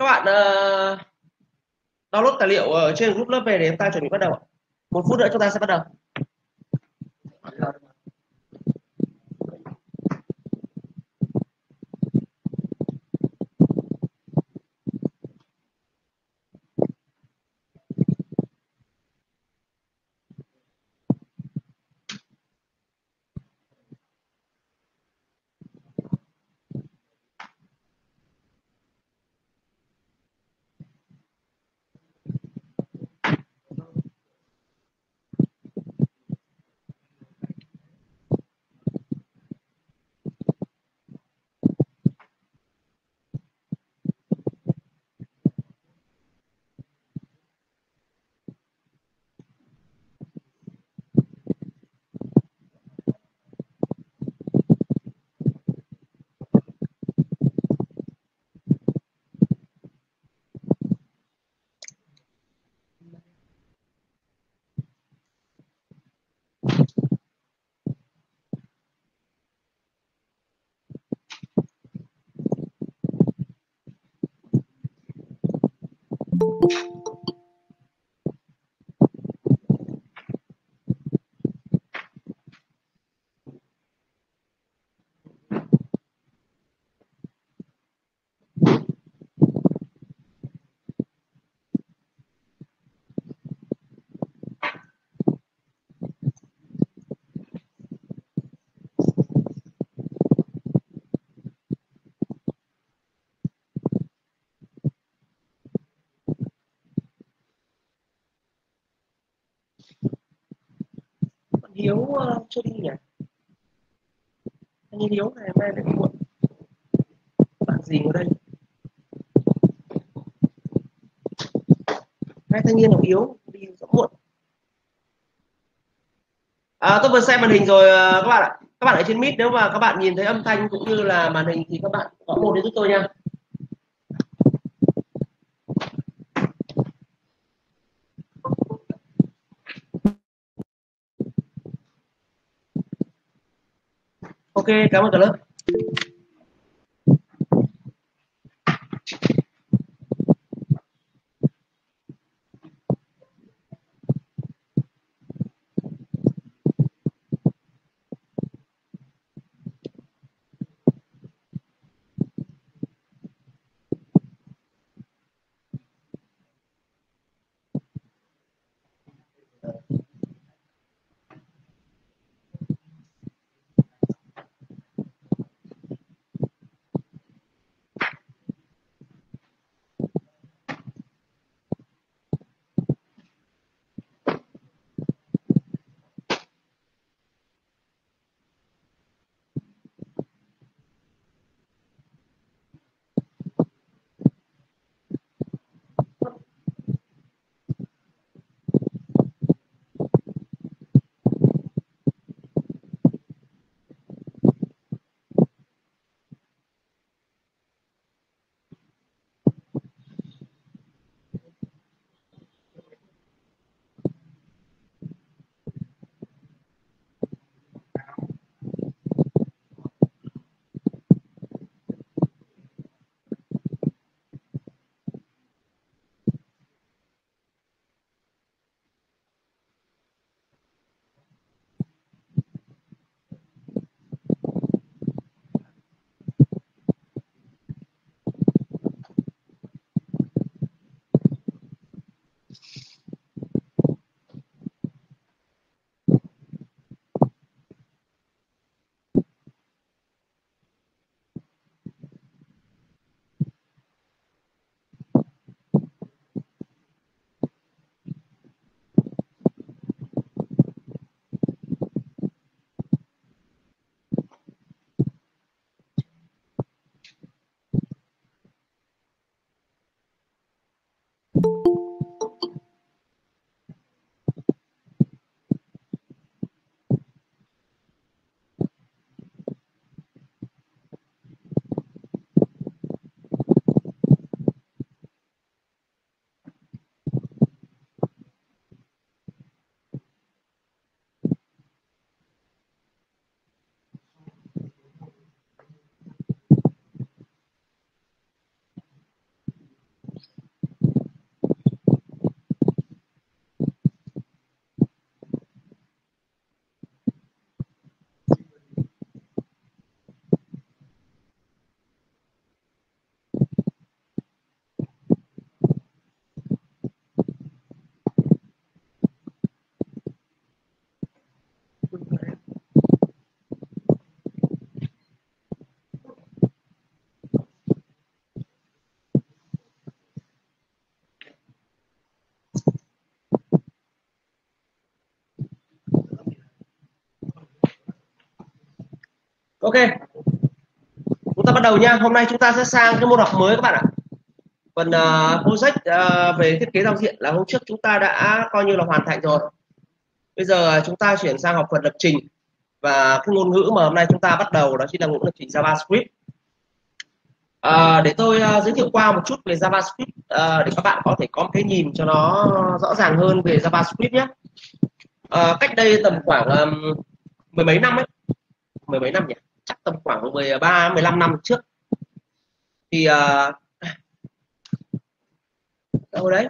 Các bạn download tài liệu ở trên group lớp về để chúng ta chuẩn bị bắt đầu. 1 phút nữa chúng ta sẽ bắt đầu. Bạn Hiếu chưa đi nhỉ? Anh Hiếu này mai lại muộn. Bạn gì ở đây? Hai thanh niên học yếu đi rất muộn. Tôi vừa xem màn hình rồi các bạn ạ. Các bạn ở trên Meet nếu mà các bạn nhìn thấy âm thanh cũng như là màn hình thì các bạn gõ một để giúp tôi nha. Ok, cảm ơn cả lớp. Ok, chúng ta bắt đầu nha. Hôm nay chúng ta sẽ sang cái môn học mới các bạn ạ. Phần project về thiết kế giao diện là hôm trước chúng ta đã coi như là hoàn thành rồi. Bây giờ chúng ta chuyển sang học phần lập trình, và cái ngôn ngữ mà hôm nay chúng ta bắt đầu đó chính là ngôn ngữ lập trình JavaScript. Để tôi giới thiệu qua một chút về JavaScript để các bạn có thể có một cái nhìn cho nó rõ ràng hơn về JavaScript nhé. Cách đây tầm khoảng mười mấy năm ấy, mười mấy năm nhỉ, chắc tầm khoảng 13-15 năm trước thì đâu đấy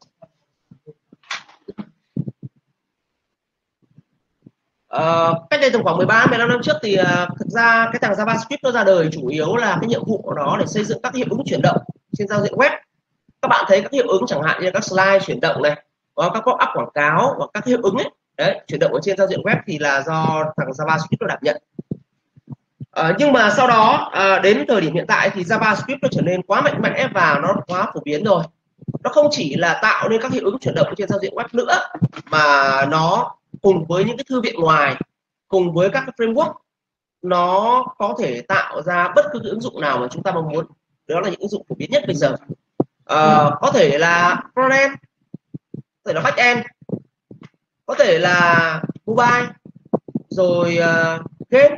cách đây tầm khoảng 13-15 năm trước thì thực ra cái thằng JavaScript nó ra đời chủ yếu là cái nhiệm vụ của nó để xây dựng các hiệu ứng chuyển động trên giao diện web. Các bạn thấy các hiệu ứng chẳng hạn như các slide chuyển động này, có các pop-up quảng cáo và các hiệu ứng ấy, đấy chuyển động ở trên giao diện web thì là do thằng JavaScript nó đảm nhận. Nhưng mà sau đó đến thời điểm hiện tại thì JavaScript nó trở nên quá mạnh mẽ và nó quá phổ biến rồi. Nó không chỉ là tạo nên các hiệu ứng chuyển động trên giao diện web nữa, mà nó cùng với những cái thư viện ngoài, cùng với các cái framework, nó có thể tạo ra bất cứ cái ứng dụng nào mà chúng ta mong muốn. Đó là những ứng dụng phổ biến nhất bây giờ. Có thể là frontend, có thể là backend, có thể là mobile, rồi game,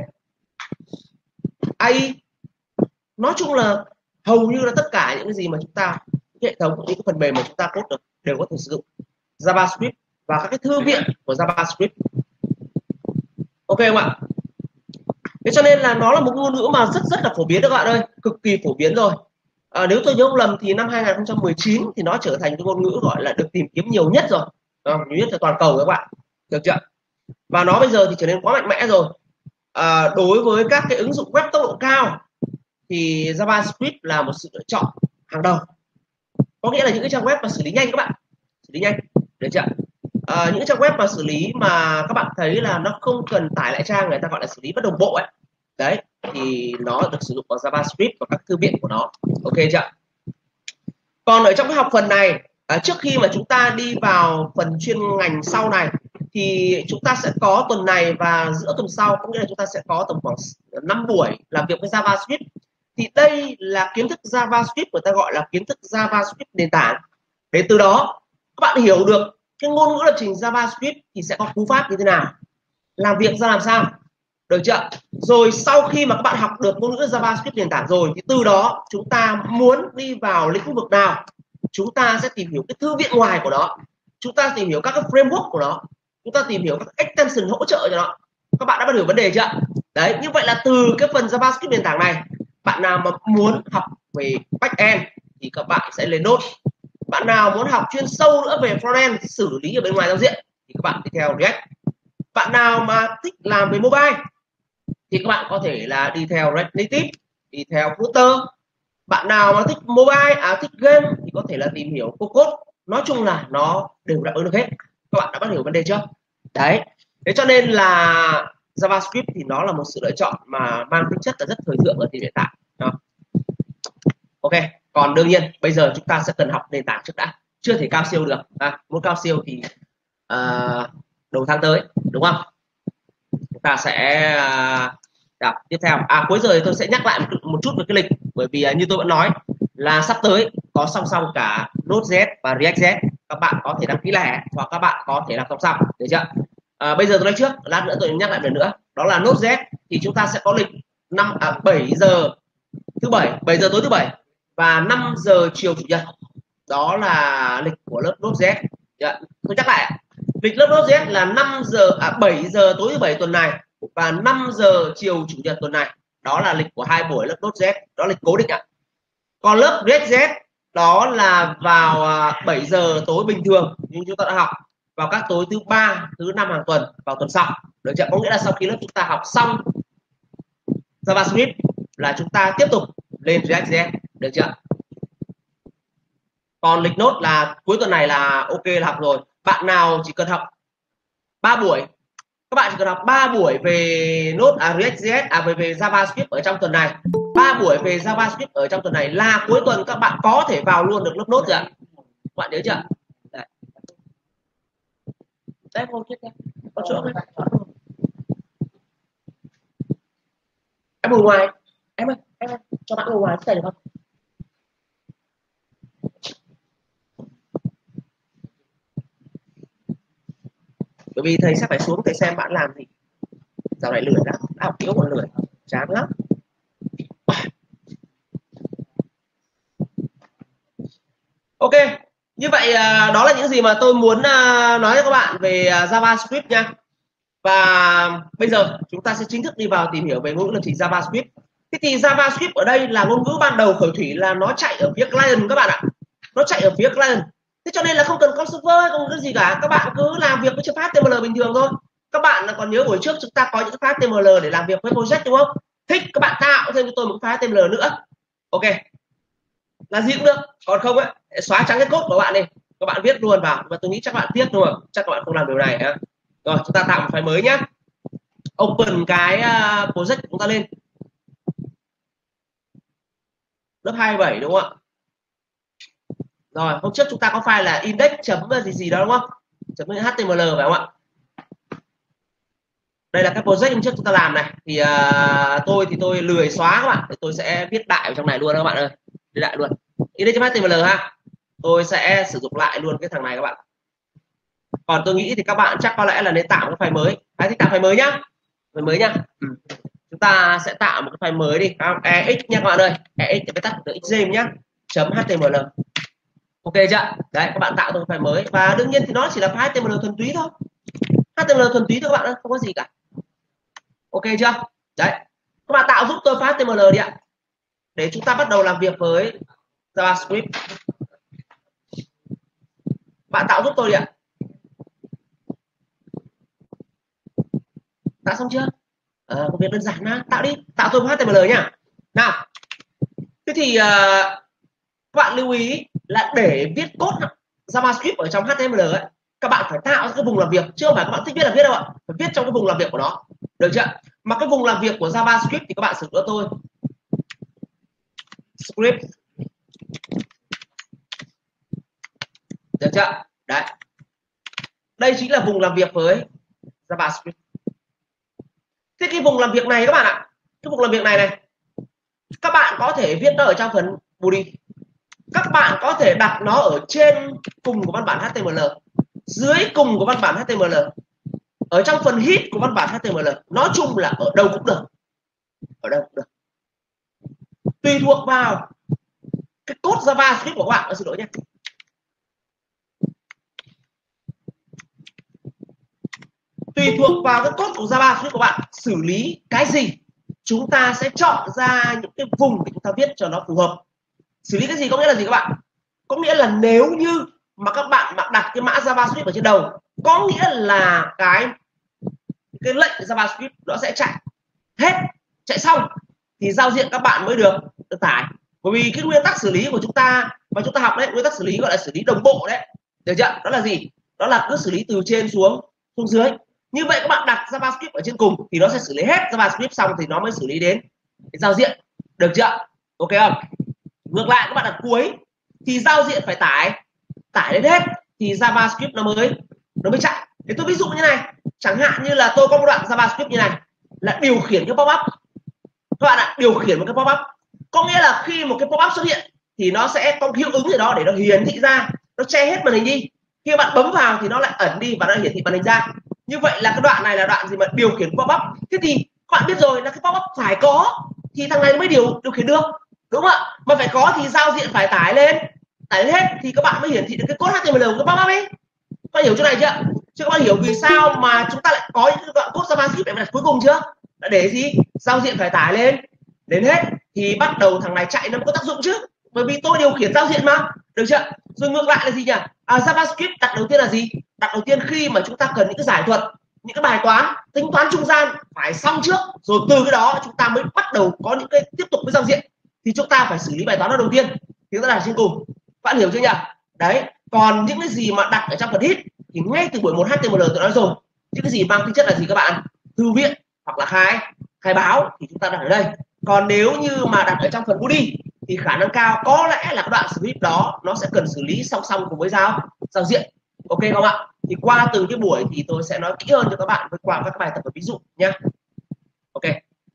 AI. Nói chung là hầu như là tất cả những cái gì mà chúng ta, những hệ thống, những cái phần mềm mà chúng ta code được đều có thể sử dụng JavaScript và các cái thư viện của JavaScript. Ok không ạ? Thế cho nên là nó là một ngôn ngữ mà rất là phổ biến các bạn ơi, cực kỳ phổ biến rồi. Nếu tôi nhớ không lầm thì năm 2019 thì nó trở thành cái ngôn ngữ gọi là được tìm kiếm nhiều nhất rồi, nhiều nhất trên toàn cầu các bạn, được chưa? Và nó bây giờ thì trở nên quá mạnh mẽ rồi. Đối với các cái ứng dụng web tốc độ cao thì JavaScript là một sự lựa chọn hàng đầu. Có nghĩa là những cái trang web mà xử lý nhanh các bạn, xử lý nhanh, được chưa? Những trang web mà xử lý mà các bạn thấy là nó không cần tải lại trang, người ta gọi là xử lý bất đồng bộ ấy, đấy thì nó được sử dụng bằng JavaScript và các thư viện của nó. Ok chưa? Còn ở trong cái học phần này, trước khi mà chúng ta đi vào phần chuyên ngành sau này, thì chúng ta sẽ có tuần này và giữa tuần sau, có nghĩa là chúng ta sẽ có tầm khoảng 5 buổi làm việc với JavaScript. Thì đây là kiến thức JavaScript, người ta gọi là kiến thức JavaScript nền tảng. Để từ đó các bạn hiểu được cái ngôn ngữ lập trình JavaScript thì sẽ có cú pháp như thế nào, làm việc ra làm sao, được chưa? Rồi sau khi mà các bạn học được ngôn ngữ JavaScript nền tảng rồi thì từ đó chúng ta muốn đi vào lĩnh vực nào, chúng ta sẽ tìm hiểu cái thư viện ngoài của nó, chúng ta tìm hiểu các cái framework của nó, chúng ta tìm hiểu các extension hỗ trợ cho nó. Các bạn đã bắt hiểu vấn đề chưa? Đấy, như vậy là từ cái phần JavaScript nền tảng này, bạn nào mà muốn học về backend thì các bạn sẽ lên Node. Bạn nào muốn học chuyên sâu nữa về frontend, xử lý ở bên ngoài giao diện, thì các bạn đi theo React. Bạn nào mà thích làm về mobile thì các bạn có thể là đi theo React Native, đi theo Flutter. Bạn nào mà thích mobile, thích game thì có thể là tìm hiểu Code. Nói chung là nó đều đáp ứng được hết. Các bạn đã bắt hiểu vấn đề chưa? Đấy, thế cho nên là JavaScript thì nó là một sự lựa chọn mà mang tính chất là rất thời thượng ở thời điểm hiện tại. Đó. Ok, còn đương nhiên bây giờ chúng ta sẽ cần học nền tảng trước đã, chưa thể cao siêu được. Muốn cao siêu thì đầu tháng tới, đúng không? Chúng ta sẽ đọc tiếp theo. Cuối giờ thì tôi sẽ nhắc lại một chút về cái lịch, bởi vì như tôi vẫn nói là sắp tới có song song cả Node.js và React.js. Các bạn có thể đăng ký lẻ hoặc các bạn có thể làm song song, được chưa? Bây giờ tôi nói trước, lát nữa tôi nhắc lại lần nữa, đó là Node.js thì chúng ta sẽ có lịch 7 giờ thứ bảy, 7 giờ tối thứ bảy và 5 giờ chiều chủ nhật. Đó là lịch của lớp Node.js. Tôi nhắc lại, lịch lớp Node.js là 7 giờ tối thứ bảy tuần này và 5 giờ chiều chủ nhật tuần này. Đó là lịch của hai buổi lớp Node.js, đó là lịch cố định ạ. Còn lớp React.js đó là vào 7 giờ tối bình thường nhưng chúng ta đã học vào các tối thứ ba, thứ năm hàng tuần vào tuần sau, được chưa? Có nghĩa là sau khi lớp chúng ta học xong JavaScript là chúng ta tiếp tục lên React.js, được chưa? Còn lịch nốt là cuối tuần này là ok, là học rồi. Bạn nào chỉ cần học 3 buổi, các bạn chỉ cần học 3 buổi về Node, React.js, về JavaScript ở trong tuần này, 3 buổi về JavaScript ở trong tuần này là cuối tuần các bạn có thể vào luôn được lớp Node rồi ạ. Các bạn nhớ chưa? Đấy, có chỗ Em ngồi ngoài, em ơi, em ơi, cho bạn ngồi ngoài cái này được không? Bởi vì thầy sẽ phải xuống thầy xem bạn làm gì. Dạo này lười lắm, học yếu còn lười, chán lắm. Ok, như vậy đó là những gì mà tôi muốn nói cho các bạn về JavaScript nha. Và bây giờ chúng ta sẽ chính thức đi vào tìm hiểu về ngôn ngữ lập trình JavaScript. Thế thì JavaScript ở đây là ngôn ngữ ban đầu khởi thủy là nó chạy ở phía client các bạn ạ. Nó chạy ở phía client. Thế cho nên là không cần có server không cái gì cả, các bạn cứ làm việc với chữ HTML bình thường thôi. Các bạn còn nhớ buổi trước chúng ta có những file HTML để làm việc với project đúng không? Thích các bạn tạo thêm cho tôi một file HTML nữa. Ok, là gì cũng được, còn không ấy xóa trắng cái code của bạn đi, các bạn viết luôn vào. Và tôi nghĩ chắc bạn biết đúng không, chắc các bạn không làm điều này ha. Rồi chúng ta tạo một file mới nhé, open cái project của chúng ta lên, lớp 27 đúng không ạ? Rồi hôm trước chúng ta có file là index chấm gì gì đó đúng không, chấm html phải không ạ? Đây là cái project hôm trước chúng ta làm này, thì tôi lười xóa các bạn, thì tôi sẽ viết đại vào trong này luôn các bạn ơi, viết đại luôn index.html ha. Tôi sẽ sử dụng lại luôn cái thằng này các bạn. Còn tôi nghĩ thì các bạn chắc có lẽ là nên tạo một cái file mới. Hãy tạo file mới nhá, file mới nhá. Chúng ta sẽ tạo một cái file mới đi, ex nha các bạn ơi, ex viết tắt từ xgame nhá, .html. Ok chưa? Đấy, các bạn tạo một file mới và đương nhiên thì nó chỉ là file HTML thuần túy thôi, HTML thuần túy thôi các bạn ơi, không có gì cả. Ok chưa? Đấy, các bạn tạo giúp tôi file HTML đi ạ, để chúng ta bắt đầu làm việc với JavaScript. Bạn tạo giúp tôi đi ạ. Tạo xong chưa? Công việc đơn giản mà, tạo đi, tạo tôi HTML nhá. Nào, thế thì các bạn lưu ý là để viết code JavaScript ở trong HTML ấy, các bạn phải tạo ra cái vùng làm việc, chứ không phải các bạn thích viết là viết đâu ạ, phải viết trong cái vùng làm việc của nó, được chưa? Mà cái vùng làm việc của JavaScript thì các bạn sử dụng cho tôi script, được chưa? Đấy, đây chính là vùng làm việc với JavaScript. Thế cái vùng làm việc này các bạn ạ, cái vùng làm việc này các bạn có thể viết nó ở trong phần body, các bạn có thể đặt nó ở trên cùng của văn bản HTML, dưới cùng của văn bản HTML, ở trong phần hit của văn bản HTML, nói chung là ở đâu cũng được, ở đâu cũng được, tùy thuộc vào cái code JavaScript của các bạn. Xin lỗi nhé, tùy thuộc vào cái code của JavaScript của bạn xử lý cái gì, chúng ta sẽ chọn ra những cái vùng để chúng ta viết cho nó phù hợp. Xử lý cái gì có nghĩa là gì các bạn? Có nghĩa là nếu như mà các bạn đặt cái mã JavaScript ở trên đầu, có nghĩa là cái lệnh JavaScript nó sẽ chạy hết, chạy xong thì giao diện các bạn mới được tải. Bởi vì cái nguyên tắc xử lý của chúng ta mà chúng ta học đấy, nguyên tắc xử lý gọi là xử lý đồng bộ đấy, được chưa? Đó là gì? Đó là cứ xử lý từ trên xuống dưới. Như vậy các bạn đặt JavaScript ở trên cùng thì nó sẽ xử lý hết JavaScript xong thì nó mới xử lý đến cái giao diện, được chưa? Ok không? Ngược lại các bạn đặt cuối thì giao diện phải tải đến hết thì JavaScript nó mới chạy. Thì tôi ví dụ như này, chẳng hạn như là tôi có một đoạn JavaScript như này là điều khiển cái pop-up, các bạn ạ, điều khiển một cái pop-up, có nghĩa là khi một cái pop-up xuất hiện thì nó sẽ có hiệu ứng gì đó để nó hiển thị ra, nó che hết màn hình đi, khi bạn bấm vào thì nó lại ẩn đi và nó hiển thị màn hình ra. Như vậy là cái đoạn này là đoạn gì mà điều khiển pop-up. Thế thì các bạn biết rồi là cái pop-up phải có thì thằng này mới điều khiển được, đúng không ạ? Mà phải có thì giao diện phải tải lên hết thì các bạn mới hiển thị được cái code HTML của cái pop-up ấy. Các bạn hiểu chỗ này chưa? Chứ các bạn hiểu vì sao mà chúng ta lại có những đoạn code JavaScript để đặt cuối cùng chưa? Là để gì? Giao diện phải tải lên hết thì bắt đầu thằng này chạy nó có tác dụng chứ, bởi vì tôi điều khiển giao diện mà, được chưa? Rồi ngược lại là gì nhỉ? JavaScript đặt đầu tiên là gì? Đặt đầu tiên khi mà chúng ta cần những cái giải thuật, những cái bài toán, tính toán trung gian phải xong trước, rồi từ cái đó chúng ta mới bắt đầu có những cái tiếp tục với giao diện, thì chúng ta phải xử lý bài toán đó đầu tiên thì chúng ta đặt trên cùng. Bạn hiểu chưa nhỉ? Đấy, còn những cái gì mà đặt ở trong phần hit thì ngay từ buổi 1 HTML tôi nói rồi, những cái gì mang tính chất là gì các bạn? Thư viện hoặc là khai báo thì chúng ta đặt ở đây. Còn nếu như mà đặt ở trong phần body thì khả năng cao có lẽ là các đoạn script đó nó sẽ cần xử lý song song cùng với giao diện. Ok không ạ? Thì qua từng cái buổi thì tôi sẽ nói kỹ hơn cho các bạn qua các bài tập và ví dụ nhé. Ok.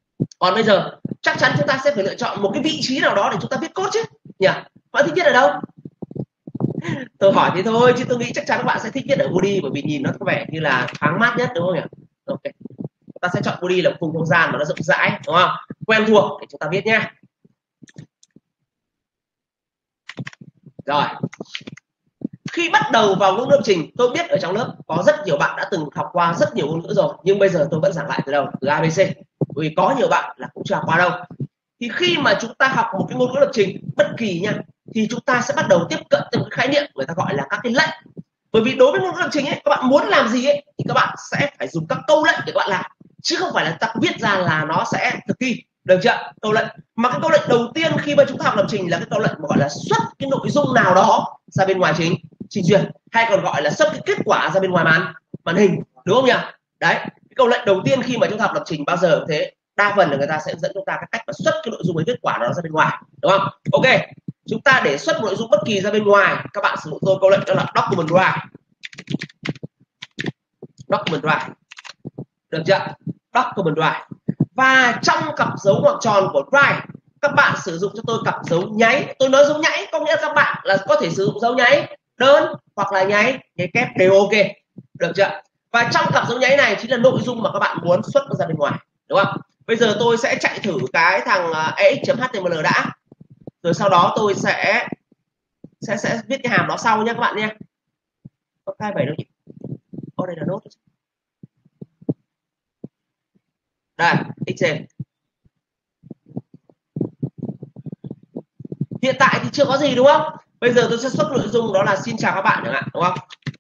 Còn bây giờ chắc chắn chúng ta sẽ phải lựa chọn một cái vị trí nào đó để chúng ta viết code chứ nhỉ. Bạn thích viết ở đâu? Tôi hỏi thế thôi chứ tôi nghĩ chắc chắn các bạn sẽ thích viết ở body, bởi vì nhìn nó có vẻ như là thoáng mát nhất, đúng không nhỉ? Ok, ta sẽ chọn body là một vùng không gian mà nó rộng rãi, đúng không, quen thuộc để chúng ta viết nhá. Rồi, khi bắt đầu vào ngôn ngữ lập trình, tôi biết ở trong lớp có rất nhiều bạn đã từng học qua rất nhiều ngôn ngữ rồi, nhưng bây giờ tôi vẫn giảng lại từ đầu, từ ABC, vì có nhiều bạn là cũng chưa học qua đâu. Thì khi mà chúng ta học một cái ngôn ngữ lập trình bất kỳ nha, thì chúng ta sẽ bắt đầu tiếp cận từ cái khái niệm người ta gọi là các cái lệnh. Bởi vì đối với ngôn ngữ lập trình ấy, các bạn muốn làm gì ấy thì các bạn sẽ phải dùng các câu lệnh để các bạn làm, chứ không phải là ta viết ra là nó sẽ thực thi, được chưa? Câu lệnh, mà cái câu lệnh đầu tiên khi mà chúng ta học lập trình là cái câu lệnh mà gọi là xuất cái nội dung nào đó ra bên ngoài trình duyệt, hay còn gọi là xuất cái kết quả ra bên ngoài màn hình, đúng không nhỉ? Đấy, cái câu lệnh đầu tiên khi mà chúng ta học lập trình bao giờ thế, đa phần là người ta sẽ dẫn chúng ta cái cách mà xuất cái nội dung với kết quả đó ra bên ngoài, đúng không? Ok, chúng ta để xuất nội dung bất kỳ ra bên ngoài, các bạn sử dụng câu lệnh đó là document drive, được chưa? Document drive. Và trong cặp dấu ngoặc tròn của drive, các bạn sử dụng cho tôi cặp dấu nháy. Tôi nói dấu nháy có nghĩa các bạn là có thể sử dụng dấu nháy đơn hoặc là nháy kép đều ok, được chưa? Và trong cặp dấu nháy này chính là nội dung mà các bạn muốn xuất ra bên ngoài, đúng không? Bây giờ tôi sẽ chạy thử cái thằng ex.html đã, rồi sau đó tôi sẽ viết cái hàm nó sau nhé các bạn nhé. Có cái vậy đâu nhỉ? Ở đây là nốt. Đây, xc. Hiện tại thì chưa có gì, đúng không? Bây giờ tôi sẽ xuất nội dung đó là xin chào các bạn chẳng hạn, đúng không?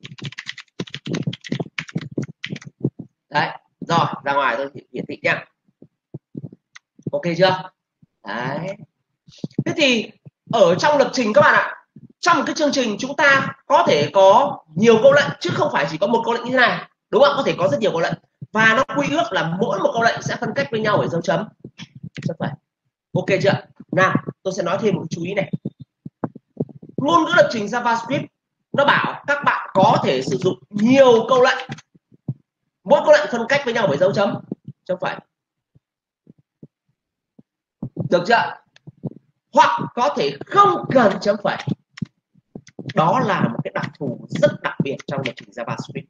Đấy, rồi ra ngoài tôi hiển thị nhá. Ok chưa? Đấy. Thế thì ở trong lập trình các bạn ạ, trong một cái chương trình chúng ta có thể có nhiều câu lệnh chứ không phải chỉ có một câu lệnh như thế này, đúng không? Có thể có rất nhiều câu lệnh, và nó quy ước là mỗi một câu lệnh sẽ phân cách với nhau bởi dấu chấm. Ok chưa? Nào, tôi sẽ nói thêm một chú ý này. Ngôn ngữ lập trình JavaScript nó bảo các bạn có thể sử dụng nhiều câu lệnh, mỗi câu lệnh phân cách với nhau bởi dấu chấm, không phải, được chưa? Hoặc có thể không cần chấm phẩy. Đó là một cái đặc thù rất đặc biệt trong lập trình JavaScript.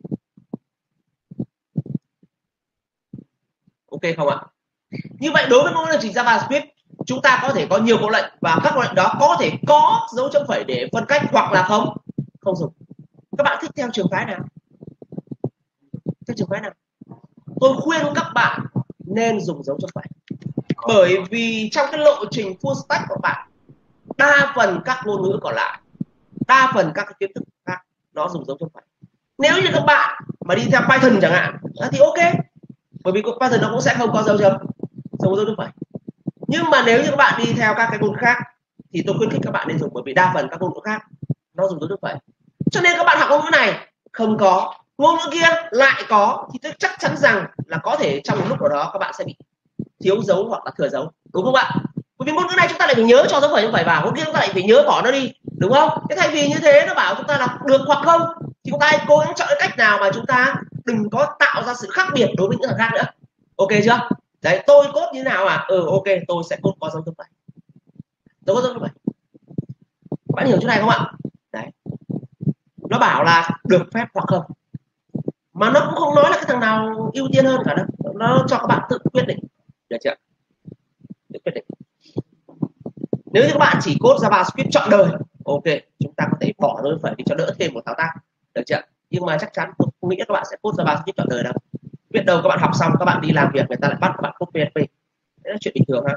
Ok không ạ? Như vậy đối với ngôn ngữ lập trình JavaScript, chúng ta có thể có nhiều câu lệnh và các câu lệnh đó có thể có dấu chấm phẩy để phân cách hoặc là không dùng. Các bạn thích theo trường phái nào? Theo trường phái nào? Tôi khuyên các bạn nên dùng dấu chấm phẩy, bởi vì trong cái lộ trình full stack của bạn, đa phần các ngôn ngữ còn lại, đa phần các cái kiến thức khác nó dùng dấu chấm phẩy. Nếu như các bạn mà đi theo Python chẳng hạn thì ok, bởi vì Python nó cũng sẽ không có dấu chấm phẩy. Nhưng mà nếu như các bạn đi theo các cái ngôn khác thì tôi khuyến khích các bạn nên dùng, bởi vì đa phần các ngôn ngữ khác nó dùng dấu chấm phẩy. Cho nên các bạn học ngôn ngữ này không có, ngôn ngữ kia lại có, thì tôi chắc chắn rằng là có thể trong một lúc nào đó các bạn sẽ bị thiếu dấu hoặc là thừa dấu, đúng không ạ? Bởi vì ngôn ngữ này chúng ta lại phải nhớ cho dấu phẩy không phải vào, ngôn kia chúng ta lại phải nhớ bỏ nó đi, đúng không? Thế thay vì như thế nó bảo chúng ta là được hoặc không, thì chúng ta hãy cố gắng chọn cái cách nào mà chúng ta đừng có tạo ra sự khác biệt đối với những thằng khác nữa. Ok chưa? Đấy, tôi code như thế nào à? Ok, tôi sẽ code có dấu chấm phẩy. Tôi có dấu chấm phẩy. Các bạn hiểu chỗ này không ạ? Đấy. Nó bảo là được phép hoặc không, mà nó cũng không nói là cái thằng nào ưu tiên hơn cả đâu, nó cho các bạn tự quyết định, được chưa? Tự quyết định. Nếu như các bạn chỉ code JavaScript trọn đời, ok, chúng ta có thể bỏ dấu phẩy để cho đỡ thêm một thao tác, được chưa? Nhưng mà chắc chắn tôi không nghĩ các bạn sẽ code JavaScript trọn đời đâu. Biết đâu các bạn học xong các bạn đi làm việc người ta lại bắt các bạn code PHP, đấy là chuyện bình thường ha.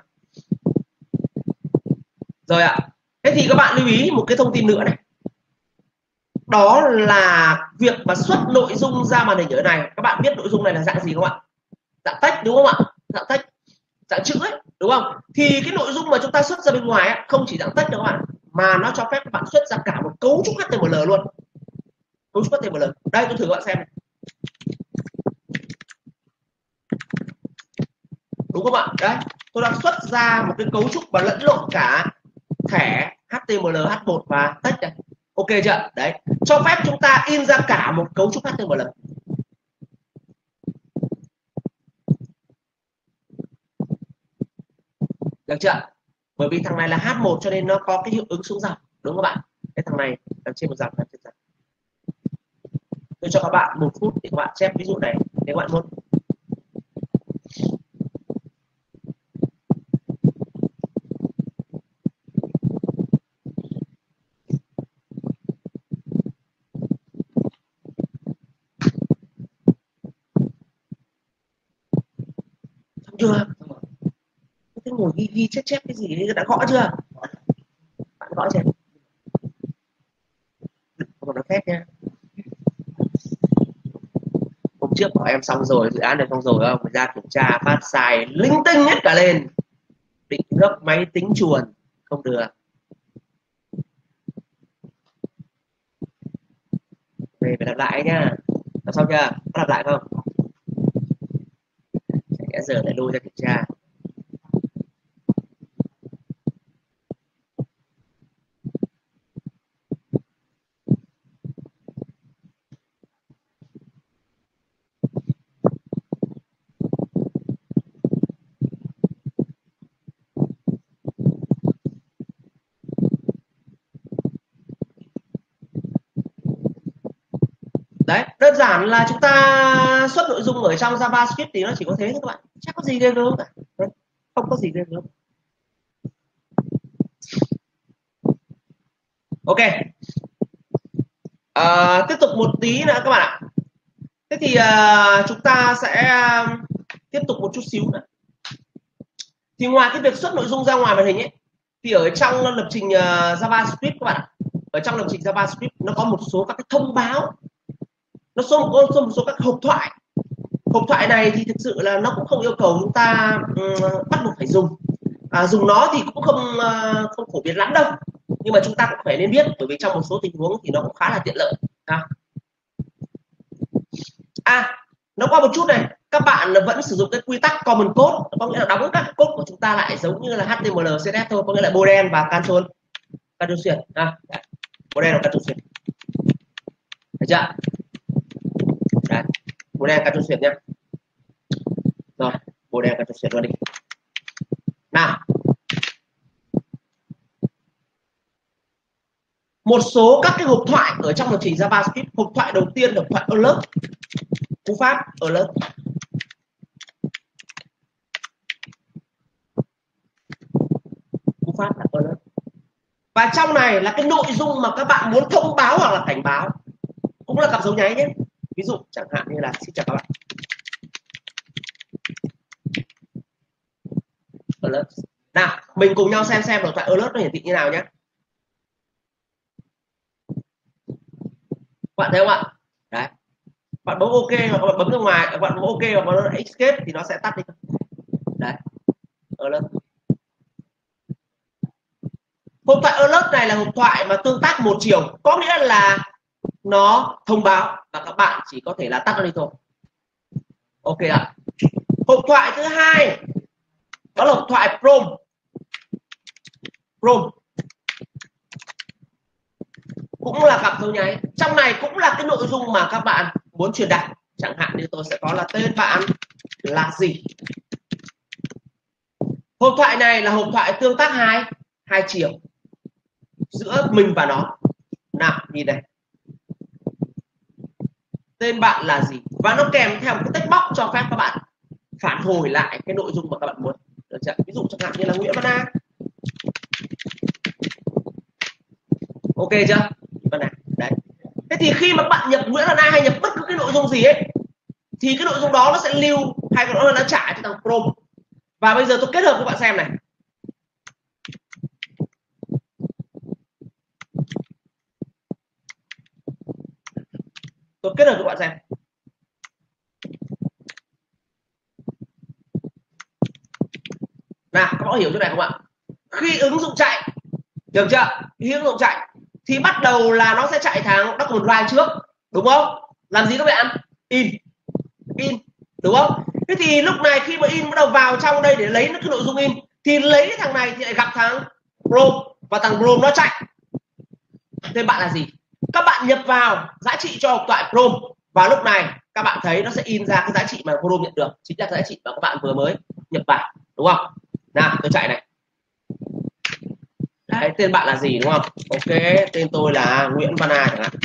Rồi ạ. Thế thì các bạn lưu ý một cái thông tin nữa này, đó là việc mà xuất nội dung ra màn hình ở này. Các bạn biết nội dung này là dạng gì không ạ? Dạng text, đúng không ạ? Dạng text, dạng chữ ấy, đúng không? Thì cái nội dung mà chúng ta xuất ra bên ngoài ấy, không chỉ dạng text đâu các bạn, mà nó cho phép các bạn xuất ra cả một cấu trúc HTML luôn. Cấu trúc HTML. Đây tôi thử các bạn xem này. Đúng không ạ? Đấy, tôi đang xuất ra một cái cấu trúc và lẫn lộn cả thẻ HTML, H1 và text này. Ok chưa? Đấy, cho phép chúng ta in ra cả một cấu trúc HTML. được chưa? Bởi vì thằng này là H1 cho nên nó có cái hiệu ứng xuống dòng, đúng không các bạn? Cái thằng này làm trên một dòng, làm trên dòng. Tôi cho các bạn 1 phút để các bạn chép ví dụ này nếu các bạn muốn. Xong chưa? Cái ngồi ghi chép cái gì đấy đã gõ chưa? Bạn gõ chưa? Không nó phép nha. Hôm trước của em xong rồi, dự án này xong rồi không? Ra kiểm tra phát sai linh tinh hết cả lên. Định gấp máy tính chuồn không được. Về phải làm lại nhá. Làm xong chưa? Có làm lại không? Sẽ giờ lại lôi ra kiểm tra. Đấy, đơn giản là chúng ta xuất nội dung ở trong JavaScript thì nó chỉ có thế thôi các bạn, chắc có gì ghê gớm cả, không có gì ghê gớm. Ok, tiếp tục một tí nữa các bạn ạ. Thế thì chúng ta sẽ tiếp tục một chút xíu nữa. Thì ngoài cái việc xuất nội dung ra ngoài màn hình ấy, thì ở trong lập trình JavaScript các bạn ạ, ở trong lập trình JavaScript nó có một số các cái thông báo, nó có một số các hộp thoại. Hộp thoại này thì thực sự là nó cũng không yêu cầu chúng ta bắt buộc phải dùng. Dùng nó thì cũng không phổ biến lắm đâu, nhưng mà chúng ta cũng phải nên biết, bởi vì trong một số tình huống thì nó cũng khá là tiện lợi. Nó qua một chút này, các bạn vẫn sử dụng cái quy tắc common code, có nghĩa là đóng các code của chúng ta lại giống như là HTML, CSS thôi, có nghĩa là bô đen và Ctrl xuyệt, bô đen và Ctrl xuyệt, được chưa? Đấy, bô đen Ctrl xuyệt nhá. Rồi, bô đen Ctrl xuyệt luôn đi. Nào, một số các cái hộp thoại ở trong lập trình JavaScript. Hộp thoại đầu tiên là hộp thoại alert, cú pháp alert. Cú pháp là alert. Và trong này là cái nội dung mà các bạn muốn thông báo hoặc là cảnh báo, cũng là cặp dấu nháy nhé. Ví dụ chẳng hạn như là, xin chào các bạn, alert. Nào, mình cùng nhau xem hộp thoại alert nó hiển thị như nào nhé. Bạn thấy không ạ? Đấy, bạn bấm ok hoặc bạn bấm ra ngoài, bạn bấm ok hoặc bạn bấm escape thì nó sẽ tắt đi. Đấy, alert. Hộp thoại alert này là hộp thoại mà tương tác một chiều, có nghĩa là nó thông báo và các bạn chỉ có thể là tắt nó đi thôi. Ok ạ. Hộp thoại thứ hai đó là hộp thoại prompt. Cũng là cặp dấu nháy. Trong này cũng là cái nội dung mà các bạn muốn truyền đạt. Chẳng hạn như tôi sẽ có là tên bạn là gì. Hộp thoại này là hộp thoại tương tác hai chiều giữa mình và nó. Nào, nhìn này, tên bạn là gì, và nó kèm theo một cái text box cho phép các bạn phản hồi lại cái nội dung mà các bạn muốn. Ví dụ chẳng hạn như là Nguyễn Văn A. Ok chưa? Đấy. Thế thì khi mà các bạn nhập Nguyễn Văn A hay nhập bất cứ cái nội dung gì ấy, thì cái nội dung đó nó sẽ lưu, hay còn nó trả cho thằng prompt. Và bây giờ tôi kết hợp với các bạn xem này. Tôi kết hợp với các bạn xem. Nào, các bạn hiểu chỗ này không ạ? Khi ứng dụng chạy, được chưa? Khi ứng dụng chạy thì bắt đầu là nó sẽ chạy thằng document write trước, đúng không? Làm gì các bạn? In, đúng không? Thế thì lúc này khi mà in bắt đầu vào trong đây để lấy cái nội dung in, thì lấy thằng này thì lại gặp thằng prompt, và thằng prompt nó chạy. Tên bạn là gì? Các bạn nhập vào giá trị cho hộp thoại prompt, và lúc này các bạn thấy nó sẽ in ra cái giá trị mà prompt nhận được, chính là cái giá trị mà các bạn vừa mới nhập vào, đúng không? Nào, tôi chạy này, Đấy, tên bạn là gì đúng không? Ok, tên tôi là Nguyễn Văn A chẳng hạn.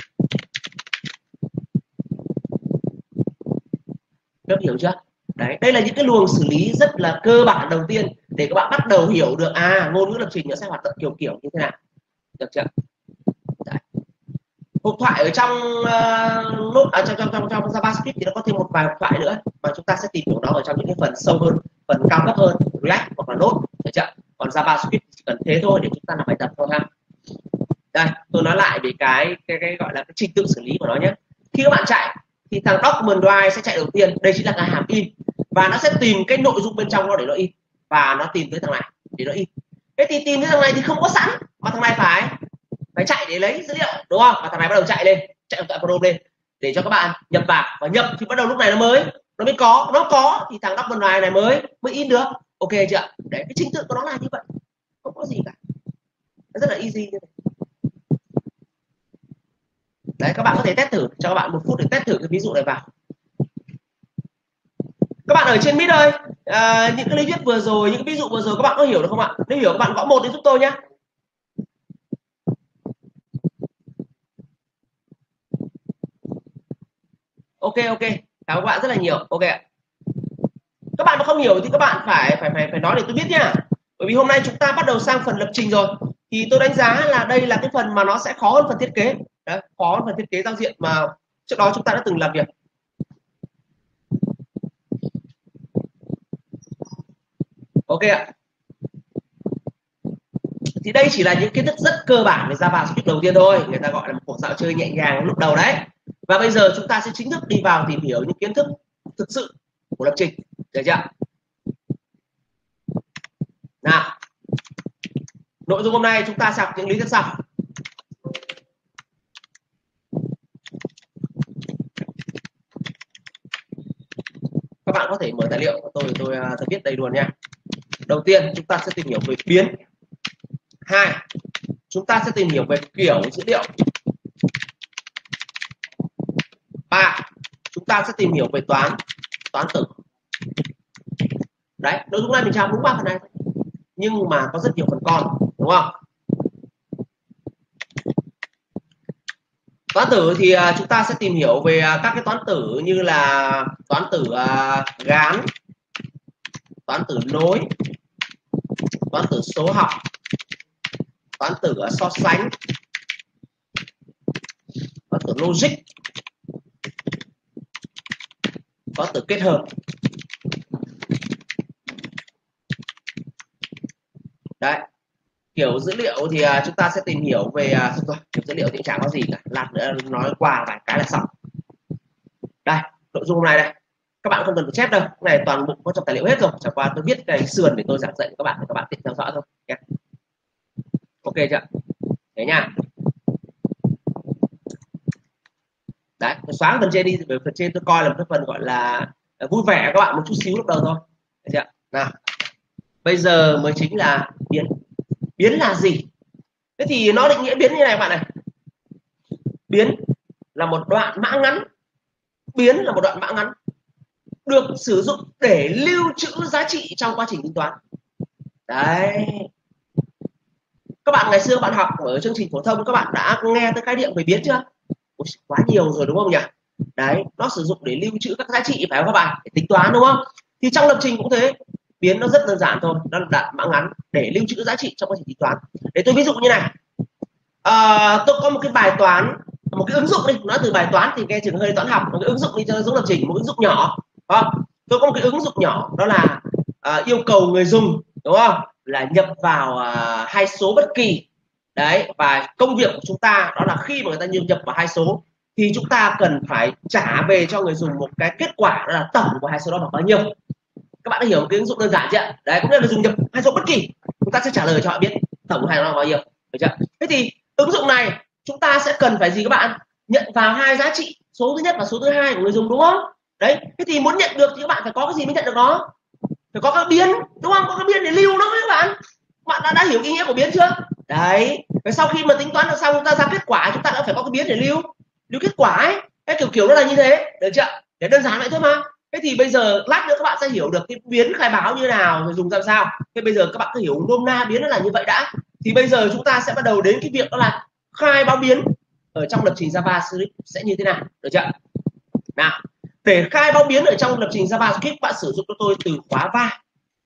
Rất hiểu chưa? Đấy, đây là những cái luồng xử lý rất là cơ bản đầu tiên để các bạn bắt đầu hiểu được ngôn ngữ lập trình nó sẽ hoạt động kiểu kiểu như thế nào. Được chưa? Đấy. Hộp thoại ở trong trong JavaScript thì nó có thêm một vài hộp thoại nữa mà chúng ta sẽ tìm hiểu nó ở trong những cái phần sâu hơn, phần cao cấp hơn, React hoặc là Node, được chưa? Còn JavaScript chỉ cần thế thôi để chúng ta làm bài tập thôi ha. Đây, tôi nói lại về cái gọi là cái trình tự xử lý của nó nhé. Khi các bạn chạy thì thằng document drive sẽ chạy đầu tiên, đây chính là cái hàm in, và nó sẽ tìm cái nội dung bên trong nó để nó in, và nó tìm tới thằng này để nó in. Thế thì tìm tới thằng này thì không có sẵn, mà thằng này phải chạy để lấy dữ liệu, đúng không? Và thằng này bắt đầu chạy lên, chạy tại Chrome lên để cho các bạn nhập vào, và nhập thì bắt đầu lúc này nó mới có, nó có thì thằng document drive này mới in được. Ok chưa? Đấy, cái trình tự của nó là như vậy, không có gì cả, nó rất là easy như này. Đấy, các bạn có thể test thử, cho các bạn 1 phút để test thử cái ví dụ này vào. Các bạn ở trên Meet ơi, những cái lý thuyết vừa rồi, những cái ví dụ vừa rồi các bạn có hiểu được không ạ? Nếu hiểu các bạn gõ 1 đi giúp tôi nhé. Ok, cảm ơn các bạn rất là nhiều. Ok ạ. Các bạn mà không hiểu thì các bạn phải nói để tôi biết nhá. Bởi vì hôm nay chúng ta bắt đầu sang phần lập trình rồi, thì tôi đánh giá là đây là cái phần mà nó sẽ khó hơn phần thiết kế. Đấy, khó hơn phần thiết kế giao diện mà trước đó chúng ta đã từng làm việc. Ok ạ. Thì đây chỉ là những kiến thức rất cơ bản về JavaScript đầu tiên thôi, người ta gọi là một cuộc dạo chơi nhẹ nhàng lúc đầu đấy. Và bây giờ chúng ta sẽ chính thức đi vào tìm hiểu những kiến thức thực sự của lập trình, được chưa? Nào, nội dung hôm nay chúng ta sẽ học những lý thuyết sau. Các bạn có thể mở tài liệu của tôi viết đây luôn nha. Đầu tiên chúng ta sẽ tìm hiểu về biến. 2, chúng ta sẽ tìm hiểu về kiểu dữ liệu. 3, chúng ta sẽ tìm hiểu về toán tử. Đấy, nội dung này mình chào đúng 3 phần này, nhưng mà có rất nhiều phần con, đúng không? Toán tử thì chúng ta sẽ tìm hiểu về các cái toán tử như là toán tử gán, toán tử nối, toán tử số học, toán tử so sánh, toán tử logic, toán tử kết hợp. Đấy, kiểu dữ liệu thì chúng ta sẽ tìm hiểu về kiểu dữ liệu thì chẳng có gì cả, lát nữa nói qua vài cái là xong. Đây, nội dung hôm nay đây, các bạn không cần phải chép đâu, cái này toàn bộ có trong tài liệu hết rồi, chẳng qua tôi viết cái sườn để tôi giảng dạy các bạn để các bạn tiện theo dõi thôi nhé. Ok chưa? Thế nha. Đấy, tôi xóa phần trên đi, bởi phần trên tôi coi là một cái phần gọi là vui vẻ các bạn một chút xíu lúc đầu thôi. Được chưa? Nào, bây giờ mới chính là biến. Biến là gì? Thế thì nó định nghĩa biến như này các bạn này. Biến là một đoạn mã ngắn. Biến là một đoạn mã ngắn được sử dụng để lưu trữ giá trị trong quá trình tính toán. Đấy. Các bạn ngày xưa các bạn học ở chương trình phổ thông, các bạn đã nghe tới khái niệm về biến chưa? Ôi, quá nhiều rồi đúng không nhỉ? Đấy, nó sử dụng để lưu trữ các giá trị phải không các bạn? Để tính toán đúng không? Thì trong lập trình cũng thế, biến nó rất đơn giản thôi, nó là đoạn mã ngắn để lưu trữ giá trị trong quá trình tính toán. Để tôi ví dụ như này, tôi có một cái bài toán, một cái ứng dụng đi, nói từ bài toán thì nghe chừng hơi toán học, một cái ứng dụng đi cho nó giống lập trình, một ứng dụng nhỏ. Tôi có một cái ứng dụng nhỏ, đó là yêu cầu người dùng, đúng không, là nhập vào hai số bất kỳ. Đấy, và công việc của chúng ta đó là khi mà người ta nhập vào hai số thì chúng ta cần phải trả về cho người dùng một cái kết quả, đó là tổng của hai số đó bằng bao nhiêu. Các bạn đã hiểu cái ứng dụng đơn giản chưa? Đấy, cũng là dùng nhập hai số bất kỳ, chúng ta sẽ trả lời cho họ biết tổng hai số là bao nhiêu, được chưa? Thế thì ứng dụng này chúng ta sẽ cần phải gì các bạn? Nhận vào hai giá trị, số thứ nhất và số thứ hai của người dùng, đúng không? Đấy, thế thì muốn nhận được thì các bạn phải có cái gì mới nhận được nó? Phải có các biến, đúng không? Có các biến để lưu nó các bạn. Bạn đã hiểu ý nghĩa của biến chưa? Đấy, và sau khi mà tính toán được xong, chúng ta ra kết quả, chúng ta đã phải có cái biến để lưu kết quả ấy. Cái kiểu nó là như thế, được chưa? Để đơn giản vậy thôi mà. Thế thì bây giờ lát nữa các bạn sẽ hiểu được cái biến khai báo như nào rồi dùng ra sao. Thế bây giờ các bạn cứ hiểu nôm na biến nó là như vậy đã. Thì bây giờ chúng ta sẽ bắt đầu đến cái việc đó là khai báo biến ở trong lập trình JavaScript sẽ như thế nào, được chưa? Nào, để khai báo biến ở trong lập trình JavaScript, bạn sử dụng cho tôi từ khóa var.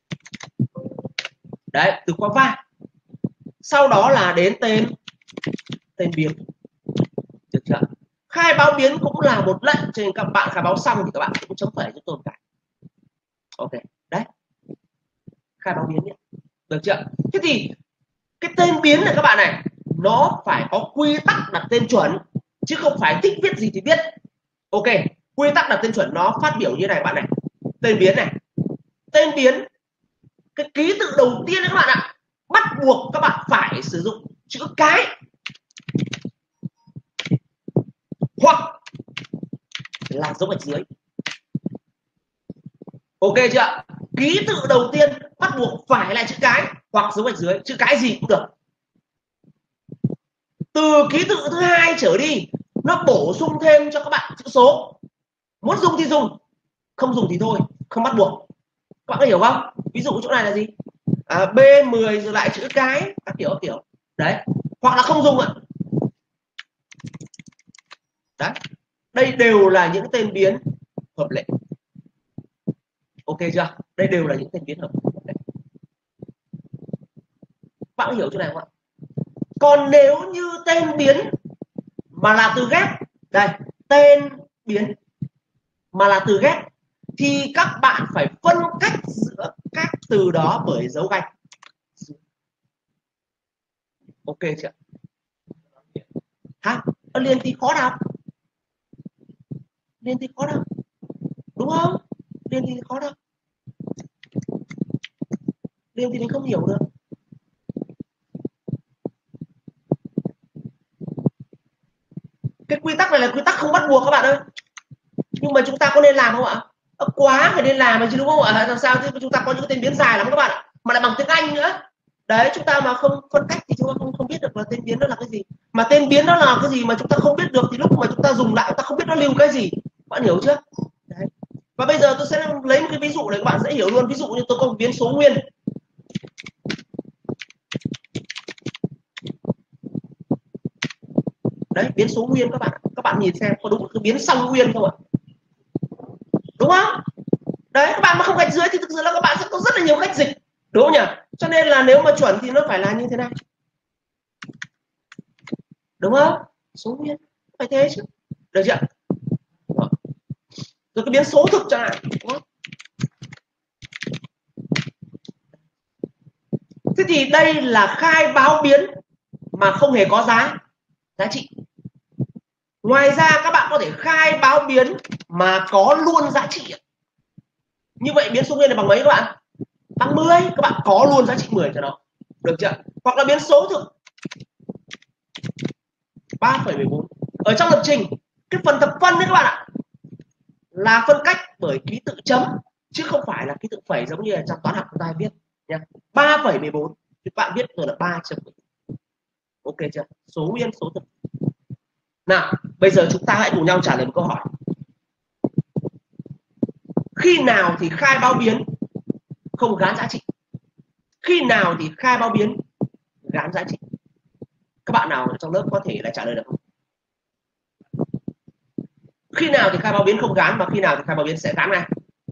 Đấy, từ khóa var. Sau đó là đến tên biến. Được chưa? Khai báo biến cũng là một lệnh, cho nên các bạn khai báo xong thì các bạn cũng chấm phẩy cho tôi một cái. Ok, đấy. Khai báo biến nhé. Được chưa? Thế thì cái tên biến này các bạn này, nó phải có quy tắc đặt tên chuẩn, chứ không phải thích viết gì thì viết. Ok, quy tắc đặt tên chuẩn nó phát biểu như này bạn này. Tên biến này, tên biến, cái ký tự đầu tiên các bạn ạ, bắt buộc các bạn phải sử dụng chữ cái hoặc là dấu gạch dưới. Ok chưa? Ký tự đầu tiên bắt buộc phải là chữ cái hoặc dấu gạch dưới, chữ cái gì cũng được. Từ ký tự thứ hai trở đi, nó bổ sung thêm cho các bạn chữ số. Muốn dùng thì dùng, không dùng thì thôi, không bắt buộc. Các bạn có hiểu không? Ví dụ chỗ này là gì? B10 rồi lại chữ cái, các kiểu. Đấy. Hoặc là không dùng ạ. Đấy. Đây đều là những tên biến hợp lệ. Ok chưa? Đây đều là những tên biến hợp lệ. Bạn có hiểu chỗ này không ạ? Còn nếu như tên biến mà là từ ghép, đây, tên biến mà là từ ghép thì các bạn phải phân cách giữa các từ đó bởi dấu gạch. Ok chưa? Hả? Liền thì khó nào? Liền thì khó đâu, đúng không? Liền thì khó đâu, liền thì mình không hiểu được. Cái quy tắc này là quy tắc không bắt buộc các bạn ơi, nhưng mà chúng ta có nên làm không ạ? Quá phải nên làm chứ, đúng không ạ? Làm sao chứ, chúng ta có những tên biến dài lắm các bạn ạ, mà lại bằng tiếng Anh nữa. Đấy, chúng ta mà không phân cách thì chúng ta không biết được là tên biến đó là cái gì, mà tên biến đó là cái gì mà chúng ta không biết được thì lúc mà chúng ta dùng lại chúng ta không biết nó lưu cái gì. Bạn hiểu chưa? Đấy. Và bây giờ tôi sẽ lấy một cái ví dụ để các bạn dễ hiểu luôn. Ví dụ như tôi có một biến số nguyên. Đấy, biến số nguyên các bạn nhìn xem có đúng cái biến song nguyên không ạ? Đúng không? Đấy, các bạn mà không gạch dưới thì thực sự là các bạn sẽ có rất là nhiều cách dịch, đúng không nhỉ? Cho nên là nếu mà chuẩn thì nó phải là như thế này, đúng không? Số nguyên phải thế chứ, được chưa? Rồi cái biến số thực chẳng hạn. Thế thì đây là khai báo biến mà không hề có giá trị. Ngoài ra các bạn có thể khai báo biến mà có luôn giá trị. Như vậy biến số nguyên là bằng mấy các bạn? Bằng 10, các bạn có luôn giá trị 10 cho nó. Được chưa? Hoặc là biến số thực 3,14. Ở trong lập trình, cái phần thập phân đấy các bạn ạ, là phân cách bởi ký tự chấm chứ không phải là ký tự phẩy giống như là trong toán học chúng ta viết nha. 3,14 thì bạn viết rồi là 3 chấm. Ok chưa? Số nguyên số thực. Nào, bây giờ chúng ta hãy cùng nhau trả lời một câu hỏi. Khi nào thì khai báo biến không gán giá trị? Khi nào thì khai báo biến gán giá trị? Các bạn nào trong lớp có thể là trả lời được không? Khi nào thì khai báo biến không gán và khi nào thì khai báo biến sẽ gán ngay?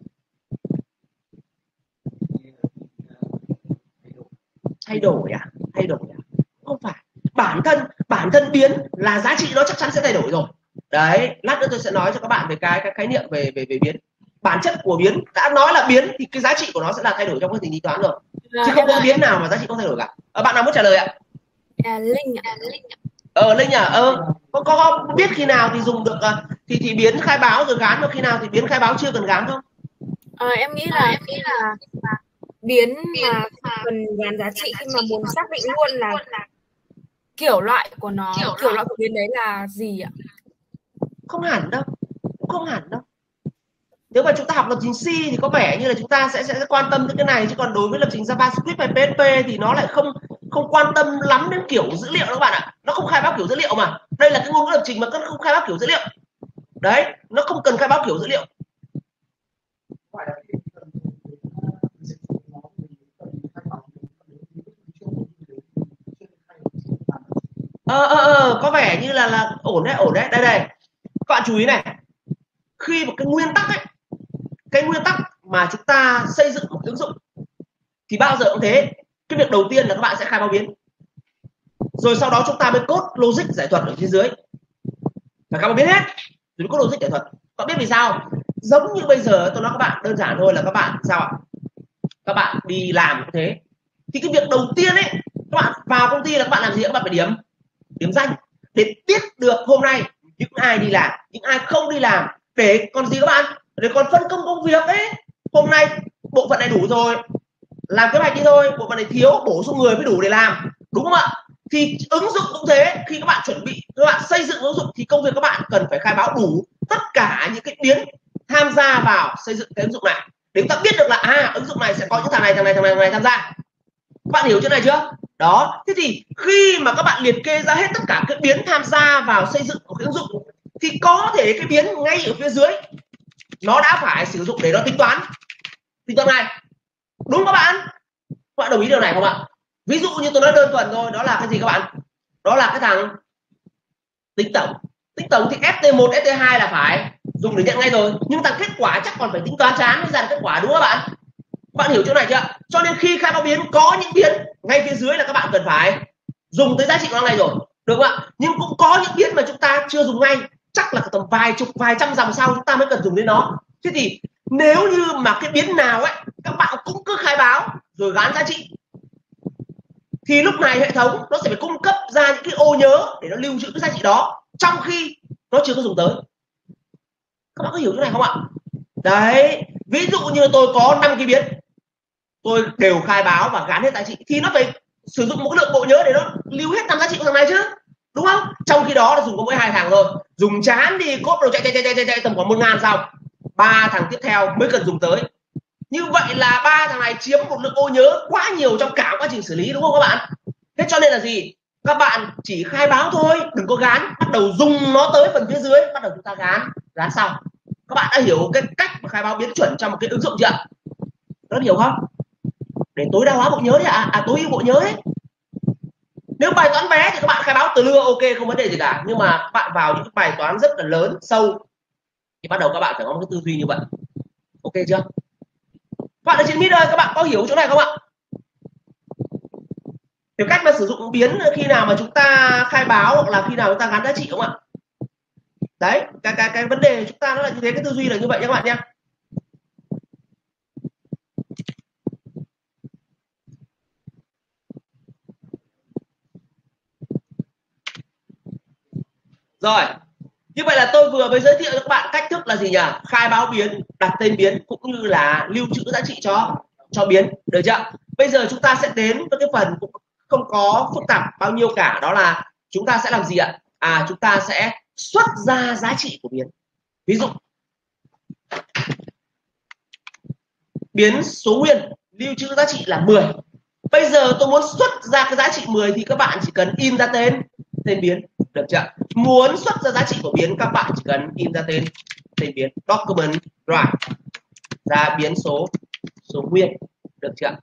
Thay đổi à? Thay đổi à? Không phải. Bản thân biến là giá trị nó chắc chắn sẽ thay đổi rồi. Đấy, lát nữa tôi sẽ nói cho các bạn về cái khái niệm về biến. Bản chất của biến, đã nói là biến thì cái giá trị của nó sẽ là thay đổi trong quá trình tính toán rồi. Chứ không có biến nào mà giá trị không thay đổi cả. Bạn nào muốn trả lời ạ? Linh ạ. Linh à? Có biết khi nào thì dùng được thì biến khai báo rồi gán, và khi nào thì biến khai báo chưa cần gán không? Em nghĩ là biến mà cần gán giá trị khi mà muốn xác định luôn là kiểu loại của nó, kiểu loại của biến đấy là gì ạ? Không hẳn đâu, không hẳn đâu. Nếu mà chúng ta học lập trình C thì có vẻ như là chúng ta sẽ quan tâm đến cái này, chứ còn đối với lập trình JavaScript hay PHP thì nó lại không quan tâm lắm đến kiểu dữ liệu đó các bạn ạ. Nó không khai báo kiểu dữ liệu mà. Đây là cái ngôn ngữ lập trình mà không khai báo kiểu dữ liệu. Đấy, nó không cần khai báo kiểu dữ liệu. Có vẻ như là ổn đấy. Đây các bạn chú ý này, khi một cái nguyên tắc ấy, cái nguyên tắc mà chúng ta xây dựng một ứng dụng thì bao giờ cũng thế. Cái việc đầu tiên là các bạn sẽ khai báo biến, rồi sau đó chúng ta mới code logic giải thuật ở phía dưới, phải khai báo biến hết rồi mới code logic giải thuật. Các bạn biết vì sao? Giống như bây giờ tôi nói các bạn đơn giản thôi, là các bạn sao ạ? Các bạn đi làm cũng thế, thì cái việc đầu tiên ấy, các bạn vào công ty là các bạn làm gì? Các bạn phải điểm danh để biết được hôm nay những ai đi làm, những ai không đi làm, để còn gì các bạn, để còn phân công công việc ấy. Hôm nay bộ phận này đủ rồi, làm kế hoạch đi thôi, bộ phận này thiếu, bổ sung người mới đủ để làm, đúng không ạ? Thì ứng dụng cũng thế, khi các bạn chuẩn bị, các bạn xây dựng ứng dụng thì công việc các bạn cần phải khai báo đủ tất cả những cái biến tham gia vào xây dựng cái ứng dụng này, để chúng ta biết được là ứng dụng này sẽ có những thằng này tham gia. Các bạn hiểu chỗ này chưa? Đó, thế thì khi mà các bạn liệt kê ra hết tất cả các biến tham gia vào xây dựng một cái ứng dụng, thì có thể cái biến ngay ở phía dưới nó đã phải sử dụng để nó tính toán này, đúng các bạn? Các bạn đồng ý điều này không ạ? Ví dụ như tôi nói đơn thuần thôi, đó là cái gì các bạn? Đó là cái thằng tính tổng thì ft1 ft2 là phải dùng để nhận ngay rồi, nhưng thằng kết quả chắc còn phải tính toán chán mới ra được kết quả, đúng không các bạn? Bạn hiểu chỗ này chưa? Cho nên khi khai báo biến có những biến ngay phía dưới là các bạn cần phải dùng tới giá trị của nó ngay rồi, được không ạ? Nhưng cũng có những biến mà chúng ta chưa dùng ngay, chắc là tầm vài chục vài trăm dòng sau chúng ta mới cần dùng đến nó. Thế thì nếu như mà cái biến nào ấy các bạn cũng cứ khai báo rồi gán giá trị, thì lúc này hệ thống nó sẽ phải cung cấp ra những cái ô nhớ để nó lưu trữ cái giá trị đó trong khi nó chưa có dùng tới. Các bạn có hiểu chỗ này không ạ? Đấy, ví dụ như tôi có 5 cái biến, tôi đều khai báo và gán hết giá trị, thì nó phải sử dụng một lượng bộ nhớ để nó lưu hết 5 giá trị của thằng này chứ, đúng không? Trong khi đó là dùng có mỗi 2 thằng thôi, dùng chán đi cốt rồi chạy tầm khoảng 1000 dòng, 3 thằng tiếp theo mới cần dùng tới. Như vậy là 3 thằng này chiếm một lượng ô nhớ quá nhiều trong cả quá trình xử lý, đúng không các bạn? Thế cho nên là gì? Các bạn chỉ khai báo thôi, đừng có gán, bắt đầu dùng nó tới phần phía dưới, bắt đầu chúng ta gán sau. Các bạn đã hiểu cái cách mà khai báo biến chuẩn trong một cái ứng dụng chưa? Rất hiểu không? Để tối đa hóa bộ nhớ đấy tối ưu bộ nhớ ấy. Nếu bài toán bé thì các bạn khai báo từ lưa, ok, không vấn đề gì cả. Nhưng mà các bạn vào những bài toán rất là lớn, sâu, thì bắt đầu các bạn phải có một cái tư duy như vậy. Ok chưa? Các bạn ở trên mid ơi, các bạn có hiểu chỗ này không ạ? Hiểu cách mà sử dụng biến khi nào mà chúng ta khai báo hoặc là khi nào chúng ta gắn giá trị không ạ? Đấy, cái vấn đề chúng ta nó là như thế, cái tư duy là như vậy nha các bạn nhé. Rồi, như vậy là tôi vừa mới giới thiệu cho các bạn cách thức là gì nhỉ? Khai báo biến, đặt tên biến cũng như là lưu trữ giá trị cho biến, được chưa? Bây giờ chúng ta sẽ đến với cái phần cũng không có phức tạp bao nhiêu cả, đó là chúng ta sẽ làm gì ạ? Chúng ta sẽ xuất ra giá trị của biến. Ví dụ biến số nguyên lưu trữ giá trị là 10. Bây giờ tôi muốn xuất ra cái giá trị 10 thì các bạn chỉ cần in ra tên biến, được chưa? Muốn xuất ra giá trị của biến các bạn chỉ cần in ra tên biến, document write ra biến số nguyên, được chưa?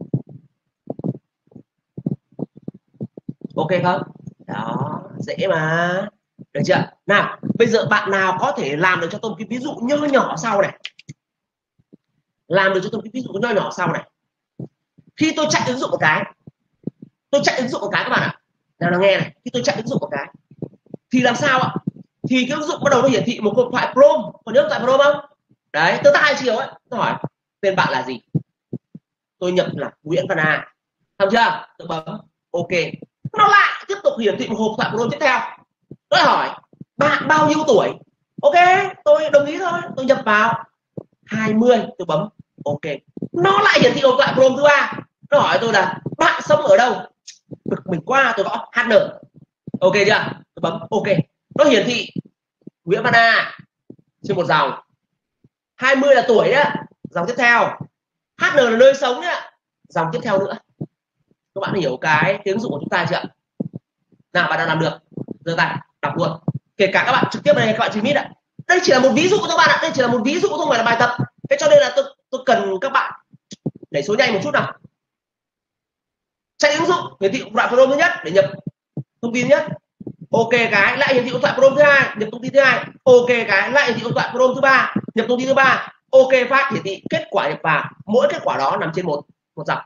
Ok không? Đó, dễ mà, được chưa? Nào, bây giờ bạn nào có thể làm được cho tôi một cái ví dụ nho nhỏ sau này, làm được cho tôi cái ví dụ nho nhỏ sau này. Khi tôi chạy ứng dụng một cái, các bạn ạ, nào nghe này, khi tôi chạy ứng dụng một cái thì làm sao ạ? Thì cái ứng dụng bắt đầu nó hiển thị một cuộc thoại Chrome, còn nhớ thoại Chrome không? Đấy, tương tác hai chiều ấy, tôi hỏi tên bạn là gì, tôi nhập là Nguyễn Văn A, xong chưa? Tôi bấm ok, nó lại tiếp tục hiển thị một hộp thoại Chrome tiếp theo, tôi hỏi bạn bao nhiêu tuổi, ok, tôi đồng ý thôi, tôi nhập vào 20, tôi bấm ok, nó lại hiển thị hộp thoại Chrome thứ ba, nó hỏi tôi là bạn sống ở đâu, bực mình quá, tôi gõ HN, ok chưa? Tôi bấm ok, nó hiển thị Nguyễn Văn A trên một dòng, 20 là tuổi nhá, dòng tiếp theo, HN là nơi sống nhá, dòng tiếp theo nữa. Các bạn hiểu cái ứng dụng của chúng ta chưa? Nào, bạn đã làm được, giơ tay đọc luôn, kể cả các bạn trực tiếp này, các bạn chỉ mít ạ. Đây chỉ là một ví dụ thôi bạn ạ, đây chỉ là một ví dụ, không phải là bài tập. Thế cho nên là tôi cần các bạn đẩy số nhanh một chút nào. Chạy ứng dụng hiển thị đoạn Chrome thứ nhất để nhập thông tin nhất, ok cái lại hiển thị điện thoại Chrome thứ hai, nhập thông tin thứ hai, ok cái lại hiển thị điện thoại Chrome thứ ba, nhập thông tin thứ ba, ok phát hiển thị kết quả nhập vào. Mỗi kết quả đó nằm trên một dòng.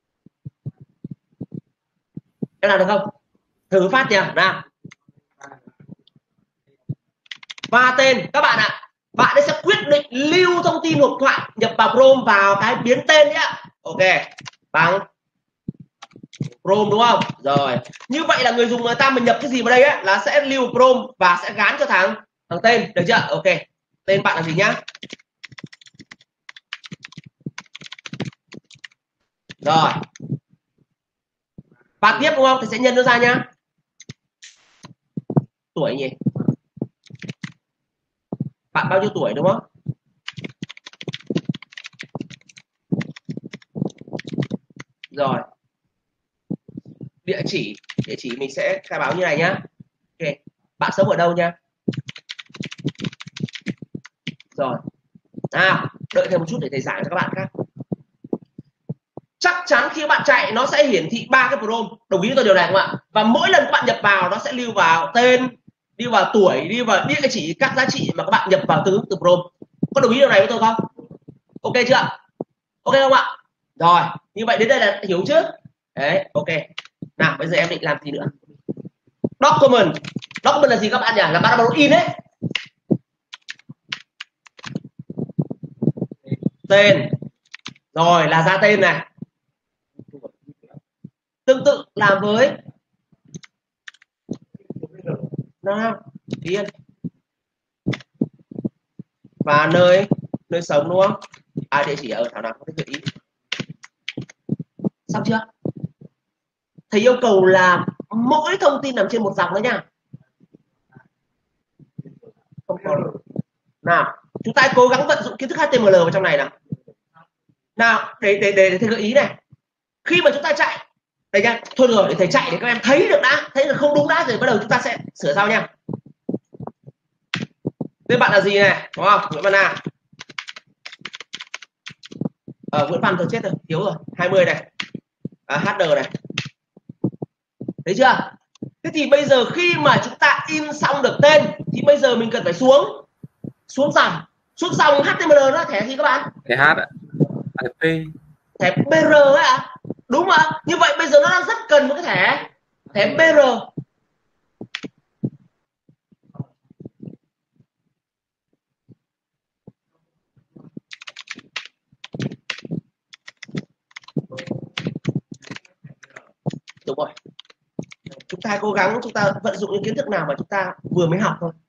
Em làm được không? Thử phát nhỉ. Nào, và tên các bạn ạ, bạn ấy sẽ quyết định lưu thông tin hộp thoại nhập vào Chrome vào cái biến tên nhá. Ok, bằng Chrome đúng không? Rồi, như vậy là người dùng người ta mình nhập cái gì vào đây á là sẽ lưu Chrome và sẽ gán cho thằng tên, được chưa? Ok, tên bạn là gì nhá. Rồi, bạn tiếp đúng không? Thì sẽ nhân nó ra nhá. Tuổi nhỉ? Bạn bao nhiêu tuổi đúng không? Rồi, địa chỉ mình sẽ khai báo như này nhá. Ok, bạn sống ở đâu nhá. Rồi, nào, đợi thêm một chút để thầy giải cho các bạn khác. Chắc chắn khi bạn chạy nó sẽ hiển thị ba cái prompt, đồng ý với tôi điều này không ạ? Và mỗi lần các bạn nhập vào nó sẽ lưu vào tên, đi vào tuổi, đi vào địa chỉ, các giá trị mà các bạn nhập vào từ prompt. Có đồng ý điều này với tôi không? Ok chưa? Ok không ạ? Rồi, như vậy đến đây là hiểu chứ? Đấy, ok. Nào, bây giờ em định làm gì nữa? Document. Document là gì các bạn nhỉ? Là bạn in đấy. Tên. Rồi là ra tên này. Tương tự làm với nào, Yên. Và nơi sống đúng không? Địa chỉ ở thảo nào có thể gợi ý. Xong chưa? Thầy yêu cầu là mỗi thông tin nằm trên một dòng đấy nha. Không còn. Nào, chúng ta cố gắng vận dụng kiến thức HTML vào trong này nào. Nào, để thầy gợi ý này. Khi mà chúng ta chạy, đây nha, thôi được rồi, để thầy chạy để các em thấy được đã, thấy được không đúng đã rồi bắt đầu chúng ta sẽ sửa sau nha. Tên bạn là gì này, đúng không? Nguyễn Văn A. Nguyễn Văn thôi chết rồi, thiếu rồi, 20 này. HD này. Thấy chưa? Thế thì bây giờ khi mà chúng ta in xong được tên thì bây giờ mình cần phải xuống dòng HTML nó thẻ gì các bạn? Thẻ H ạ. P. Thẻ BR ấy ạ. Đúng mà. Như vậy bây giờ nó đang rất cần một cái thẻ BR. Đúng rồi. Chúng ta cố gắng chúng ta vận dụng những kiến thức nào mà chúng ta vừa mới học thôi.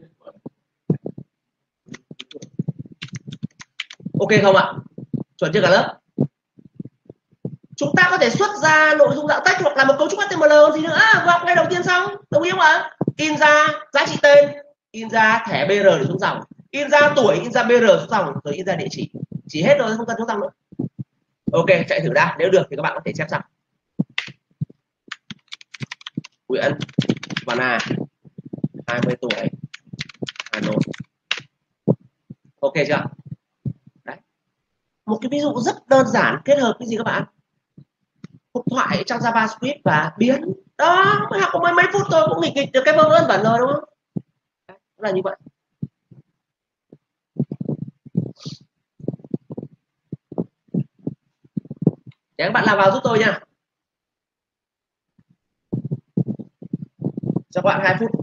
Ok không ạ? Chuẩn chưa cả lớp? Chúng ta có thể xuất ra nội dung dạng text hoặc là một cấu trúc HTML gì nữa, học ngay đầu tiên xong, đồng ý không ạ? In ra giá trị tên, in ra thẻ BR để xuống dòng, in ra tuổi, in ra BR xuống dòng, rồi in ra địa chỉ hết rồi, không cần xuống dòng nữa. Ok, chạy thử đã, nếu được thì các bạn có thể chép xong. Nguyễn Văn A, 20 tuổi, Hà Nội. Ok chưa? Đấy. Một cái ví dụ rất đơn giản kết hợp cái gì các bạn? Hộp thoại trong JavaScript và biến. Đó, mới học có mấy phút thôi cũng nghịch được cái vân vân rồi đúng không? Đấy, là như vậy. Để các bạn làm vào giúp tôi nha. Cho các bạn 2 phút.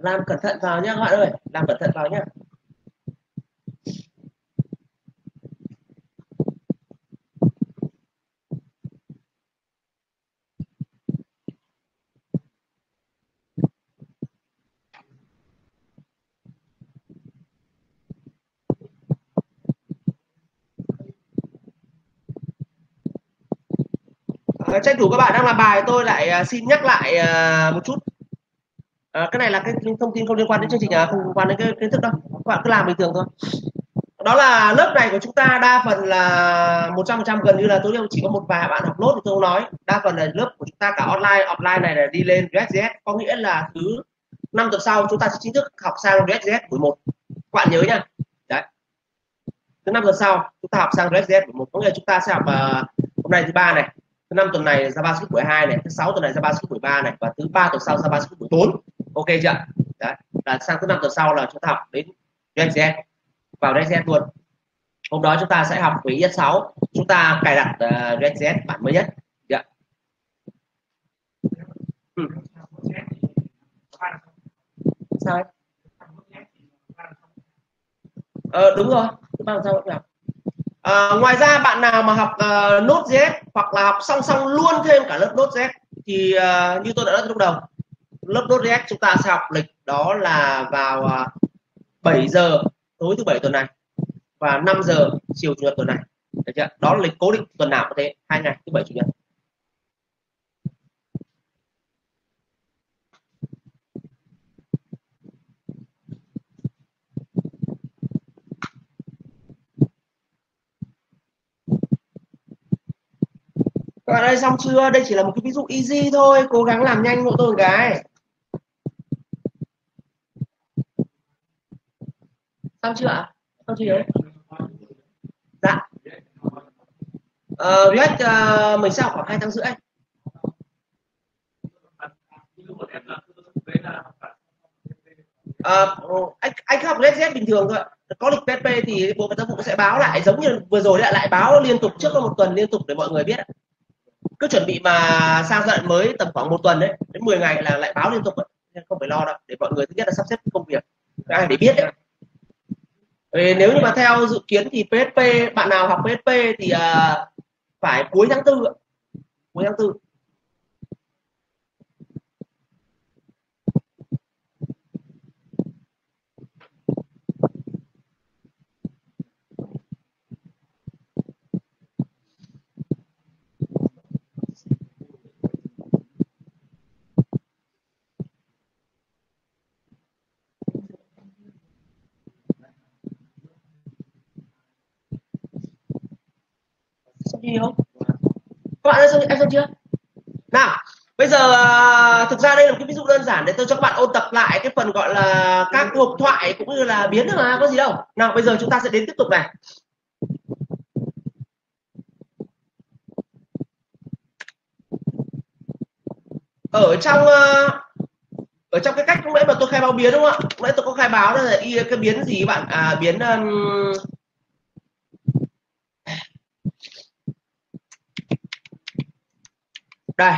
Làm cẩn thận vào nhá các bạn ơi, làm cẩn thận vào nhá. Tranh thủ các bạn đang làm bài tôi lại xin nhắc lại một chút. Cái này là cái thông tin không liên quan đến chương trình, không liên quan đến cái kiến thức đâu, các bạn cứ làm bình thường thôi. Đó là lớp này của chúng ta đa phần là 100%, gần như là tôi chỉ có một vài bạn học nốt thì tôi không nói, đa phần là lớp của chúng ta cả online offline này là đi lên React.js, có nghĩa là thứ 5 tuần sau chúng ta sẽ chính thức học sang React.js buổi 1, các bạn nhớ nha. Đấy, thứ 5 tuần sau chúng ta học sang React.js buổi 1, có nghĩa là chúng ta sẽ học hôm nay thứ 3 này, thứ 5 tuần này JavaScript buổi 2 này, thứ 6 tuần này JavaScript buổi 3 này, và thứ 3 tuần sau JavaScript buổi 4. Ok chưa? Đấy, là sang thứ 5 tuần sau là chúng ta học đến React.js, vào React.js luôn. Hôm đó chúng ta sẽ học với IS6, chúng ta cài đặt React.js bản mới nhất. Yeah. Sao ấy? Đúng rồi, ngoài ra bạn nào mà học Node.js hoặc là học song song luôn thêm cả lớp Node.js thì như tôi đã nói lúc đầu, lớp Node.js chúng ta sẽ học lịch đó là vào 7 giờ tối thứ 7 tuần này và 5 giờ chiều chủ nhật tuần này. Được chưa? Đó là lịch cố định tuần nào có thế, 2 ngày, thứ 7 chủ nhật. Các bạn ơi, xong chưa? Đây chỉ là một cái ví dụ easy thôi, cố gắng làm nhanh hộ tôi một cái. Xong chưa ạ? Xong chưa? Dạ. React mình sẽ học khoảng 2 tháng rưỡi. Anh học React.js bình thường thôi, có lịch PHP thì bộ phận tác vụ sẽ báo lại, giống như vừa rồi lại báo liên tục trước một tuần liên tục để mọi người biết. Cứ chuẩn bị mà sang giai đoạn mới tầm khoảng 1 tuần đấy, đến 10 ngày là lại báo liên tục đấy. Nên không phải lo đâu, để mọi người thứ nhất là sắp xếp công việc, ai để biết đấy. Nếu như mà theo dự kiến thì PHP, bạn nào học PHP thì phải cuối tháng 4, cuối tháng 4. Xong chưa không? Các bạn ơi, xong chưa? Nào, bây giờ thực ra đây là một cái ví dụ đơn giản để tôi cho các bạn ôn tập lại cái phần gọi là các hộp thoại cũng như là biến thôi mà, có gì đâu. Nào, bây giờ chúng ta sẽ đến tiếp tục này. Ở trong cái cách lúc nãy mà tôi khai báo biến đúng không ạ? Lúc nãy tôi có khai báo là cái biến gì các bạn? Biến đây.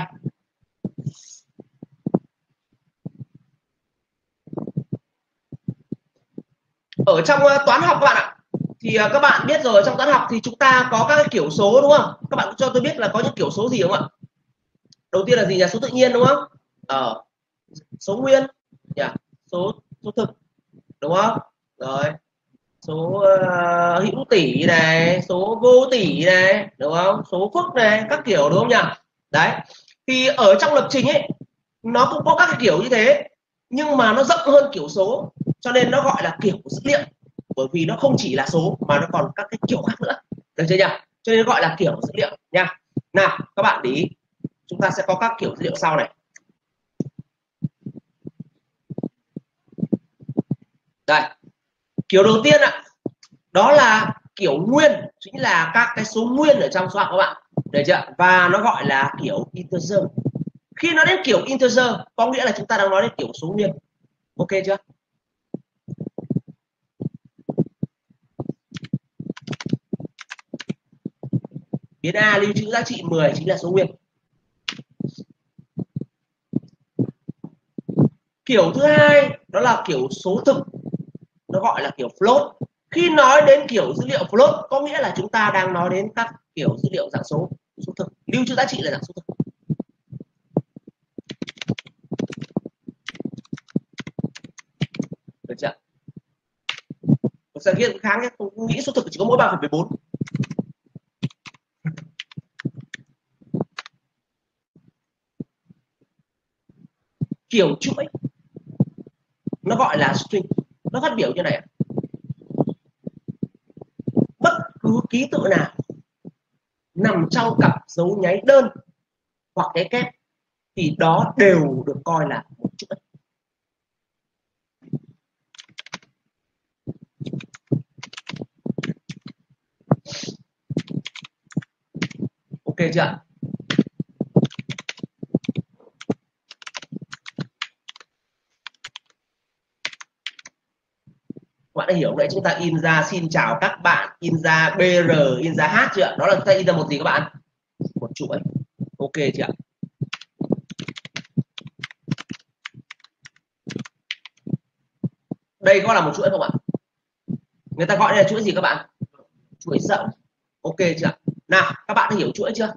Ở trong toán học các bạn ạ, thì các bạn biết rồi, trong toán học thì chúng ta có các cái kiểu số đúng không? Các bạn cho tôi biết là có những kiểu số gì không ạ? Đầu tiên là gì? Là số tự nhiên đúng không? Số nguyên, số thực đúng không? Rồi số hữu tỷ này, số vô tỷ này đúng không? Số phức này, các kiểu đúng không nhỉ? Đấy, thì ở trong lập trình ấy nó cũng có các cái kiểu như thế, nhưng mà nó rộng hơn kiểu số, cho nên nó gọi là kiểu dữ liệu, bởi vì nó không chỉ là số mà nó còn các cái kiểu khác nữa, được chưa nhỉ? Cho nên gọi là kiểu dữ liệu nha. Nào các bạn để ý, chúng ta sẽ có các kiểu dữ liệu sau này. Đây, kiểu đầu tiên ạ, đó là kiểu nguyên, chính là các cái số nguyên ở trong số học các bạn, được chưa? Và nó gọi là kiểu integer. Khi nó đến kiểu integer có nghĩa là chúng ta đang nói đến kiểu số nguyên. Ok chưa? Biến A lưu trữ giá trị 10 chính là số nguyên. Kiểu thứ hai đó là kiểu số thực, nó gọi là kiểu float. Khi nói đến kiểu dữ liệu float có nghĩa là chúng ta đang nói đến các kiểu dữ liệu dạng số thực, lưu trữ giá trị là dạng số thực. Được chưa? Một sáng hiện kháng nhé, không nghĩ số thực chỉ có mỗi 3,14. Kiểu chuỗi nó gọi là string, nó phát biểu như này: bất cứ ký tự nào nằm trong cặp dấu nháy đơn hoặc cái kép thì đó đều được coi là một chuỗi. Ok chưa? Bạn đã hiểu đấy, chúng ta in ra xin chào các bạn, in ra BR, in ra H chưa? Đó là chúng ta in ra một gì các bạn? Một chuỗi. Ok chưa? Đây có là một chuỗi không ạ? Người ta gọi đây là chuỗi gì các bạn? Chuỗi rộng. Ok chưa? Nào, các bạn đã hiểu chuỗi chưa?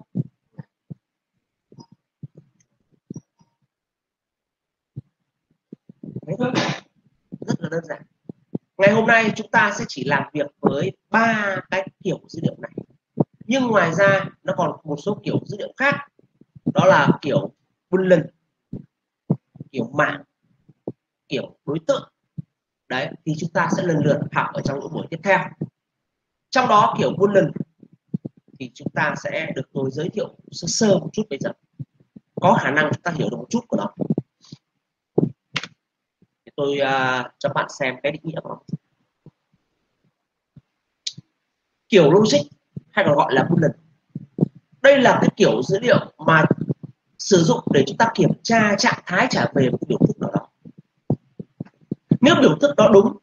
Thế thôi. Rất là đơn giản. Ngày hôm nay chúng ta sẽ chỉ làm việc với 3 cái kiểu dữ liệu này. Nhưng ngoài ra nó còn một số kiểu dữ liệu khác. Đó là kiểu boolean, kiểu mạng, kiểu đối tượng. Đấy, thì chúng ta sẽ lần lượt học ở trong những buổi tiếp theo. Trong đó kiểu boolean thì chúng ta sẽ được tôi giới thiệu sơ sơ một chút bây giờ. Có khả năng chúng ta hiểu được một chút của nó. Tôi cho bạn xem cái định nghĩa của nó. Kiểu logic hay còn gọi là boolean, đây là cái kiểu dữ liệu mà sử dụng để chúng ta kiểm tra trạng thái trả về một biểu thức nào đó. Nếu biểu thức đó đúng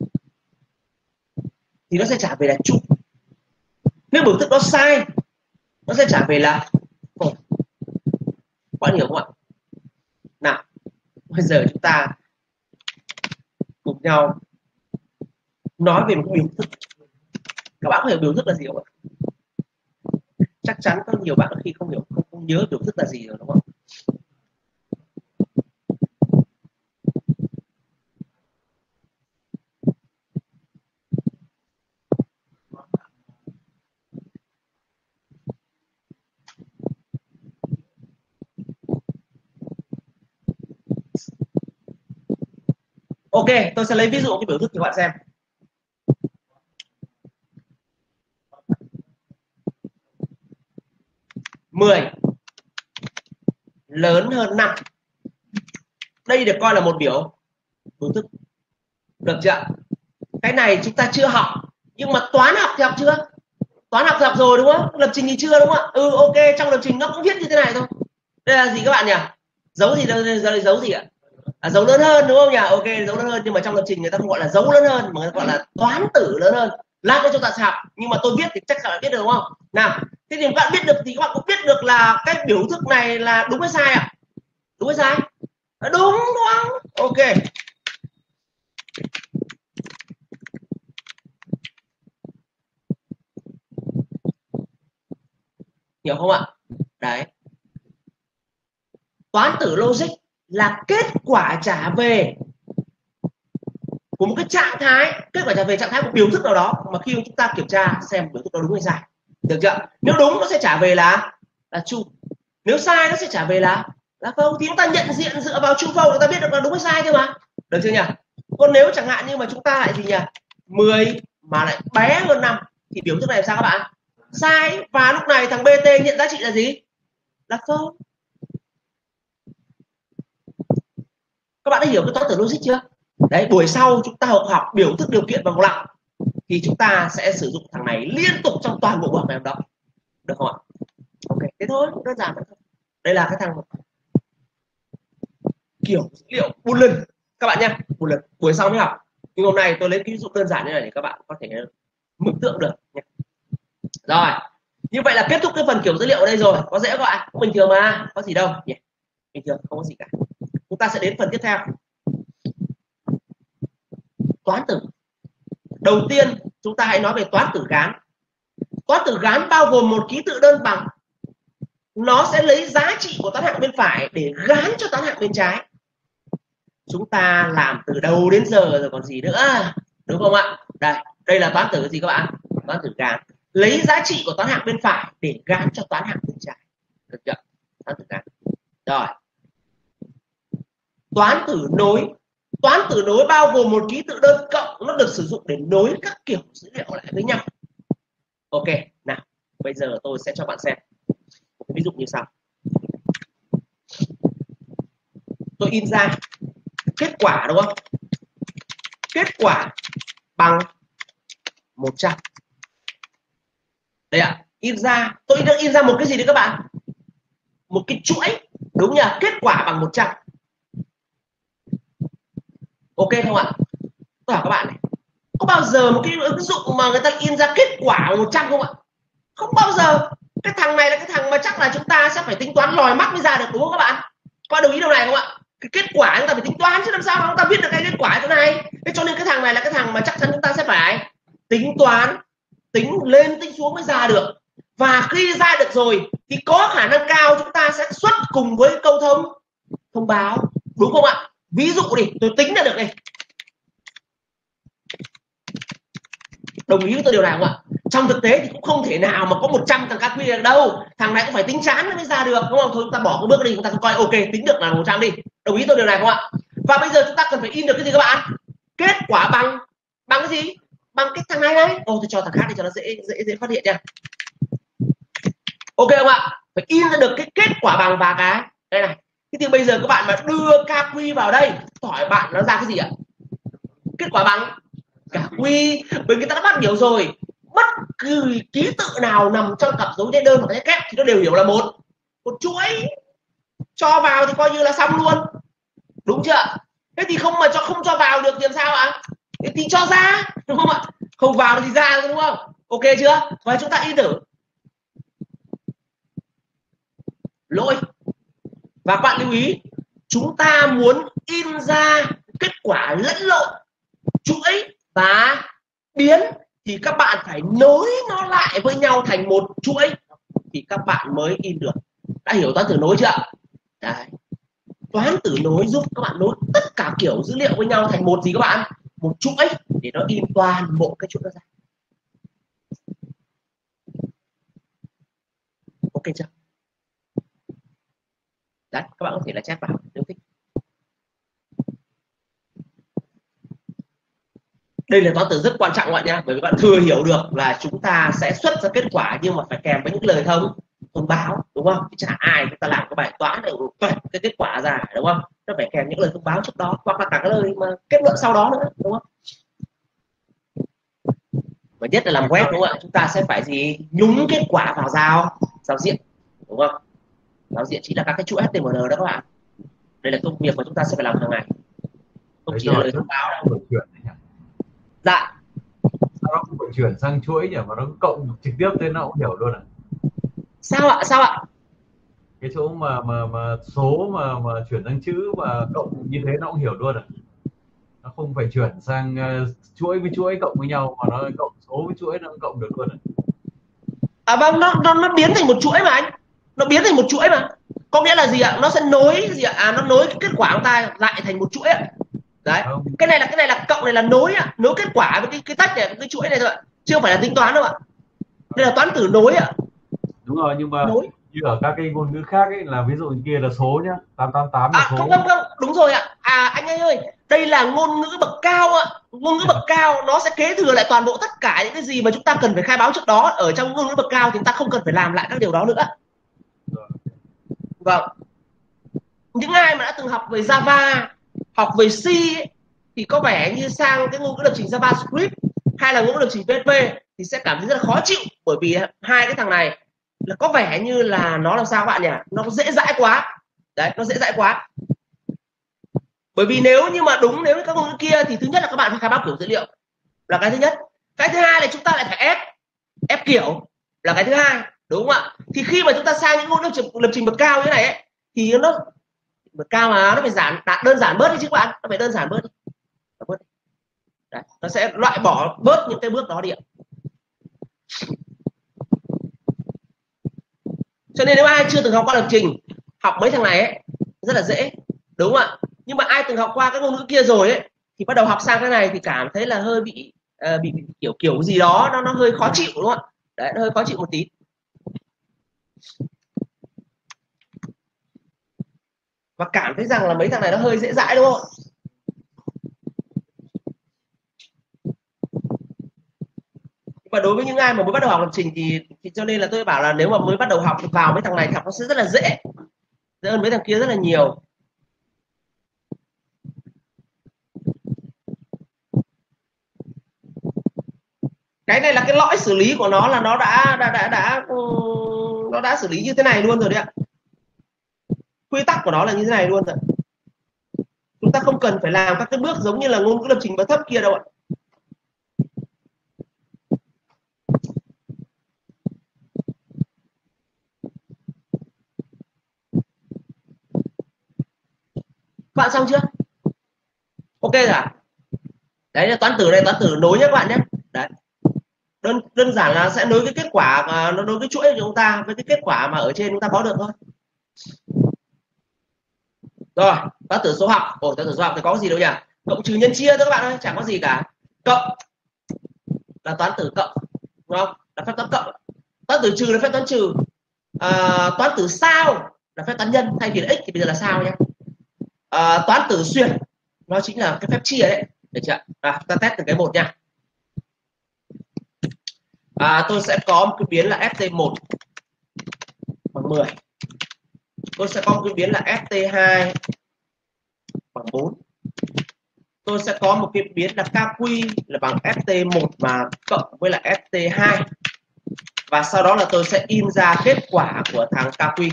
thì nó sẽ trả về là true. Nếu biểu thức đó sai nó sẽ trả về là false. Bạn hiểu không ạ? Nào, bây giờ chúng ta cùng nhau nói về một biểu thức. Các bạn có hiểu biểu thức là gì không ạ? Chắc chắn có nhiều bạn khi không hiểu, không nhớ biểu thức là gì rồi đúng không? Ok, tôi sẽ lấy ví dụ cái biểu thức cho các bạn xem. 10 lớn hơn 5. Đây được coi là một biểu thức. Được chưa? Cái này chúng ta chưa học, nhưng mà toán học thì học chưa? Toán học thì học rồi đúng không? Lập trình thì chưa đúng không ạ? Ok, trong lập trình nó cũng viết như thế này thôi. Đây là gì các bạn nhỉ? Dấu gì đâu? Dấu gì ạ? Dấu lớn hơn đúng không nhỉ? Ok, dấu lớn hơn, nhưng mà trong lập trình người ta không gọi là dấu lớn hơn mà người ta gọi là toán tử lớn hơn. Lát nữa chúng ta sẽ học, nhưng mà tôi viết thì chắc chắn là biết được đúng không? Nào, thế thì các bạn biết được thì các bạn cũng biết được là cái biểu thức này là đúng hay sai ạ? Đúng hay sai? Đúng không? Ok. Hiểu không ạ? Đấy. Toán tử logic là kết quả trả về của một cái trạng thái, kết quả trả về trạng thái của biểu thức nào đó mà khi chúng ta kiểm tra xem biểu thức đó đúng hay sai. Được chưa? Nếu đúng nó sẽ trả về là true. Nếu sai nó sẽ trả về là không. Thì chúng ta nhận diện dựa vào true false người ta biết được là đúng hay sai thôi mà. Được chưa nhỉ? Còn nếu chẳng hạn như mà chúng ta lại gì nhỉ? 10 mà lại bé hơn 5 thì biểu thức này làm sao các bạn? Sai, và lúc này thằng BT nhận giá trị là gì? Là false. Các bạn đã hiểu cái toán tử logic chưa? Đấy, buổi sau chúng ta học biểu thức điều kiện và vòng lặp thì chúng ta sẽ sử dụng thằng này liên tục trong toàn bộ buổi ngày hôm đó. Được không ạ? Ok, thế thôi, đơn giản vậy thôi. Đây là cái thằng kiểu dữ liệu boolean các bạn nhé. Boolean buổi sau mới học, nhưng hôm nay tôi lấy cái ví dụ đơn giản như này để các bạn có thể mường tượng được nhé. Rồi, như vậy là kết thúc cái phần kiểu dữ liệu ở đây rồi. Có dễ các bạn? Cũng bình thường mà, có gì đâu nhỉ? Bình thường, không có gì cả. Chúng ta sẽ đến phần tiếp theo. toán tử. Đầu tiên chúng ta hãy nói về toán tử gán. Toán tử gán bao gồm một ký tự đơn bằng, nó sẽ lấy giá trị của toán hạng bên phải để gán cho toán hạng bên trái. Chúng ta làm từ đầu đến giờ rồi còn gì nữa, đúng không ạ? Đây là toán tử gì các bạn? Toán tử gán, lấy giá trị của toán hạng bên phải để gán cho toán hạng bên trái, được chưa? Toán tử gán. Rồi, toán tử nối. Toán tử nối bao gồm một ký tự đơn cộng, nó được sử dụng để nối các kiểu dữ liệu lại với nhau. Ok, nào, bây giờ tôi sẽ cho bạn xem một ví dụ như sau. Tôi in ra kết quả, đúng không? Kết quả bằng 100. Đây ạ, in ra, tôi đang in ra một cái gì đấy các bạn? Một cái chuỗi, đúng nhỉ? Kết quả bằng 100. Ok không ạ? Tôi hỏi các bạn này, có bao giờ một cái ứng dụng mà người ta in ra kết quả bằng 100 không ạ? Không bao giờ. Cái thằng này là cái thằng mà chắc là chúng ta sẽ phải tính toán lòi mắt mới ra được, đúng không các bạn? Các bạn đồng ý điều này không ạ? Cái kết quả chúng ta phải tính toán chứ làm sao mà chúng ta biết được cái kết quả chỗ này. Thế cho nên cái thằng này là cái thằng mà chắc chắn chúng ta sẽ phải tính toán, tính lên tính xuống mới ra được. Và khi ra được rồi thì có khả năng cao chúng ta sẽ xuất cùng với câu thông báo, đúng không ạ? Ví dụ đi, tôi tính ra được này. Đồng ý với tôi điều này không ạ? Trong thực tế thì cũng không thể nào mà có 100 thằng KQ được đâu. Thằng này cũng phải tính chán mới ra được, đúng không? Thôi chúng ta bỏ cái bước đi, chúng ta coi ok, tính được là 100 đi. Đồng ý tôi điều này không ạ? Và bây giờ chúng ta cần phải in được cái gì các bạn? Kết quả bằng cái gì? Bằng cái thằng này đấy. Tôi cho thằng khác đi cho nó dễ phát hiện nha. Ok không ạ? Phải in ra được cái kết quả bằng và cái đây này. Thế thì bây giờ các bạn mà đưa KQ vào đây, hỏi bạn nó ra cái gì ạ? Kết quả bằng cả quy. Bởi người ta đã bắt hiểu rồi, bất cứ ký tự nào nằm trong cặp dấu nhân đơn hoặc dấu kép thì nó đều hiểu là một chuỗi. Cho vào thì coi như là xong luôn, đúng chưa? Thế thì không cho vào được thì làm sao ạ? Thì cho ra, đúng không ạ? Không vào thì ra, đúng không? Ok chưa? Và chúng ta in thử lỗi. Và các bạn lưu ý, chúng ta muốn in ra kết quả lẫn lộn, chuỗi và biến thì các bạn phải nối nó lại với nhau thành một chuỗi thì các bạn mới in được. Đã hiểu toán tử nối chưa? Đấy. Toán tử nối giúp các bạn nối tất cả kiểu dữ liệu với nhau thành một gì các bạn? Một chuỗi để nó in toàn bộ cái chuỗi đó ra. Ok chưa? Đấy, các bạn có thể là chép vào nếu thích. Đây là toán tử rất quan trọng các bạn nhé, bởi vì bạn thừa hiểu được là chúng ta sẽ xuất ra kết quả nhưng mà phải kèm với những lời thông báo, đúng không? Chả ai chúng ta làm cái bài toán để cái kết quả ra, đúng không? Nó phải kèm những lời thông báo trước đó hoặc là cả cái lời mà kết luận sau đó nữa, đúng không? Và nhất là làm web, đúng không ạ? Chúng ta sẽ phải gì? Nhúng kết quả vào giao diện, đúng không? Giao diện chính là các cái chuỗi HTML đó các bạn. Đây là công việc mà chúng ta sẽ phải làm hàng ngày, không chỉ là lời thông báo đâu. Dạ. Sao nó không phải chuyển sang chuỗi nhỉ, mà nó cộng trực tiếp thế nó cũng hiểu luôn à? Sao ạ? Cái chỗ mà số mà chuyển sang chữ và cộng như thế nó cũng hiểu luôn à? Nó không phải chuyển sang chuỗi với chuỗi cộng với nhau mà nó cộng số với chuỗi nó cũng cộng được luôn à? Vâng, nó biến thành một chuỗi mà anh. Nó biến thành một chuỗi mà. Có nghĩa là gì ạ? Nó sẽ nối gì ạ? Nó nối cái kết quả của ta lại thành một chuỗi ạ. Đấy. Cái này là cộng, này là nối ạ, nối kết quả với cái tách này, cái chuỗi này thôi ạ. Chưa phải là tính toán đâu ạ. Đây là toán tử nối ạ. Đúng rồi, nhưng mà nối. Như ở các cái ngôn ngữ khác ấy là ví dụ như kia là số nhá, 888 là số. Không, đúng rồi ạ. Anh ơi, đây là ngôn ngữ bậc cao ạ. Ngôn ngữ bậc cao nó sẽ kế thừa lại toàn bộ tất cả những cái gì mà chúng ta cần phải khai báo trước đó. Ở trong ngôn ngữ bậc cao thì chúng ta không cần phải làm lại các điều đó nữa. Vâng. Những ai mà đã từng học về Java, học về C ấy, thì có vẻ như sang cái ngôn ngữ lập trình JavaScript hay là ngôn ngữ lập trình PHP thì sẽ cảm thấy rất là khó chịu, bởi vì hai cái thằng này là có vẻ như là nó làm sao các bạn nhỉ? Nó dễ dãi quá. Đấy, nó dễ dãi quá. Bởi vì nếu như các ngôn ngữ kia thì thứ nhất là các bạn phải khai báo kiểu dữ liệu là cái thứ nhất. Cái thứ hai là chúng ta lại phải ép kiểu là cái thứ hai, đúng không ạ? Thì khi mà chúng ta sang những ngôn ngữ lập trình bậc cao như thế này ấy, thì nó bậc cao mà nó phải đơn giản bớt đi chứ các bạn, nó phải đơn giản bớt đi. Đấy, nó sẽ loại bỏ bớt những cái bước đó đi ạ. Cho nên nếu ai chưa từng học qua lập trình, học mấy thằng này ấy rất là dễ, đúng không ạ? Nhưng mà ai từng học qua các ngôn ngữ kia rồi ấy thì bắt đầu học sang cái này thì cảm thấy là hơi bị kiểu gì đó nó hơi khó chịu, đúng không ạ? Đấy, nó hơi khó chịu một tí. Và cảm thấy rằng là mấy thằng này nó hơi dễ dãi, đúng không? Và đối với những ai mà mới bắt đầu học lập trình thì cho nên là tôi bảo là nếu mà mới bắt đầu học thì vào mấy thằng này học nó sẽ rất là dễ hơn mấy thằng kia rất là nhiều. Cái này là cái lõi xử lý của nó là nó đã xử lý như thế này luôn rồi đấy ạ. Quy tắc của nó là như thế này luôn rồi. Chúng ta không cần phải làm các cái bước giống như là ngôn ngữ lập trình bậc thấp kia đâu ạ. Bạn xong chưa? Ok rồi à? Đấy là toán tử, đây toán tử nối nhé các bạn nhé. Đấy, đơn giản là sẽ nối cái kết quả mà nó nối cái chuỗi của chúng ta với cái kết quả mà ở trên chúng ta có được thôi. Rồi, toán tử số học. Toán tử số học thì có gì đâu nhỉ? Cộng trừ nhân chia thôi các bạn ơi, chẳng có gì cả. Cộng là toán tử cộng, đúng không? Là phép toán cộng. Toán tử trừ là phép toán trừ. Toán tử sao là phép toán nhân, thay vì là x thì bây giờ là sao nhé. Toán tử xuyệt nó chính là cái phép chia đấy, được chưa? Ta test từng cái một nha. Tôi sẽ có một cái biến là ft1 bằng 10. Tôi sẽ có một cái biến là ft2 bằng 4. Tôi sẽ có một cái biến là kq là bằng ft1 mà cộng với là ft2. Và sau đó là tôi sẽ in ra kết quả của thằng kq.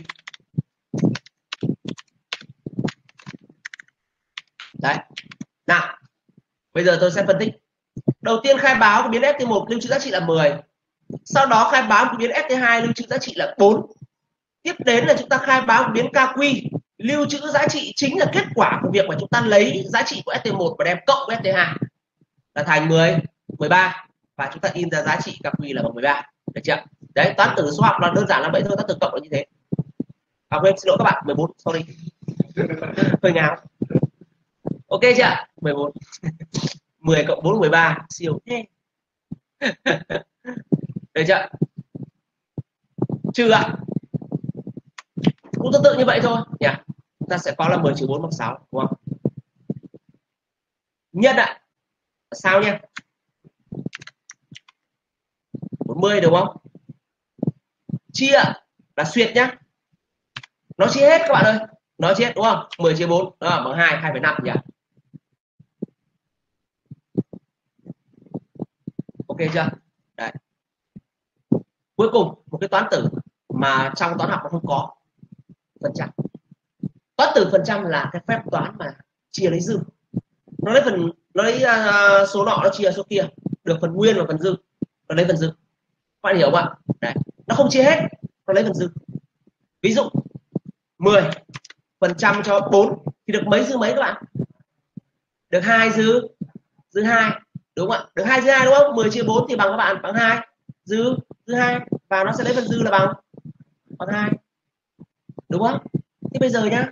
Đấy. Nào, bây giờ tôi sẽ phân tích. Đầu tiên khai báo cái biến ft1 lưu trữ giá trị là 10. Sau đó khai báo cái biến ft2 lưu trữ giá trị là 4. Tiếp đến là chúng ta khai báo cái biến kq lưu trữ giá trị chính là kết quả của việc mà chúng ta lấy giá trị của ft1 và đem cộng với ft2 là thành 10, 13 và chúng ta in ra giá trị kq là bằng 13, được chưa? Đấy, toán tử số học là đơn giản là vậy thôi, toán tử cộng là như thế. Quên, xin lỗi các bạn, 14, sorry. Hơi ngáo. Ok chưa? 14. 10 cộng 4 13, siêu thế. Được chưa? Trừ ạ. Cũng tương tự như vậy thôi nhỉ. Chúng ta sẽ có là 10 trừ 4 bằng 6, đúng không? Nhân ạ. Sao nha? 40 đúng không? Chia là xuyệt nhá. Nó chia hết các bạn ơi. Nó chia hết đúng không? 10 chia 4 đó bằng 2, 2,5 nhỉ. Ok chưa? Đấy. Cuối cùng một cái toán tử mà trong toán học nó không có phần trăm. Toán tử phần trăm là cái phép toán mà chia lấy dư. Nó lấy số nọ nó chia số kia, được phần nguyên và phần dư, nó lấy phần dư. Các bạn hiểu không ạ? Đấy. Nó không chia hết, nó lấy phần dư. Ví dụ 10% cho 4 thì được mấy dư mấy các bạn? Được 2 dư 2, đúng không ạ? Được 2 dư 2 đúng không? 10 chia 4 thì bằng các bạn bằng 2 dư 2 và nó sẽ lấy phần dư là bằng 2. Đúng không? Thế bây giờ nhá.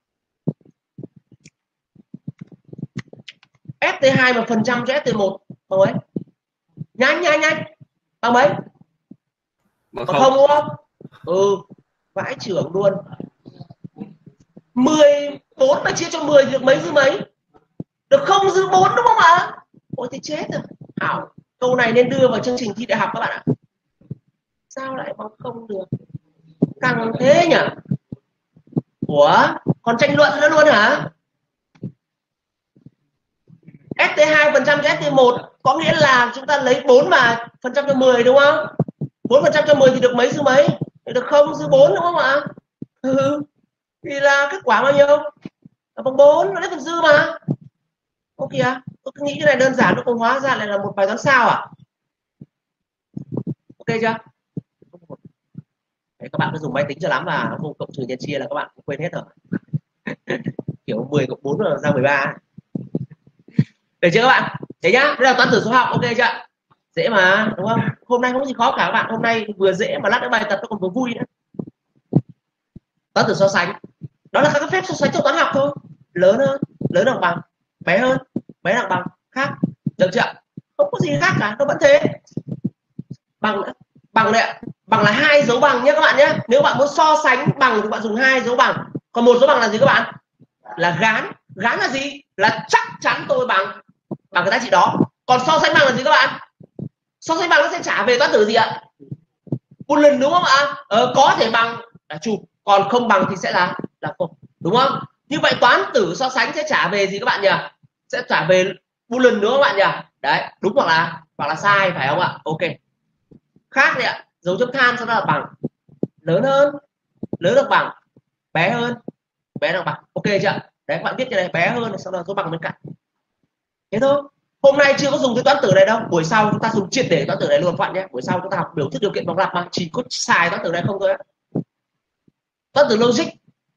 ft2 mà phần trăm cho ft1 bằng mấy? Nhanh. Bằng mấy? Bằng không đúng không? Vãi trưởng luôn. 14 mà chia cho 10 thì được mấy dư mấy? Được không dư 4 đúng không ạ? Ôi thì chết rồi. Hảo, câu này nên đưa vào chương trình thi đại học các bạn ạ. Sao lại bằng không được? Căng thế nhỉ? Ủa? Còn tranh luận nữa luôn hả? ft2 phần trăm cho ft1 có nghĩa là chúng ta lấy 4 mà phần trăm cho 10 đúng không? 4 phần trăm cho 10 thì được mấy dư mấy? Thì được không dư 4 đúng không ạ? Thì là kết quả bao nhiêu? Là bằng 4, nó lấy phần dư mà. Ok kìa, tôi cứ nghĩ cái này đơn giản, nó không hóa ra lại là một bài toán sao à? Ok chưa? Đấy, các bạn cứ dùng máy tính cho lắm và không cộng trừ nhân chia là các bạn cũng quên hết rồi. Kiểu 10 cộng 4 là ra 13. Được chưa các bạn? Thế nhá, đây là toán tử số học, ok chưa? Dễ mà đúng không? Hôm nay không có gì khó cả các bạn, hôm nay vừa dễ mà lát nữa bài tập nó còn vừa vui nữa. Toán tử so sánh đó là các phép so sánh trong toán học thôi, lớn hơn, lớn hoặc bằng, bé hơn, bé hoặc bằng, khác, được chưa? Không có gì khác cả, nó vẫn thế. Bằng nữa, bằng này ạ, bằng là hai dấu bằng nhé các bạn nhé. Nếu bạn muốn so sánh bằng thì bạn dùng hai dấu bằng, còn một dấu bằng là gì các bạn? Là gán. Gán là gì? Là chắc chắn tôi bằng cái giá trị đó. Còn so sánh bằng là gì các bạn? So sánh bằng nó sẽ trả về toán tử gì ạ? Boolean đúng không ạ? Có thể bằng là true, còn không bằng thì sẽ là không, đúng không? Như vậy toán tử so sánh sẽ trả về gì các bạn nhỉ? Sẽ trả về Boolean đúng không các bạn nhỉ? Đấy, đúng hoặc là sai phải không ạ? Ok. Khác đấy ạ, dấu chấm than sau đó là bằng, lớn hơn, lớn được bằng, bé hơn, bé được bằng, ok chưa? Đấy, các bạn viết như này, bé hơn sau đó dấu bằng bên cạnh. Thế thôi. Hôm nay chưa có dùng cái toán tử này đâu, buổi sau chúng ta dùng triệt để toán tử này luôn các bạn nhé. Buổi sau chúng ta học biểu thức điều kiện vòng lặp mà chỉ có xài toán tử này không thôi á. Toán tử logic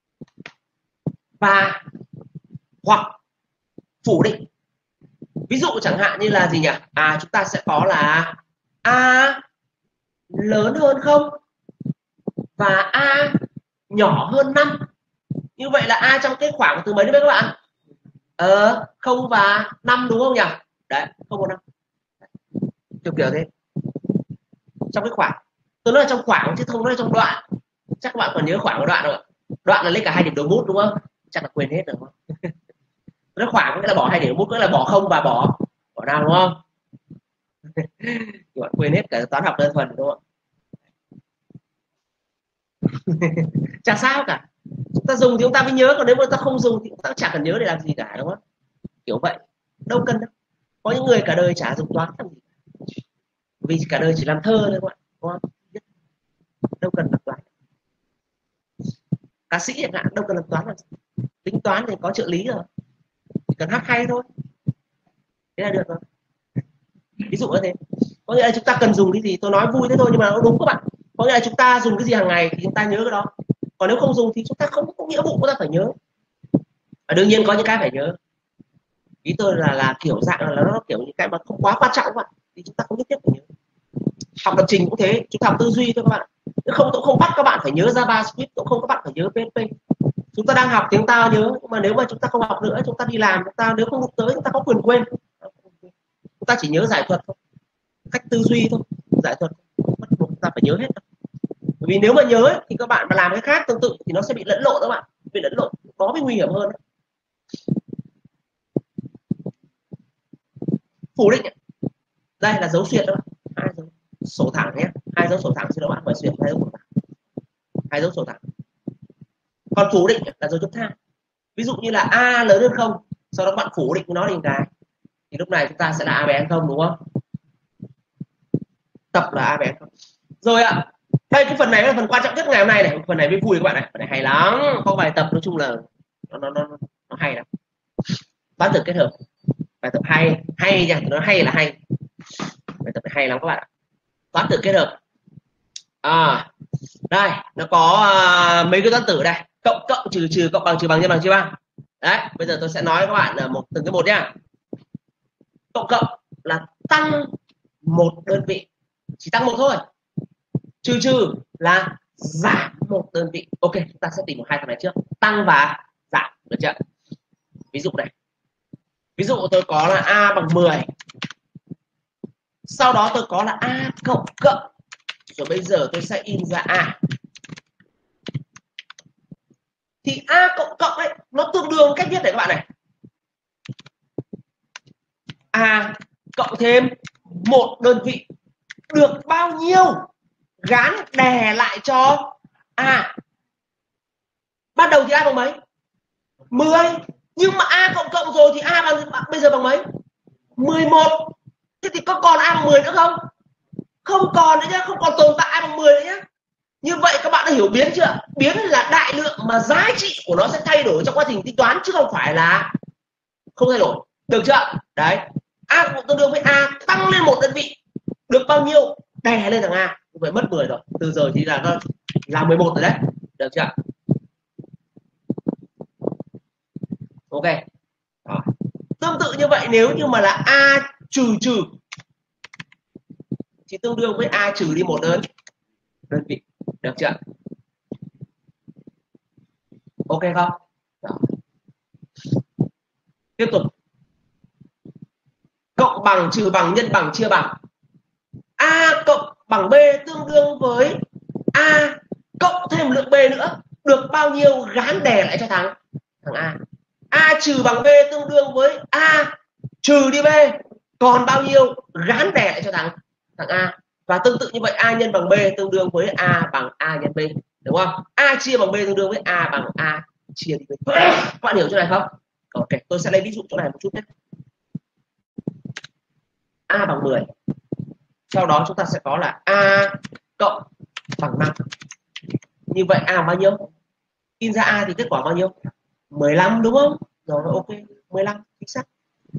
và hoặc phủ định. Ví dụ chẳng hạn như là gì nhỉ? Chúng ta sẽ có là a lớn hơn 0 và a nhỏ hơn 5. Như vậy là a trong cái khoảng từ mấy đến mấy các bạn? 0 và 5 đúng không nhỉ? Đấy, 0 và 5. Kiểu thế. Trong cái khoảng. Tôi nói là trong khoảng chứ không nói là trong đoạn. Chắc các bạn còn nhớ khoảng của đoạn rồi. Đoạn là lấy cả hai điểm đầu mút đúng không? Chắc là quên hết rồi đúng không? Nói khoảng nghĩa là bỏ hai điểm đầu mút, nghĩa là bỏ 0 và bỏ nào đúng không? Các bạn quên hết cả toán học đơn thuần đúng không? Chả sao cả. Chúng ta dùng thì chúng ta mới nhớ, còn nếu mà ta không dùng thì chúng ta chẳng cần nhớ để làm gì cả đúng không? Kiểu vậy. Đâu cần đâu. Có những người cả đời chả dùng toán làm gì. Vì cả đời chỉ làm thơ thôi các bạn, đúng không? Đâu cần làm toán. Ca sĩ chẳng hạn đâu cần làm toán làm gì. Tính toán thì có trợ lý rồi, chỉ cần hát hay thôi, thế là được rồi. Ví dụ như thế. Có nghĩa là chúng ta cần dùng cái gì, tôi nói vui thế thôi nhưng mà nó đúng các bạn. Có nghĩa là chúng ta dùng cái gì hàng ngày thì chúng ta nhớ cái đó, còn nếu không dùng thì chúng ta không có nghĩa vụ chúng ta phải nhớ. Và đương nhiên có những cái phải nhớ. Ý tôi là kiểu dạng là nó kiểu những cái mà không quá quan trọng các bạn thì chúng ta không nhất thiết phải nhớ. Học lập trình cũng thế, chúng ta học tư duy thôi các bạn. Tôi không bắt các bạn phải nhớ JavaScript, cũng không các bạn phải nhớ PHP. Chúng ta đang học thì chúng ta nhớ, nhưng mà nếu mà chúng ta không học nữa, chúng ta đi làm, chúng ta nếu không đụng tới chúng ta có quyền quên. Chúng ta chỉ nhớ giải thuật thôi, cách tư duy thôi, giải thuật bắt buộc chúng ta phải nhớ hết. Bởi vì nếu mà nhớ thì các bạn mà làm cái khác tương tự thì nó sẽ bị lẫn lộn các bạn, bị lẫn lộn nó mới nguy hiểm hơn. Phủ định đây là dấu xuyệt đó bạn, hai dấu sổ thẳng nhé, hai dấu sổ thẳng, xin lỗi bạn, phải xuyệt hai dấu sổ thẳng, hai dấu sổ thẳng. Còn phủ định là dấu chấm than. Ví dụ như là a lớn hơn 0, sau đó các bạn phủ định nó thành cái thì lúc này chúng ta sẽ là a bé hơn 0 đúng không? Tập là a bé hơn 0. Rồi ạ. Đây cái phần này là phần quan trọng nhất ngày hôm nay này, phần này mới vui các bạn này, phần này hay lắm, có bài tập nói chung là nó hay lắm. Toán tử kết hợp, bài tập hay nha, nó hay là hay, bài tập này hay lắm các bạn ạ. Toán tử kết hợp, đây nó có mấy cái toán tử đây, cộng trừ cộng bằng trừ bằng nhân bằng chia bằng. Đấy, bây giờ tôi sẽ nói các bạn là từng cái một nhá. Cộng là tăng một đơn vị, chỉ tăng một thôi. Trừ là giảm một đơn vị. Ok, chúng ta sẽ tìm một hai thằng này trước, tăng và giảm, được chưa? Ví dụ này, ví dụ tôi có là a bằng 10, sau đó tôi có là a cộng, rồi bây giờ tôi sẽ in ra a. Thì a cộng ấy nó tương đương cách viết này các bạn này, a cộng thêm một đơn vị được bao nhiêu gán đè lại cho a. Ban đầu thì a bằng mấy? 10. Nhưng mà a cộng rồi thì a bây giờ bằng mấy? 11. Thế thì có còn a bằng 10 nữa không? Không còn nữa nhá, không còn tồn tại a bằng 10 nữa nhá. Như vậy các bạn đã hiểu biến chưa? Biến là đại lượng mà giá trị của nó sẽ thay đổi trong quá trình tính toán chứ không phải là không thay đổi. Được chưa? Đấy. A cũng tương đương với a tăng lên một đơn vị được bao nhiêu đè lên thằng a. Như vậy mất 10 rồi. Từ giờ thì là 11 rồi đấy. Được chưa? Ok. Đó. Tương tự như vậy nếu như mà là a trừ thì tương đương với A trừ đi một đơn vị. Được chưa? Ok không? Đó. Tiếp tục. Cộng bằng, trừ bằng, nhân bằng, chia bằng. A cộng bằng B tương đương với A cộng thêm lượng B nữa. Được bao nhiêu gán đè lại cho thằng A. A trừ bằng B tương đương với A trừ đi B. Còn bao nhiêu gán đè lại cho thằng A. Và tương tự như vậy A nhân bằng B tương đương với A bằng A nhân B. Đúng không? A chia bằng B tương đương với A bằng A chia đi B. Các bạn hiểu chỗ này không? Ok, tôi sẽ lấy ví dụ chỗ này một chút nhé. A bằng 10. Sau đó chúng ta sẽ có là A cộng bằng 5. Như vậy A bao nhiêu? In ra A thì kết quả bao nhiêu? 15 đúng không? Rồi ok, 15 chính xác.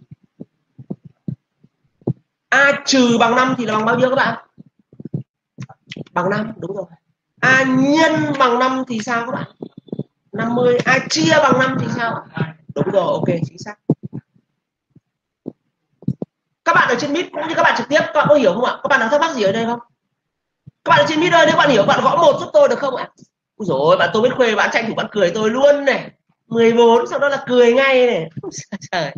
A trừ bằng 5 thì là bằng bao nhiêu các bạn? Bằng 5, đúng rồi. A nhân bằng 5 thì sao các bạn? 50. A chia bằng 5 thì sao? Đúng rồi, ok, chính xác. Các bạn ở trên Meet cũng như các bạn trực tiếp, các bạn có hiểu không ạ? Các bạn có thắc mắc gì ở đây không? Các bạn ở trên Meet ơi, nếu bạn hiểu, bạn gõ 1 giúp tôi được không ạ? Ui dồi ôi, bạn Tô Biết Khuê, bạn tranh thủ bạn cười tôi luôn này. 14, sau đó là cười ngay này. Trời.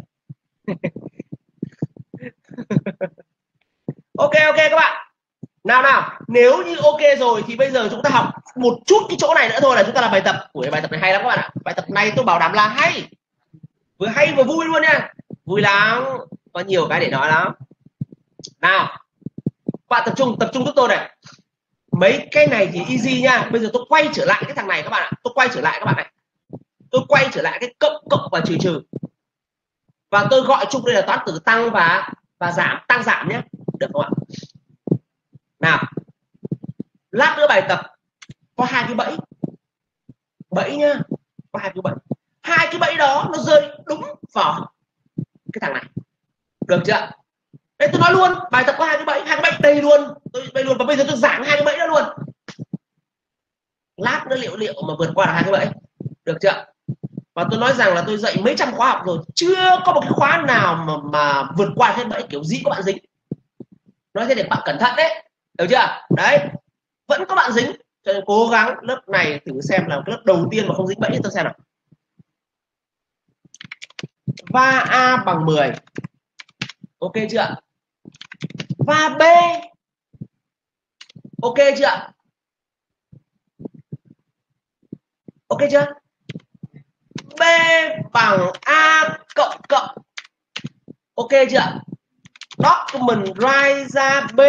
Ok các bạn. Nào, nếu như ok rồi thì bây giờ chúng ta học một chút cái chỗ này nữa thôi là chúng ta làm bài tập. Ủa, bài tập này hay lắm các bạn ạ. Bài tập này tôi bảo đảm là hay. Vừa hay vừa vui luôn nha. Vui lắm, có nhiều cái để nói lắm. Nào, bạn tập trung giúp tôi này. Mấy cái này thì easy nha. Bây giờ tôi quay trở lại cái thằng này các bạn ạ. Tôi quay trở lại các bạn này. Tôi quay trở lại cái cộng và trừ. Và tôi gọi chung đây là toán tử tăng và giảm, tăng giảm nhé. Được không ạ? Nào, lát nữa bài tập có 2 cái bẫy nhá, có 2 cái bẫy. 2 cái bẫy đó nó rơi đúng vào cái thằng này, được chưa? Đây tôi nói luôn, bài tập có 2 cái bẫy đây luôn, đây luôn. Và bây giờ tôi giảng 2 cái bẫy đó luôn. Lát nữa liệu mà vượt qua được 2 cái bẫy, được chưa? Và tôi nói rằng là tôi dạy mấy trăm khóa học rồi, chưa có một cái khóa nào mà vượt qua cái bẫy kiểu gì có bạn dính. Nói thế để bạn cẩn thận đấy, được chưa? Đấy, vẫn có bạn dính, cho nên cố gắng lớp này thử xem là cái lớp đầu tiên mà không dính bẫy tôi xem nào. Va A bằng 10. Ok chưa? Va B. Ok chưa? Ok chưa? B bằng A cộng. Ok chưa? Document write ra B.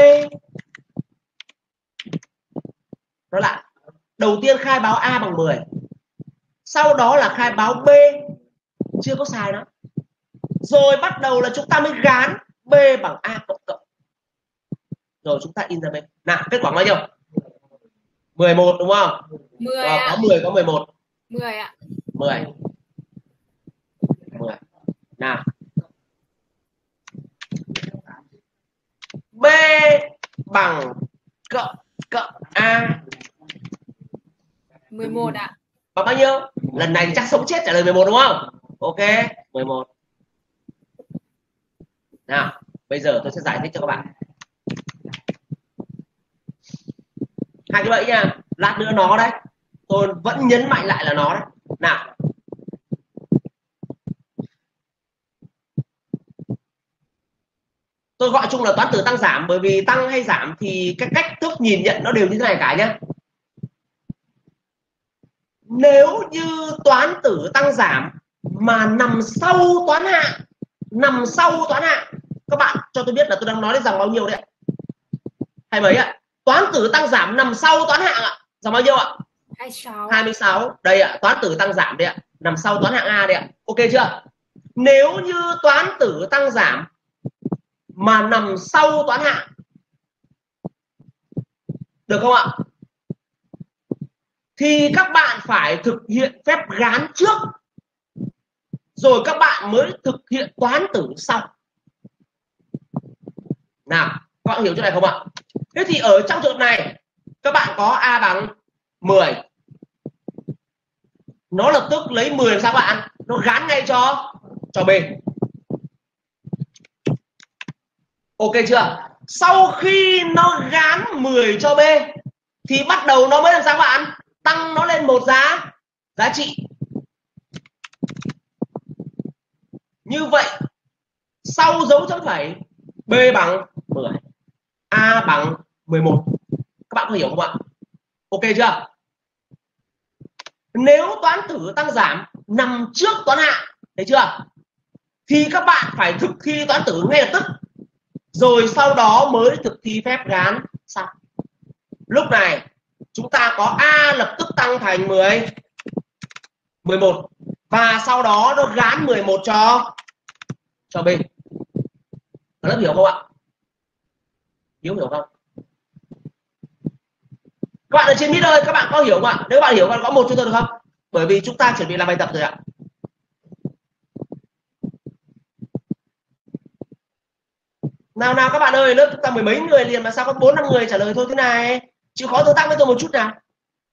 Đó là đầu tiên khai báo A bằng 10. Sau đó là khai báo B. Chưa có sai đó. Rồi bắt đầu là chúng ta mới gán B bằng A cộng. Rồi chúng ta in ra B. Nào, kết quả bao nhiêu? 11 đúng không? 10 ạ. Có 10 có 11. 10 ạ. 10. Nào. B bằng cộng A 11 ạ. Bằng bao nhiêu? Lần này chắc sống chết trả lời 11 đúng không? Ok, 11. Nào, bây giờ tôi sẽ giải thích cho các bạn. 2 cái bẫy nha, lát nữa nó đấy. Tôi vẫn nhấn mạnh lại là nó đấy. Nào. Tôi gọi chung là toán tử tăng giảm, bởi vì tăng hay giảm thì cái cách thức nhìn nhận nó đều như thế này cả nhá. Nếu như toán tử tăng giảm mà nằm sau toán hạ, các bạn cho tôi biết là tôi đang nói đến dòng bao nhiêu đấy ạ? 20 ạ? Toán tử tăng giảm nằm sau toán hạng ạ, dòng bao nhiêu ạ? 26. Đây ạ, toán tử tăng giảm đây ạ, nằm sau toán hạng A đây ạ. Ok chưa? Nếu như toán tử tăng giảm mà nằm sau toán hạng, được không ạ? Thì các bạn phải thực hiện phép gán trước, rồi các bạn mới thực hiện toán tử sau. Nào, các bạn hiểu chỗ này không ạ? Thế thì ở trong trường hợp này, các bạn có A bằng 10. Nó lập tức lấy 10 làm sao bạn? Nó gán ngay cho B. Ok chưa? Sau khi nó gán 10 cho B thì bắt đầu nó mới làm sao bạn? Tăng nó lên một giá trị. Như vậy sau dấu chấm phẩy B bằng 10, A bằng 11. Các bạn có hiểu không ạ? Ok chưa? Nếu toán thử tăng giảm nằm trước toán hạ, thấy chưa? Thì các bạn phải thực thi toán tử ngay lập tức, rồi sau đó mới thực thi phép gán sau. Lúc này chúng ta có A lập tức tăng thành 11 và sau đó nó gán 11 cho B. Các lớp hiểu không ạ? Hiểu không? Các bạn ở trên mít ơi, các bạn có hiểu không ạ? Nếu các bạn hiểu, các bạn có một cho tôi được không? Bởi vì chúng ta chuẩn bị làm bài tập rồi ạ. Nào các bạn ơi, lớp chúng ta mười mấy người liền mà sao có 4-5 người trả lời thôi thế này? Chịu khó tương tác với tôi một chút nào.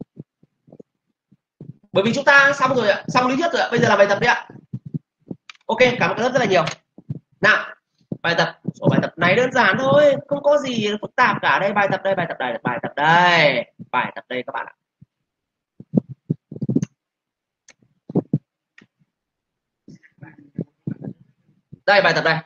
Bởi vì chúng ta xong rồi ạ, xong lý thuyết rồi ạ, bây giờ là bài tập đấy ạ. Ok, cảm ơn các lớp rất là nhiều. Nào, bài tập này đơn giản thôi, không có gì phức tạp cả. Đây bài tập đây các bạn ạ. Đây bài tập đây.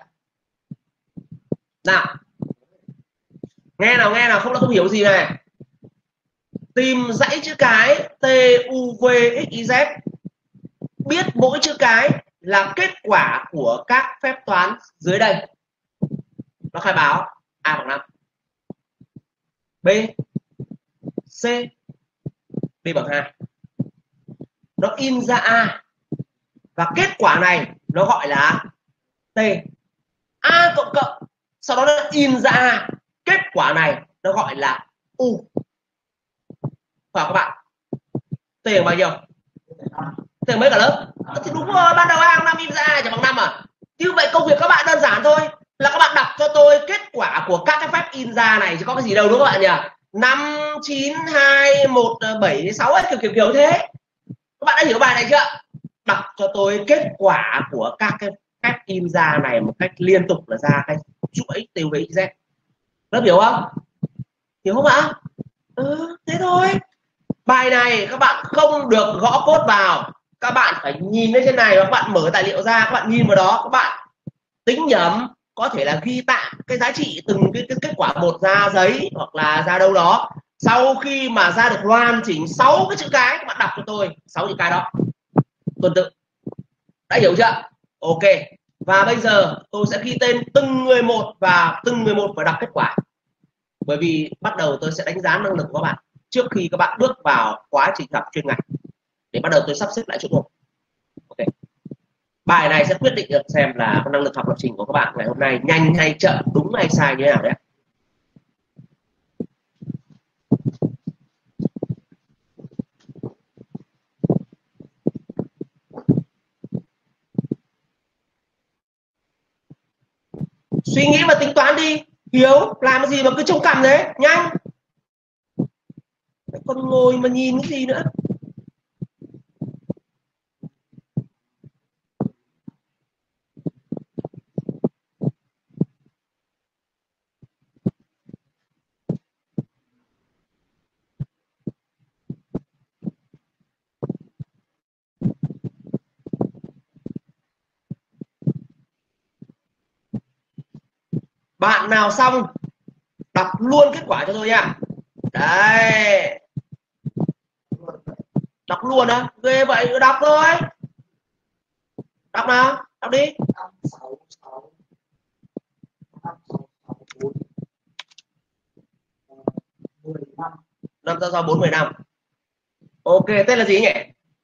Nào, nghe nào, không là không hiểu gì này. Tìm dãy chữ cái T, U, V, X, Y, Z. Biết mỗi chữ cái là kết quả của các phép toán dưới đây. Nó khai báo A bằng 5, B, C, B bằng 2. Nó in ra A và kết quả này nó gọi là T. A cộng cộng, sau đó nó in ra A, kết quả này nó gọi là U. Phải các bạn? T bằng bao nhiêu? T bằng mấy cả lớp? Thì đúng rồi, ban đầu A bằng 5 in ra A chẳng bằng 5 à? Như vậy công việc các bạn đơn giản thôi, là các bạn đọc cho tôi kết quả của các cái phép in ra này, chứ có cái gì đâu đúng không các bạn nhỉ? 5, 9, 2, 1, 7, 6 ấy, kiểu thế. Các bạn đã hiểu bài này chưa? Đọc cho tôi kết quả của các cái phép in ra này một cách liên tục là ra cái chuỗi tiêu với Z. Lớp hiểu không? Hiểu không ạ? Thế thôi. Bài này các bạn không được gõ code vào, các bạn phải nhìn lên trên này và các bạn mở tài liệu ra, các bạn nhìn vào đó, các bạn tính nhẩm, có thể là ghi tạm cái giá trị từng cái kết quả một ra giấy hoặc là ra đâu đó. Sau khi mà ra được hoàn chỉnh 6 cái chữ cái, các bạn đọc cho tôi 6 chữ cái đó tuần tự. Đã hiểu chưa? Ok. Và bây giờ tôi sẽ ghi tên từng người một và từng người một phải đọc kết quả. Bởi vì bắt đầu tôi sẽ đánh giá năng lực của các bạn trước khi các bạn bước vào quá trình học chuyên ngành, để bắt đầu tôi sắp xếp lại chỗ ngồi. Ok. Bài này sẽ quyết định được xem là năng lực học lập trình của các bạn ngày hôm nay nhanh hay chậm, đúng hay sai như thế nào đấy. Suy nghĩ và tính toán đi. Hiếu, làm cái gì mà cứ trông cằm đấy, nhanh. Còn ngồi mà nhìn cái gì nữa. Bạn nào xong đọc luôn kết quả cho tôi nha. Đấy, đọc luôn á, ghê vậy, đọc thôi. Đọc nào, đọc đi. 5 6 4 15. Ok, tên là gì nhỉ?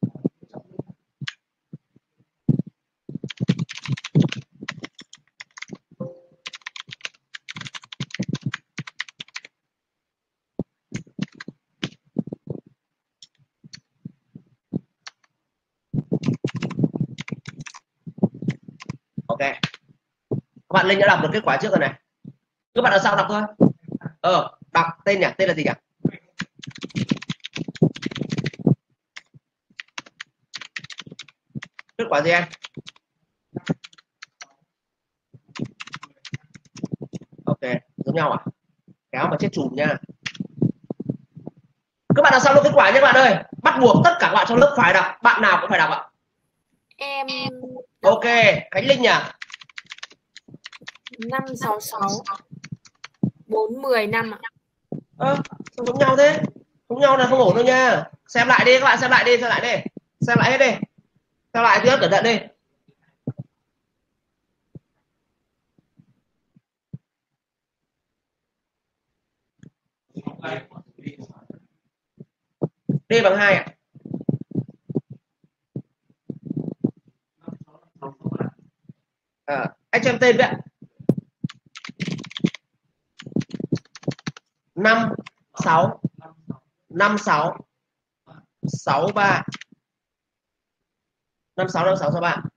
Ok. Các bạn Linh đã đọc được kết quả trước rồi này. Các bạn ở sau đọc thôi. Đọc tên nhỉ? Tên là gì nhỉ? Kết quả gì em? Ok. giống nhau à? Kéo mà chết chùm nha. Các bạn nào xong được kết quả nhé các bạn ơi. Bắt buộc tất cả các bạn trong lớp phải đọc, bạn nào cũng phải đọc ạ. Em Ok, Khánh Linh nhỉ? 566 410 5 ạ. Giống nhau thế. Giống nhau là không ổn đâu nha. Xem lại đi các bạn, xem lại đi, xem lại đi. Xem lại hết đi. Xem lại thứ nhất cẩn thận đi. D bằng 2 ạ. Anh cho em tên với ạ. 5 6 5 6 6 3 5 6 5 6 6 3.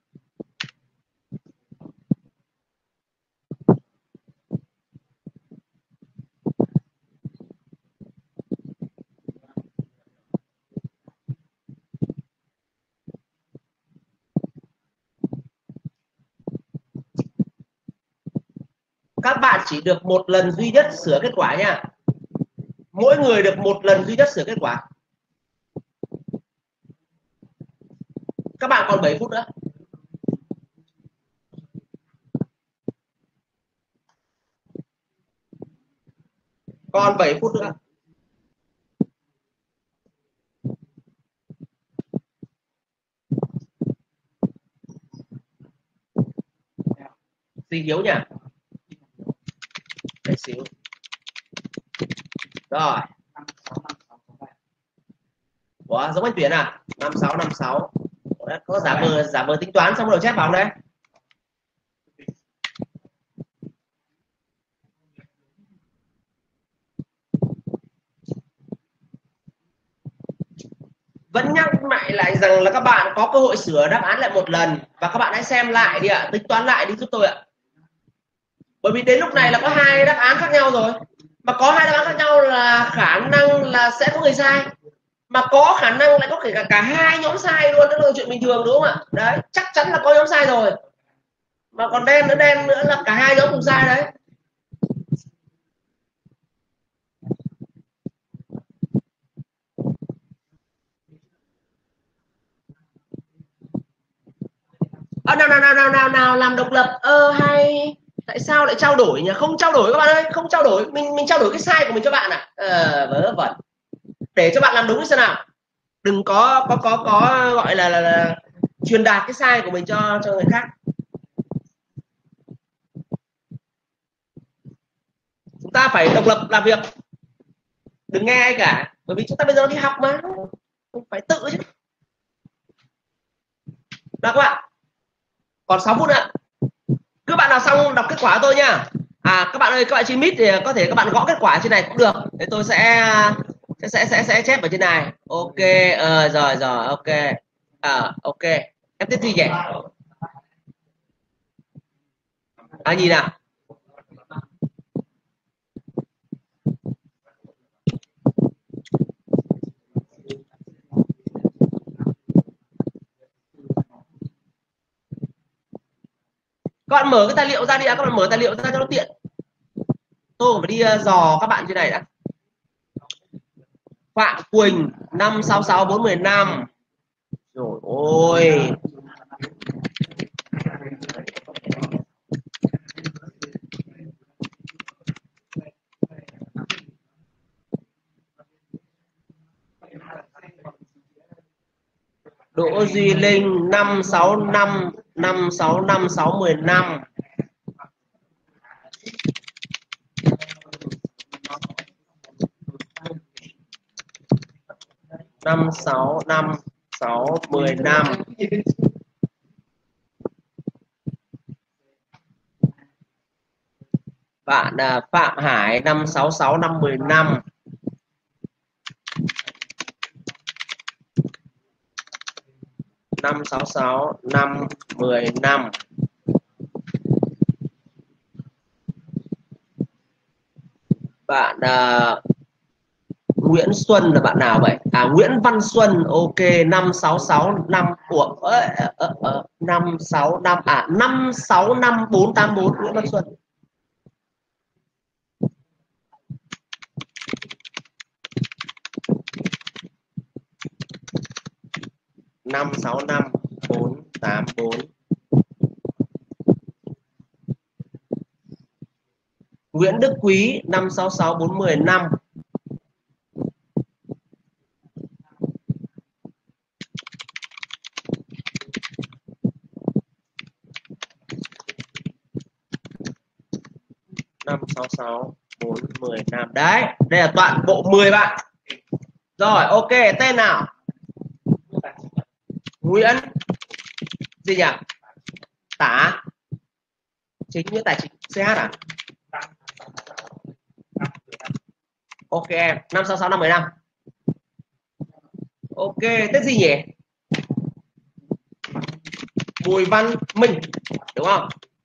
Các bạn chỉ được một lần duy nhất sửa kết quả nha. Mỗi người được một lần duy nhất sửa kết quả. Các bạn còn 7 phút nữa. Còn 7 phút nữa. Gì Hiếu nhỉ? Để xíu. Rồi. Ủa, giống anh Tuyển à? 5656. Có giả vờ tính toán xong rồi chép vào đây. Vẫn nhắc lại rằng là các bạn có cơ hội sửa đáp án lại một lần và các bạn hãy xem lại đi ạ, tính toán lại đi giúp tôi ạ. Bởi vì đến lúc này là có 2 đáp án khác nhau rồi. Mà có 2 đáp án khác nhau là khả năng là sẽ có người sai. Mà có khả năng lại có thể cả 2 nhóm sai luôn, đó là chuyện bình thường đúng không ạ? Đấy, chắc chắn là có nhóm sai rồi. Mà còn đen nữa là cả 2 nhóm cùng sai đấy. Nào làm độc lập. Hay tại sao lại trao đổi nhỉ? Không trao đổi các bạn ơi, không trao đổi. Mình trao đổi cái sai của mình cho bạn ạ. Vớ vẩn. Để cho bạn làm đúng xem nào. Đừng có gọi là truyền đạt cái sai của mình cho người khác. Chúng ta phải độc lập làm việc, đừng nghe ai cả, bởi vì chúng ta bây giờ đi học mà, không phải tự chứ. Nào các bạn, còn 6 phút nữa. Cứ bạn nào xong đọc kết quả tôi nhá. Các bạn ơi, các bạn trên Meet thì có thể các bạn gõ kết quả trên này cũng được. Thế tôi sẽ chép ở trên này. Ok, rồi, ok. Ok. Em tiếp gì nhỉ? Nhìn nào. Các bạn mở cái tài liệu ra đi ạ, các bạn mở tài liệu ra cho nó tiện. Tôi phải đi dò các bạn trên này đã. Phạm Quỳnh 566 415. Rồi ôi. Đỗ Duy Linh 565 565 615. Năm 15. Bạn Phạm Hải 566 515. Năm 66 515. Bạn Nguyễn Xuân là bạn nào vậy? Nguyễn Văn Xuân, ok. 566 5 của 565 565 484 Nguyễn Văn Xuân. 565 484. Nguyễn Đức Quý 566 415. Đấy, đây là toàn bộ 10 bạn. Rồi, ok, tên nào? Nguyễn gì nhỉ? Tả Chính, Nguyễn Tài Chính CH à? Ok em, 566 515. Ok, tên gì nhỉ? Bùi Văn Minh, đúng không?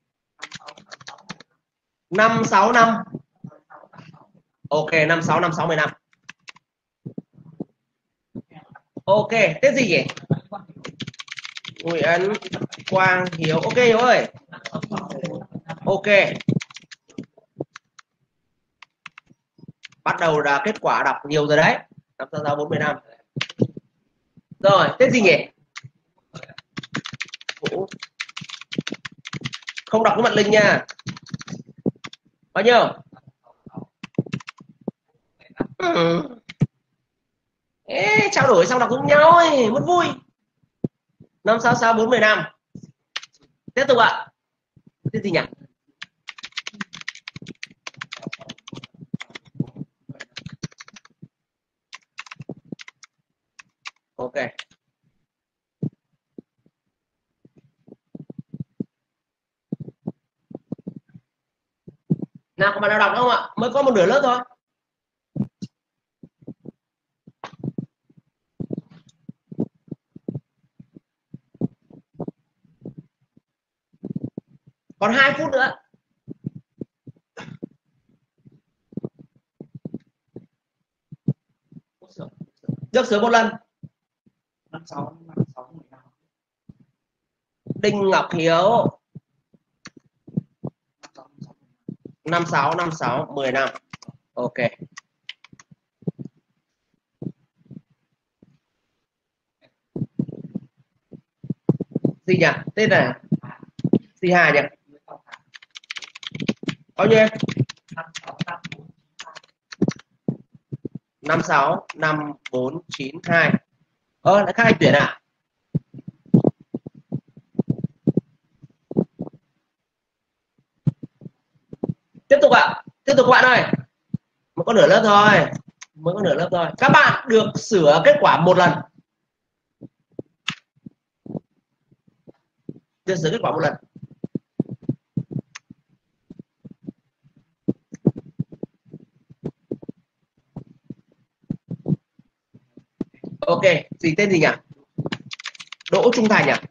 565. Ok, 565615. Ok, tên gì nhỉ? Nguyễn Quang Hiếu. Ok Hiếu ơi. Ok. Bắt đầu là kết quả đọc nhiều rồi đấy. 566 415. Rồi, tên gì nhỉ? Vũ. Không đọc cái mặt linh nha. Bao nhiêu? Ê, trao đổi xong đọc giống nhau ấy, mất vui. 566 415. Tiếp tục ạ. Tên gì nhỉ? Ok. Nào có bạn nào đọc không ạ? Mới có một nửa lớp thôi. Còn 2 phút nữa. Rước sớm một lần. Đinh Ngọc Hiếu 5656 15. Ok. Gì nhỉ? Tên này gì Hà nhỉ? Bao nhiêu em? 565492. Lại các anh tuyển à? Tiếp tục ạ. Tiếp tục các bạn ơi. Mới có nửa lớp thôi. Mới có nửa lớp thôi. Các bạn được sửa kết quả một lần. Được sửa kết quả một lần. Ok, gì tên gì nhỉ? Đỗ Trung Thành à?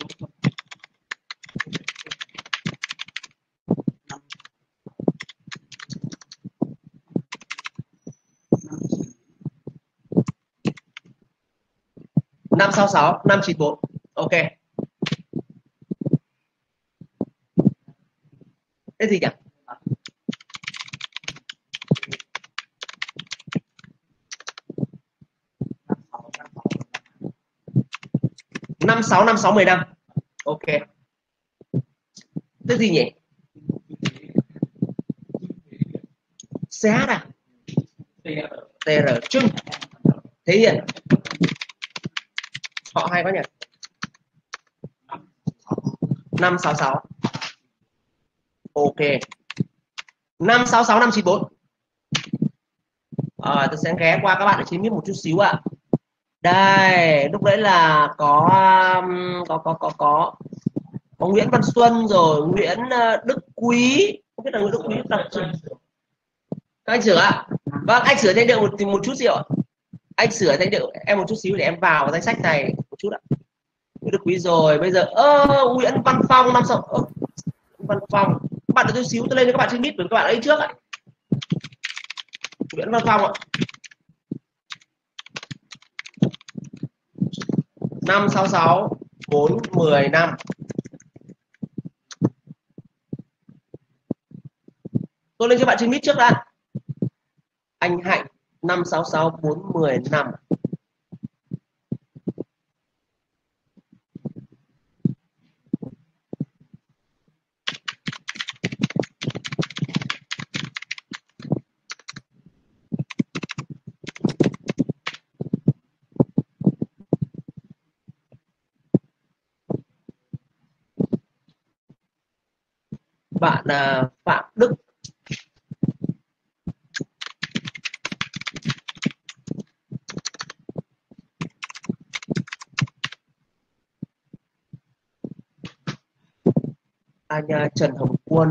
Năm 66 594. Ok. Tên gì nhỉ? Năm 6 5 6 15. Ok. Tên gì nhỉ? CH à? TR Trưng Thế Hiền. Họ hay quá nhỉ? 566. Ok. 566 594. Tôi sẽ ghé qua các bạn để chỉ biết một chút xíu ạ. Đây, lúc đấy là có Nguyễn Văn Xuân rồi Nguyễn Đức Quý, không biết là Nguyễn Đức Quý đọc chưa? Các anh sửa ạ. Vâng, anh sửa danh điệu một chút xíu ạ. Anh sửa danh điệu em một chút xíu để em vào danh sách này một chút ạ. Nguyễn Đức Quý rồi, bây giờ Nguyễn Văn Phong năm sau. Văn Phong. Các bạn đợi chút xíu, tôi lên cho các bạn trên mic với các bạn ấy trước ạ. Nguyễn Văn Phong ạ. 566 415. Tôi lên cho bạn trên mic trước đã. Anh Hạnh 566 415. Bạn Phạm Đức. Anh Trần Hồng Quân.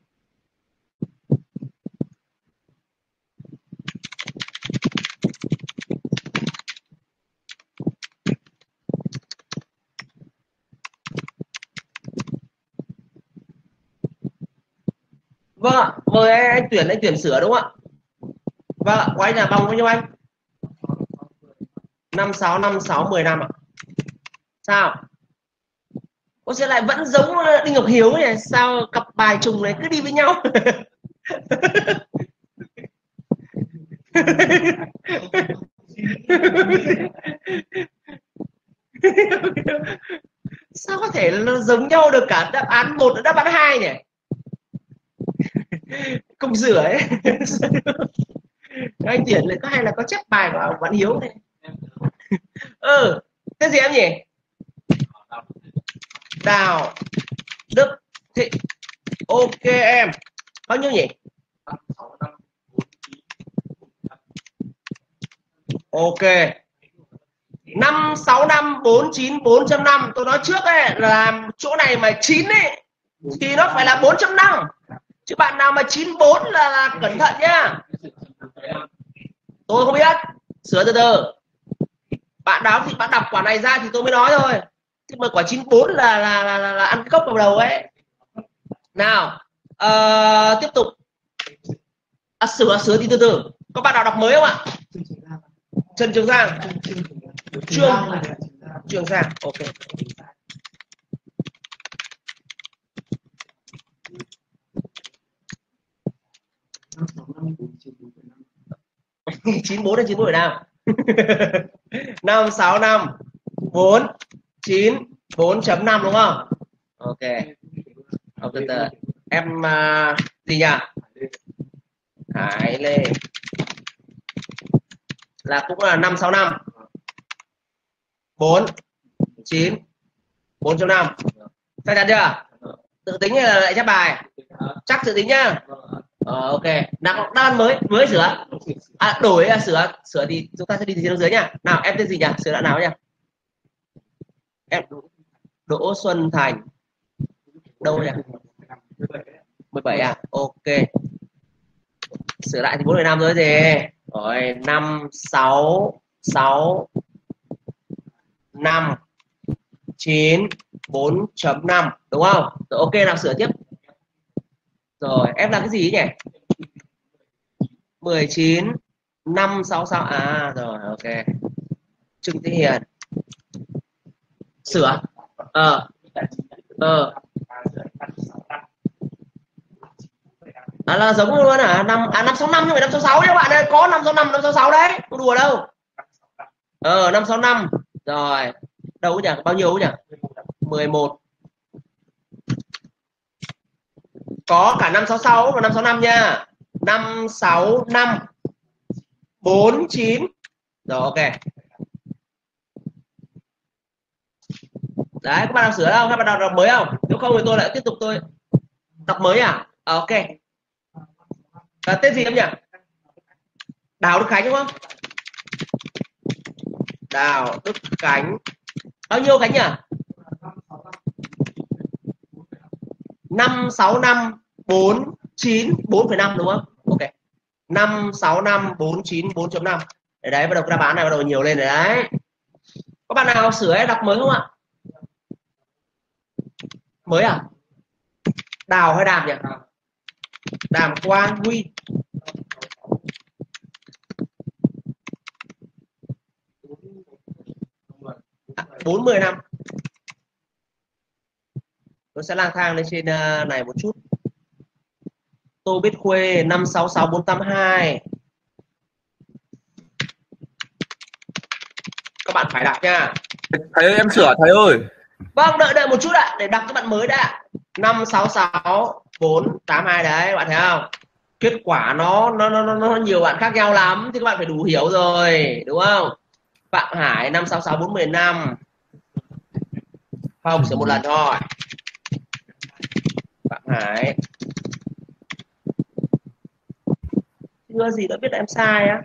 Vâng ạ, mời anh tuyển sửa đúng không ạ? Vâng ạ, của anh là bằng bao nhiêu anh? 5656 10 năm ạ. Sao? Ôi sẽ lại vẫn giống Đinh Ngọc Hiếu này, sao cặp bài trùng này cứ đi với nhau? Sao có thể nó giống nhau được cả đáp án 1 và đáp án 2 nhỉ? Công rửa ấy. Anh tuyển lại có hay là có chép bài của bạn Hiếu này? Tên gì em nhỉ? Đào Đức Thị. Ok em. Bao nhiêu nhỉ? Ok. 565 49 4.5. Tôi nói trước ấy là chỗ này mà 9 ấy thì nó phải là 4.5. Chứ bạn nào mà 94 là cẩn thận nhá. Tôi không biết. Sửa từ từ. Bạn đáo thì bạn đọc quả này ra thì tôi mới nói thôi. Chứ mà quả 94 là ăn cốc vào đầu ấy. Nào, tiếp tục. Sửa thì từ từ. Có bạn nào đọc mới không ạ? Trần Trường Giang. Trường Giang. Ok. chín bốn hay 94 nào? 565 49 4.5 đúng không? Ok. Từ từ. Em gì nhỉ? Hải Lê là cũng là 565 49 4.5. Chắc chắn chưa? Tự tính hay là lại chép bài? Chắc tự tính nhá. Ok. Đáp án mới sửa. Đổi sửa thì chúng ta sẽ đi từ dưới nhá. Nào em tên gì nhỉ? Sửa đoạn nào nhỉ? Em Đỗ Xuân Thành. Đâu nhỉ? 17 à? Ok. Sửa lại thì 4 năm rồi gì? Rồi 5 6 6 5 9 4.5 đúng không? Rồi, ok, nào sửa tiếp. Rồi em làm cái gì nhỉ? 19 566 à rồi ok. Trương Thị Hiền. Sửa. Là giống luôn à? 565 nhưng phải 566 nhé bạn ơi, có 565 566 đấy, không đùa đâu. 565 rồi. Đâu nhỉ? Bao nhiêu nhỉ? 11. Có cả 566 và 565 nha. 565 49. Rồi ok. Đấy, các bạn nào sửa đâu? Các bạn nào đọc mới không? Nếu không thì tôi lại tiếp tục tôi đọc mới à? Ok. Tên gì em nhỉ? Đào Đức Khánh đúng không? Đào Đức Khánh. Bao nhiêu Khánh nhỉ? 565 49 4,5 đúng không? Ok. 565 49 4.5. Đấy, bắt đầu đáp án này bắt đầu nhiều lên rồi đấy. Các bạn nào sửa hay đọc mới không ạ? Mới à? Đào hay Đàm nhỉ? Đàm Quang Huy. 40 năm. Tôi sẽ lang thang lên trên này một chút. Tô Biết Khuê 566 482. Các bạn phải đọc nha. Thầy ơi, em sửa thầy ơi. Vâng, đợi một chút ạ, để đọc các bạn mới đã. 566 482 đấy, bạn thấy không? Kết quả nó nhiều bạn khác nhau lắm thì các bạn phải đủ hiểu rồi, đúng không? Phạm Hải 566 415. Không, sửa một lần thôi. Phạm Hải chưa gì đã biết là em sai á.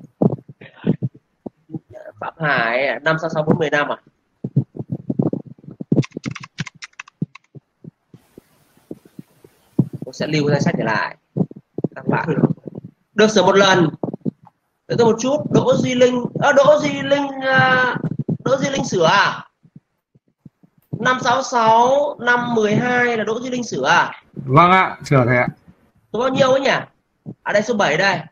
Phạm Hải 566415 à? Tôi sẽ lưu danh sách trở lại các bạn. Được sửa một lần. Để tôi một chút. Đỗ Duy Linh Đỗ Duy Linh sửa à? 566 512 là Đỗ Duy Linh sửa à? Vâng ạ, sửa thầy ạ. Số bao nhiêu ấy nhỉ? À đây số 7 đây.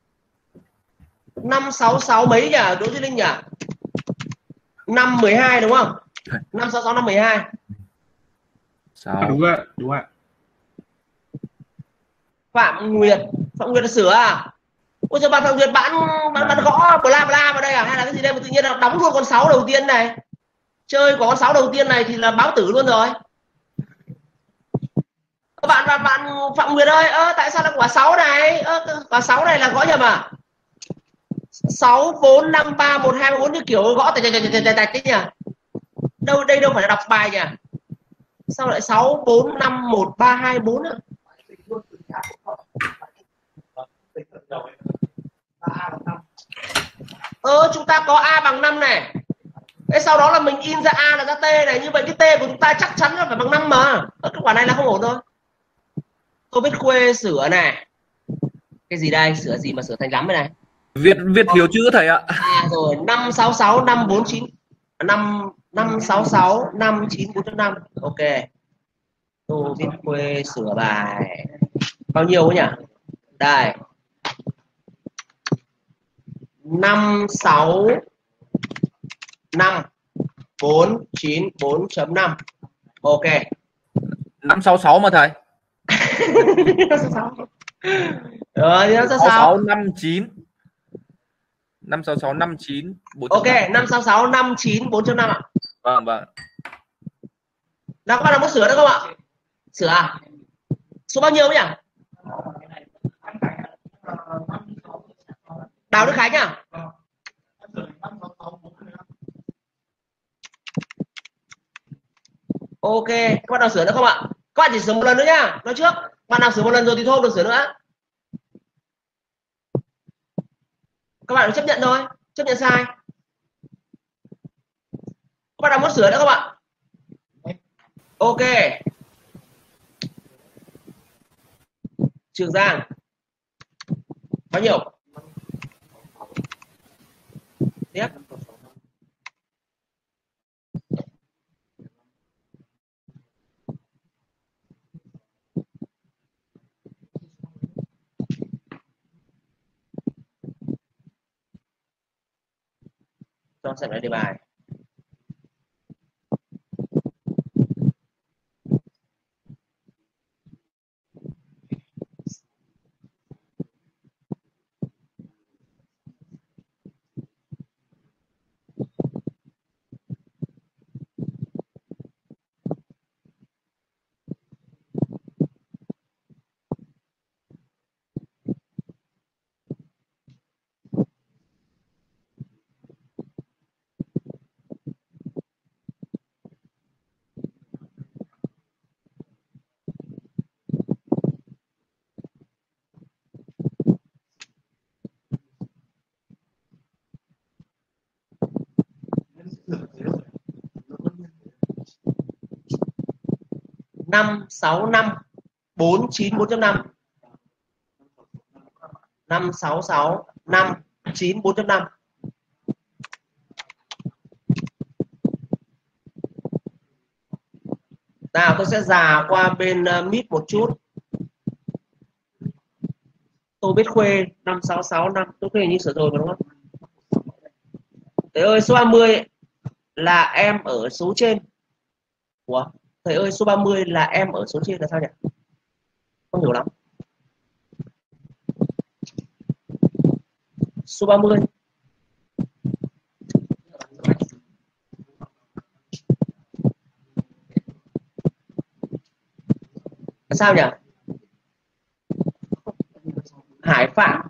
566 mấy nhỉ Đỗ Duy Linh nhỉ? 512 đúng không? 566 512. Đúng ạ, đúng ạ. Phạm Nguyệt là sửa à? Ôi trời, bạn Phạm Nguyệt bạn gõ bla bla vào đây à? Hay là cái gì đây mà tự nhiên là đóng luôn con 6 đầu tiên này? Chơi có con 6 đầu tiên này thì là báo tử luôn rồi. Bạn Phạm Nguyệt ơi, tại sao là quả 6 này? Quả 6 này là gõ nhầm à? 6 4 5 3 1 2 4 như kiểu gõ tạch đấy nhỉ? Đây đâu phải là đọc bài nhỉ? Sao lại 6 4 5 1 3 2 4 ạ? Chúng ta có A bằng 5 này. Thế sau đó là mình in ra A là ra T này, như vậy cái T của chúng ta chắc chắn là phải bằng 5 mà. Cái quả này là không ổn thôi. Tôi biết Khuê sửa này. Cái gì đây? Sửa gì mà sửa thành lắm đây này? Viết thiếu chữ thầy ạ. À rồi, 566 549 566 59 4.5. Ok. Tôi biết Khuê sửa bài. Bao nhiêu nhỉ? Đây. 56 5 4 9 4.5. Ok. 566 mà thầy. Rồi, 566 59. 566 59 4.5. Ok, 566 59 4.5 ạ. Vâng vâng. Nào các bạn nào muốn sửa được không ạ? Sửa à? Số bao nhiêu nhỉ? Đào Đức Khánh à? Ok, các bạn nào sửa được không ạ? Các bạn chỉ sửa một lần nữa nhá. Nói trước, bạn nào sửa một lần rồi thì thôi không được sửa nữa. Các bạn chấp nhận thôi, chấp nhận sai. Các bạn nào muốn sửa nữa không ạ? Ok. Trường Giang bao nhiêu? Tiếp. Cho xem lại đề bài. Năm sáu năm 49 4.5. 566 59 4.5. Nào tôi sẽ dà qua bên Meet một chút. Tôi biết Khuê 566 5. Tôi Khuê như sửa rồi mà đúng không? Thầy ơi, số 30 là em ở số trên. Ủa? Thầy ơi, số 30 là em ở số trên là sao nhỉ? Không hiểu lắm. Số 30 là sao nhỉ? Hải Phạm.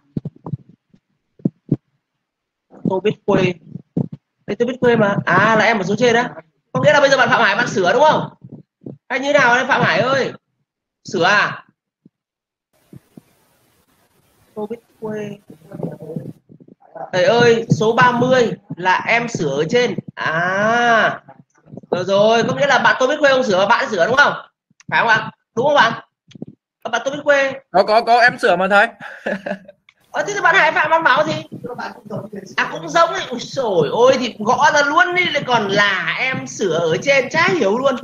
Tôi biết Khuê. Đây tôi biết Khuê mà. À là em ở số trên đó. Có nghĩa là bây giờ bạn Phạm Hải bạn sửa đúng không? Hay như nào đấy Phạm Hải ơi? Sửa à? Tôi biết quê. Thầy ơi, số 30 là em sửa ở trên. À, rồi, có nghĩa là bạn tôi biết quê không sửa mà bạn sửa đúng không? Phải không ạ? Đúng không bạn? Bạn tôi biết quê. Có em sửa mà thầy. Thế thì bạn Hải Phạm bạn bảo gì? À cũng giống ấy. Ôi trời ơi, thì gõ ra luôn đi, lại còn là em sửa ở trên, chả hiểu luôn.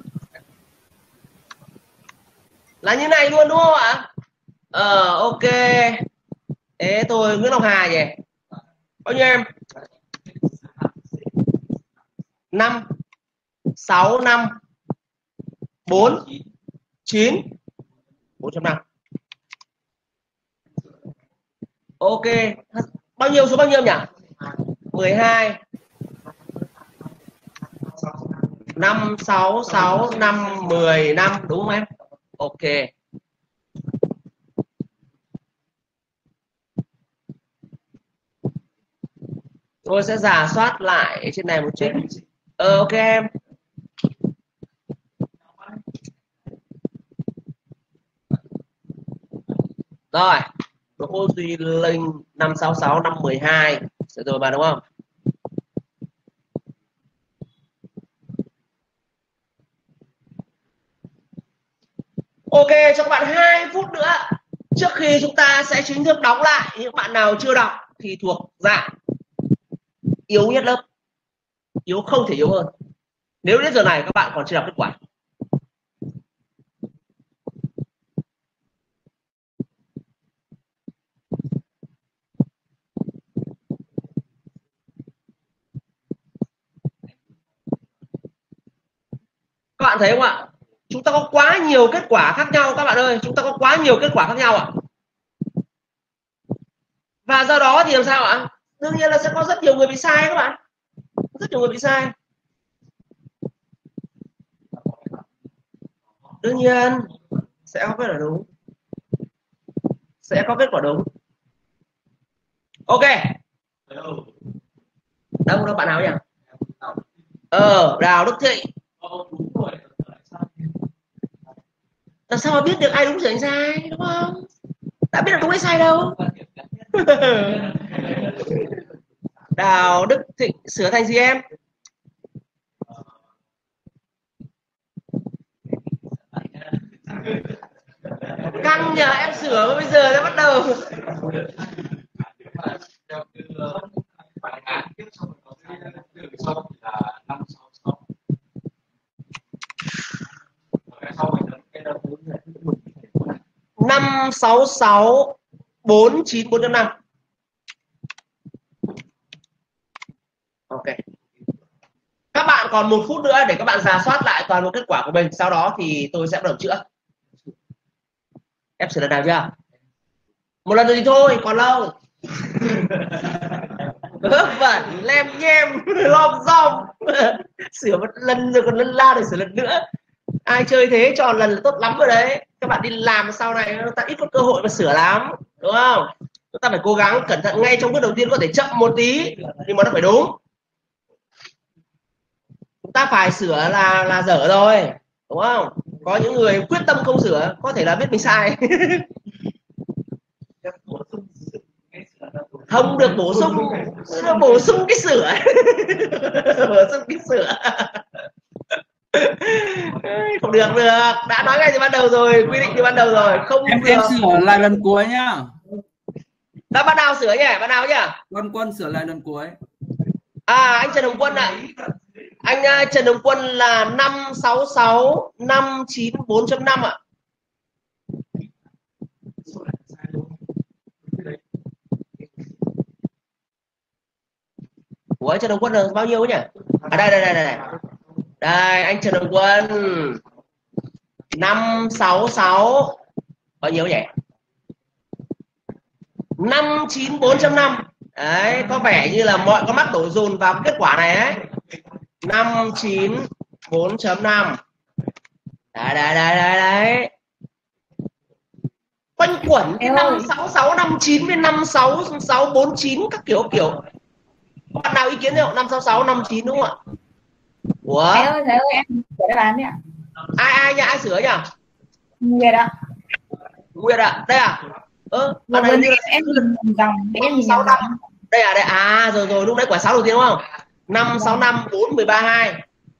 Là như này luôn đúng không ạ? Ok. Thế tôi Nguyễn Ngọc Hà nhỉ? Bao nhiêu em? 5 6 5 4 9 4.5. Ok. Bao nhiêu số bao nhiêu nhỉ? 12 5 6 6 5 10 5 đúng không em? Ok. Tôi sẽ rà soát lại trên này một chút. Ok em. Rồi, Đỗ Duy Linh 566 512 rồi mà đúng không? Ok, cho các bạn 2 phút nữa trước khi chúng ta sẽ chính thức đóng lại. Những bạn nào chưa đọc thì thuộc dạng yếu nhất lớp, yếu không thể yếu hơn. Nếu đến giờ này các bạn còn chưa đọc kết quả. Các bạn thấy không ạ? Chúng ta có quá nhiều kết quả khác nhau các bạn ơi, chúng ta có quá nhiều kết quả khác nhau ạ. Và do đó thì làm sao ạ? Đương nhiên là sẽ có rất nhiều người bị sai các bạn. Rất nhiều người bị sai. Đương nhiên sẽ có kết quả đúng. Sẽ có kết quả đúng. Ok. Đâu bạn nào nhỉ? Đào Đức Thịnh. Làm sao mà biết được ai đúng sửa ai sai đúng không? Đã biết được đúng hay sai đâu. Đào Đức Thịnh sửa thành gì em? Căng nhờ em sửa bây giờ đã bắt đầu. Năm 66 49 4.5. Ok. Các bạn còn 1 phút nữa để các bạn rà soát lại toàn bộ kết quả của mình. Sau đó thì tôi sẽ bắt đầu chữa. Em sửa lần nào chưa? Một lần rồi thì thôi, còn lâu. Vớ vẩn, lem nhem, lom rom. Sửa một lần rồi còn lân la để sửa lần nữa. Ai chơi thế tròn lần là tốt lắm rồi đấy. Các bạn đi làm sau này ta ít có cơ hội mà sửa lắm, đúng không? Chúng ta phải cố gắng cẩn thận ngay trong bước đầu tiên, có thể chậm một tí nhưng mà nó phải đúng. Chúng ta phải sửa là dở rồi, đúng không? Có những người quyết tâm không sửa, có thể là biết mình sai. Không được bổ sung cái sửa. Bổ sung cái sửa. Không được, đã nói ngay từ ban đầu rồi, quy định từ ban đầu rồi, không em sửa lại lần cuối nhá. Đã bạn nào sửa nhỉ? Bạn nào nhỉ? Quân sửa lại lần cuối. Anh Trần Hồng Quân ạ. Anh Trần Hồng Quân là 566 59 4.5 ạ. Ủa Trần Hồng Quân là bao nhiêu nhỉ? Đây. Đây, anh Trần Hồng Quân 566 bao nhiêu nhỉ? 594.5. Đấy, có vẻ như là mọi con mắt đổ dồn vào kết quả này ấy. 594.5. Đấy. Quanh quẩn cái 56659 với 56649 các kiểu. Bạn nào ý kiến không? 56659 đúng không ạ? Ủa? Thầy ơi, em sửa đáp án đi ạ. Ai nhỉ? Ai sửa nhỉ? Nguyệt ạ. Nguyệt ạ, đây à? Vừa này như em nhìn dòng em nhìn 6 dòng. năm. Đây à, đây à, rồi lúc đấy quả 6 đầu tiên đúng không? 5 6 5 4 13 2.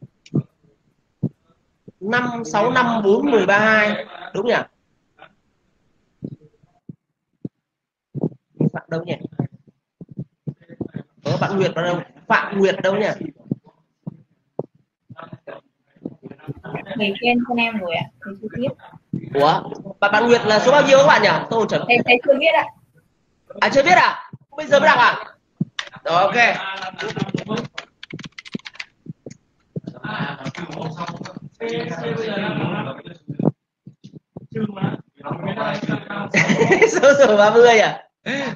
5 6 5 4 13 2. Đúng nhỉ? Phạm đâu nhỉ? Bạn Nguyệt đâu? Phạm Nguyệt đâu nhỉ? Thầy khen con em rồi ạ. Thầy chưa biết. Ủa? Bạn Nguyệt là số bao nhiêu các bạn nhỉ? Tôi chẳng. Thầy chưa biết ạ. À chưa biết à? Bây giờ mới đọc à? Rồi ok. Số 30 à?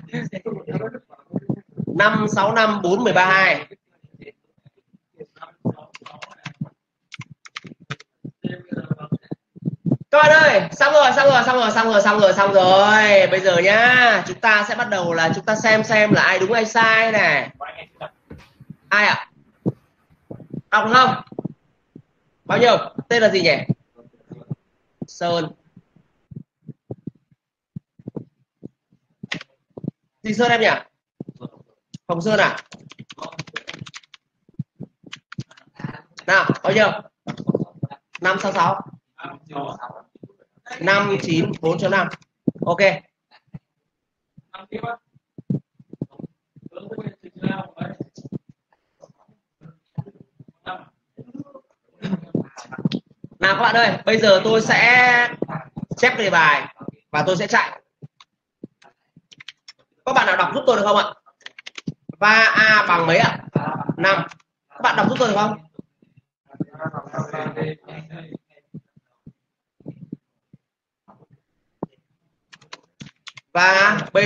5 6 5 4 13 2. Các bạn ơi, xong rồi. Bây giờ nhá, chúng ta sẽ bắt đầu là chúng ta xem là ai đúng ai sai này. Ai ạ? Đọc được không? Bao nhiêu? Tên là gì nhỉ? Sơn. Gì Sơn em nhỉ? Hồng Sơn à? Nào, bao nhiêu? 566. 59 4.5. Ok. Nào các bạn ơi, bây giờ tôi sẽ chép đề bài và tôi sẽ chạy. Các bạn nào đọc giúp tôi được không ạ? Và A bằng mấy ạ? 5. Các bạn đọc giúp tôi được không? Và B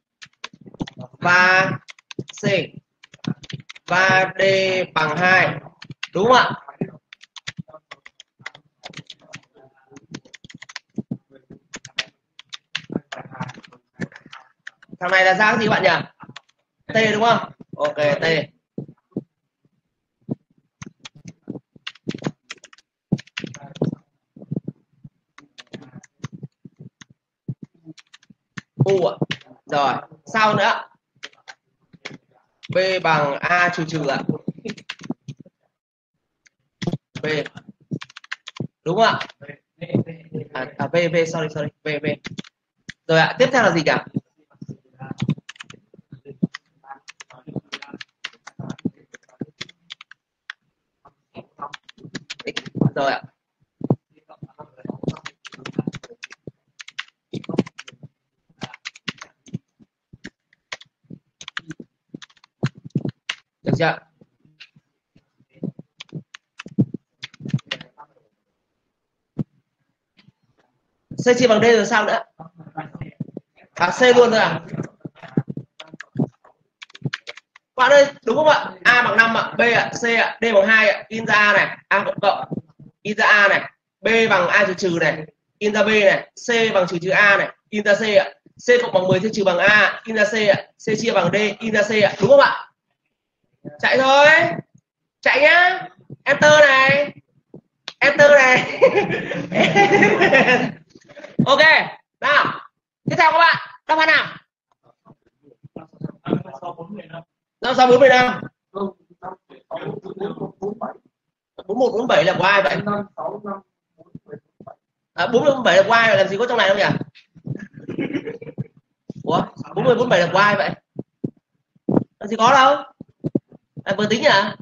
và C và D bằng 2. Đúng không ạ? Thằng này là ra cái gì các bạn nhỉ? T đúng không? Ok, T. U ạ. Rồi, sau nữa. B bằng A trừ trừ ạ. B. Đúng không ạ? B, sorry, B. Rồi ạ, tiếp theo là gì cả? Rồi ạ. Được chưa? C chia bằng D rồi sao nữa? À C luôn rồi à? Bạn ơi, đúng không ạ? A bằng 5 ạ, B ạ, C ạ, D bằng 2 ạ, in ra A này, A cộng, in ra A này, B bằng A trừ trừ này, in ra B này, C bằng trừ trừ A này, in ra C ạ, C cộng bằng 10 chia trừ bằng A, in ra C ạ, C chia bằng D, in ra C ạ, đúng không ạ? Chạy thôi, chạy nhá, enter này, ok, nào, tiếp theo các bạn, đáp án nào? 5 6 4 15. 41 47 là của ai vậy? 47 là của ai vậy? Làm gì có trong này đâu nhỉ? Ủa? 40 47 là của ai vậy? Làm gì có đâu? Vừa tính à?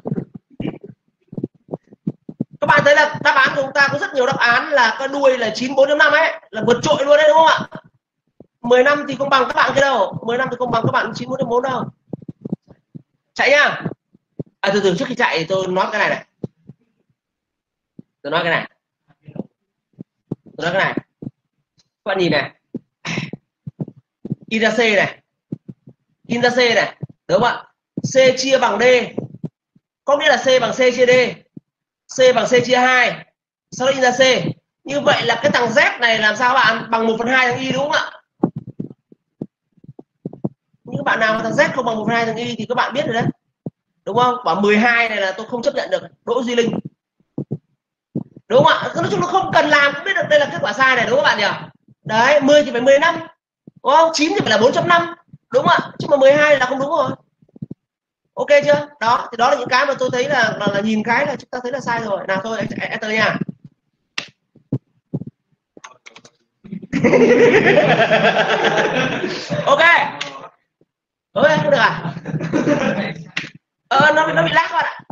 Các bạn thấy là đáp án của chúng ta có rất nhiều đáp án là cái đuôi là 94.5 ấy, là vượt trội luôn đấy đúng không ạ? 15 thì không bằng các bạn cái đâu, 15 thì không bằng các bạn 94.4 đâu. Chạy nhá. À từ trước khi chạy thì tôi nói cái này. Tôi nói cái này. Các bạn nhìn này. In ra C này. Đúng không ạ? C chia bằng D. Có nghĩa là C bằng C chia D. C bằng C chia 2. Sau đó in ra C. Như vậy là cái thằng Z này làm sao các bạn? Bằng 1/2 thằng Y đúng không ạ? Những bạn nào mà thằng Z không bằng 1/2 thằng Y thì các bạn biết rồi đấy. Đúng không? Bảo 12 này là tôi không chấp nhận được. Đỗ Duy Linh. Đúng không ạ? Nói chung là không cần làm cũng biết được đây là kết quả sai này đúng không các bạn nhỉ? Đấy, 10 thì phải 15. đúng không? 9 thì phải là 4.5 đúng không ạ? Chứ mà 12 là không đúng rồi. Ok chưa? Đó thì đó là những cái mà tôi thấy là nhìn cái là chúng ta thấy là sai rồi. Nào thôi enter nha. Ok. Ok không được à? Nó bị lag các bạn ạ.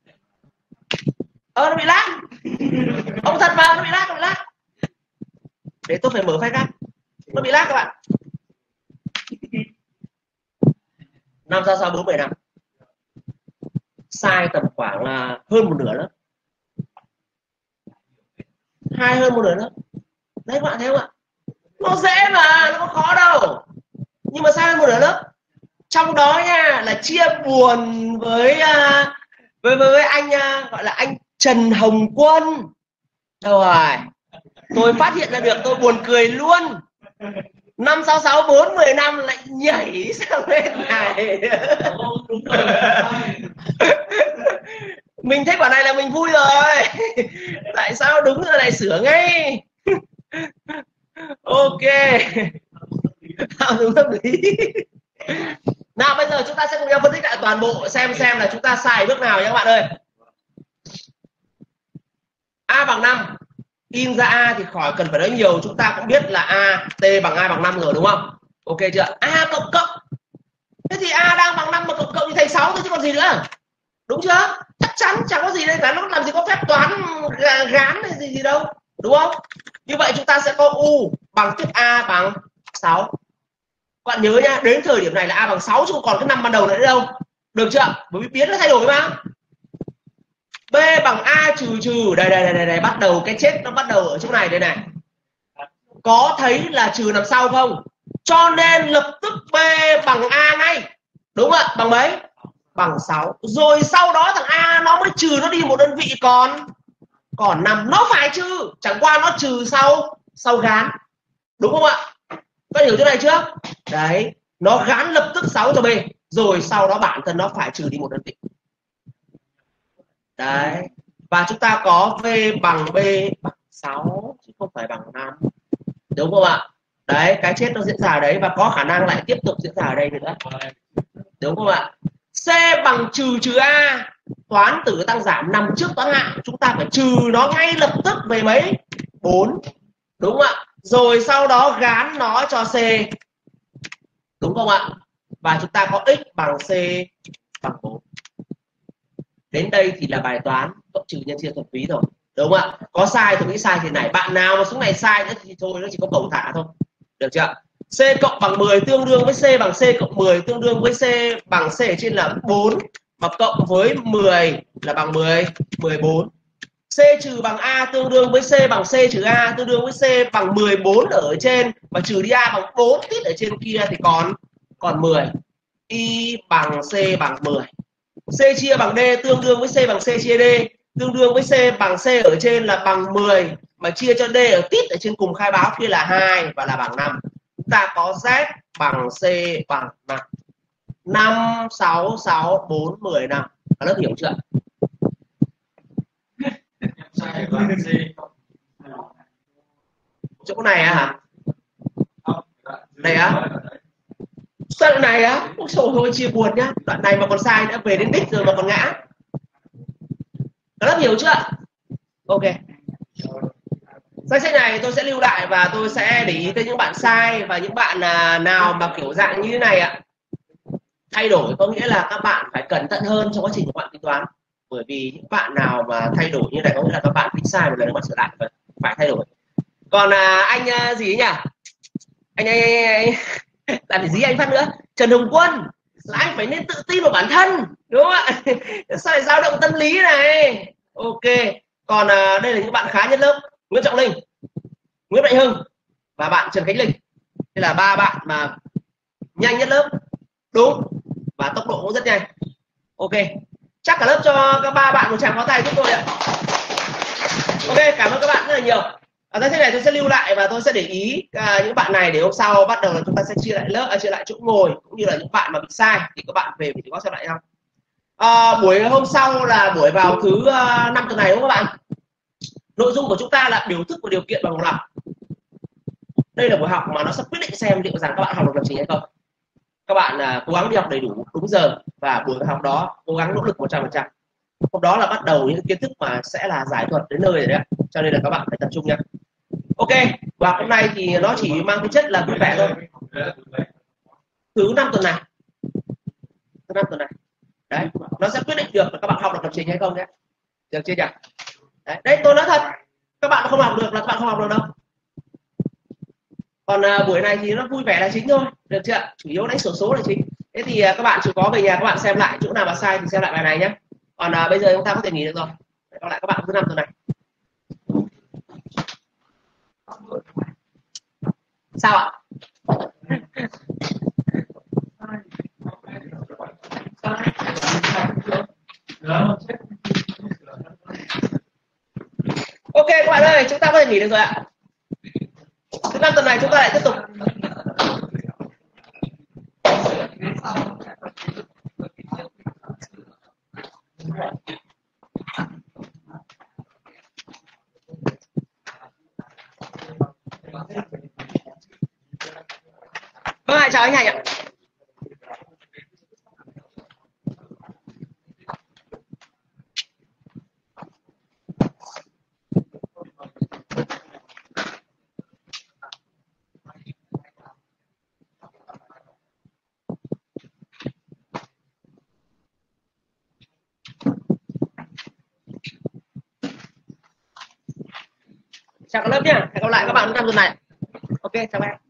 Nó bị lag. Ông thật mà, nó bị lag. Để tôi phải mở file khác. Nó bị lag các bạn. 5 sao 6 4 15. Sai tầm khoảng là hơn một nửa lớp. Hai hơn một nửa lớp. Đấy các bạn thấy không ạ? Nó dễ mà, nó không khó đâu. Nhưng mà sai hơn một nửa lớp. Trong đó nha là chia buồn với anh gọi là anh Trần Hồng Quân. Rồi. Tôi phát hiện ra được, tôi buồn cười luôn. 5 6 6 4 15 lại nhảy sang bên này. Mình thấy quả này là mình vui rồi. Tại sao đúng rồi lại sửa ngay. Ok. Đúng hợp lý. Nào bây giờ chúng ta sẽ cùng nhau phân tích lại toàn bộ xem là chúng ta sai bước nào nhé các bạn ơi. A bằng 5. In ra A thì khỏi cần phải nói nhiều, chúng ta cũng biết là A, T bằng A bằng 5 rồi đúng không? Ok chưa? A cộng cộng. Thế thì A đang bằng 5 mà cộng cộng thì thành 6 thôi chứ còn gì nữa. Đúng chưa? Chắc chắn chẳng có gì đây cả, nó làm gì có phép toán gán hay gì đâu, đúng không? Như vậy chúng ta sẽ có U bằng tiếp A bằng 6. Các bạn nhớ nhá, đến thời điểm này là A bằng 6 chứ không còn cái 5 ban đầu nữa đâu. Được chưa? Bởi vì biến nó thay đổi mà. B bằng A trừ trừ, đây bắt đầu cái chết nó bắt đầu ở chỗ này đây này. Có thấy là trừ nằm sau không? Cho nên lập tức B bằng A ngay. Đúng không ạ? Bằng mấy? Bằng 6. Rồi sau đó thằng A nó mới trừ, nó đi một đơn vị còn 5. Nó phải trừ, chẳng qua nó trừ sau gán. Đúng không ạ? Có hiểu chỗ này chưa? Đấy, nó gán lập tức 6 cho B. Rồi sau đó bản thân nó phải trừ đi một đơn vị. Đấy. Và chúng ta có V bằng B bằng 6 chứ không phải bằng 5. Đúng không ạ? Đấy, cái chết nó diễn ra ở đấy và có khả năng lại tiếp tục diễn ra ở đây nữa. Đúng không ạ? C bằng trừ trừ A. Toán tử tăng giảm nằm trước toán hạ, chúng ta phải trừ nó ngay lập tức về mấy? 4. Đúng không ạ? Rồi sau đó gán nó cho C. Đúng không ạ? Và chúng ta có x bằng C bằng 4. Đến đây thì là bài toán cộng trừ nhân chia thuần túy rồi. Đúng không ạ? Có sai tôi nghĩ sai thì này. Bạn nào mà xuống này sai nữa thì thôi, nó chỉ có cầu thả thôi. Được chưa? C cộng bằng 10 tương đương với C bằng C cộng 10 tương đương với C bằng C ở trên là 4. Mà cộng với 10 là bằng 14. C trừ bằng A tương đương với C bằng C trừ A tương đương với C bằng 14 ở trên. Mà trừ đi A bằng 4 tít ở trên kia thì còn 10. Y bằng C bằng 10. C chia bằng D tương đương với C bằng C chia D tương đương với C bằng C ở trên là bằng 10 mà chia cho D ở tít ở trên cùng khai báo kia là 2 và là bằng 5. Chúng ta có Z bằng C bằng 5. 5 6 6 4 10 5. Các lớp hiểu chưa? Chỗ này hả? Đây á? Đoạn này á? Ôi trời ơi, chia buồn nhá. Đoạn này mà còn sai đã về đến đích rồi mà còn ngã. Các lớp hiểu chưa? Ok. Danh sách này tôi sẽ lưu lại và tôi sẽ để ý tới những bạn sai và những bạn nào mà kiểu dạng như thế này ạ. Thay đổi có nghĩa là các bạn phải cẩn thận hơn trong quá trình của bạn tính toán. Bởi vì những bạn nào mà thay đổi như này có nghĩa là các bạn tính sai một lần các bạn sửa lại, phải thay đổi. Còn anh gì ấy nhỉ? Anh làm gì anh phát nữa? Trần Hồng Quân là anh phải nên tự tin vào bản thân, đúng không ạ? Sao lại dao động tâm lý này? Ok. Còn đây là những bạn khá nhất lớp: Nguyễn Trọng Linh, Nguyễn Mạnh Hưng và bạn Trần Khánh Linh. Đây là 3 bạn mà nhanh nhất lớp, đúng, và tốc độ cũng rất nhanh. Ok, chắc cả lớp cho các 3 bạn một tràng pháo tay giúp tôi ạ. Ok, cảm ơn các bạn rất là nhiều. Ở thế này tôi sẽ lưu lại và tôi sẽ để ý những bạn này để hôm sau bắt đầu là chúng ta sẽ chia lại lớp, chia lại chỗ ngồi, cũng như là những bạn mà bị sai thì các bạn về thì có xem lại nhau. Buổi hôm sau là buổi vào thứ 5 tuần này đúng không các bạn? Nội dung của chúng ta là biểu thức của điều kiện bằng vòng lặp. đây là buổi học mà nó sẽ quyết định xem liệu rằng các bạn học được lập trình hay không. Các bạn cố gắng đi học đầy đủ đúng giờ và buổi học đó cố gắng nỗ lực 100%. Hôm đó là bắt đầu những kiến thức mà sẽ là giải thuật đến nơi rồi đấy, cho nên là các bạn phải tập trung nha. Ok, và hôm nay thì nó chỉ mang tính chất là vui vẻ thôi. Thứ 5 tuần này, đấy, nó sẽ quyết định được là các bạn học được lập trình hay không nhé. Được chưa nhỉ? Đấy, tôi nói thật, các bạn không học được là các bạn không học được đâu. Còn buổi này thì nó vui vẻ là chính thôi, được chưa? Chủ yếu đánh số là chính. Thế thì các bạn chỉ có về nhà các bạn xem lại chỗ nào mà sai thì xem lại bài này nhé. Còn bây giờ chúng ta có thể nghỉ được rồi. Còn lại các bạn thứ 5 tuần này. Sao ạ? Ok các bạn ơi, chúng ta có thể nghỉ được rồi ạ. Thứ 5 tuần này chúng ta lại tiếp tục. Vâng ạ, chào anh Hành ạ. Chào các lớp nhé, hẹn gặp lại các bạn trong tuần này. Ok, chào các em.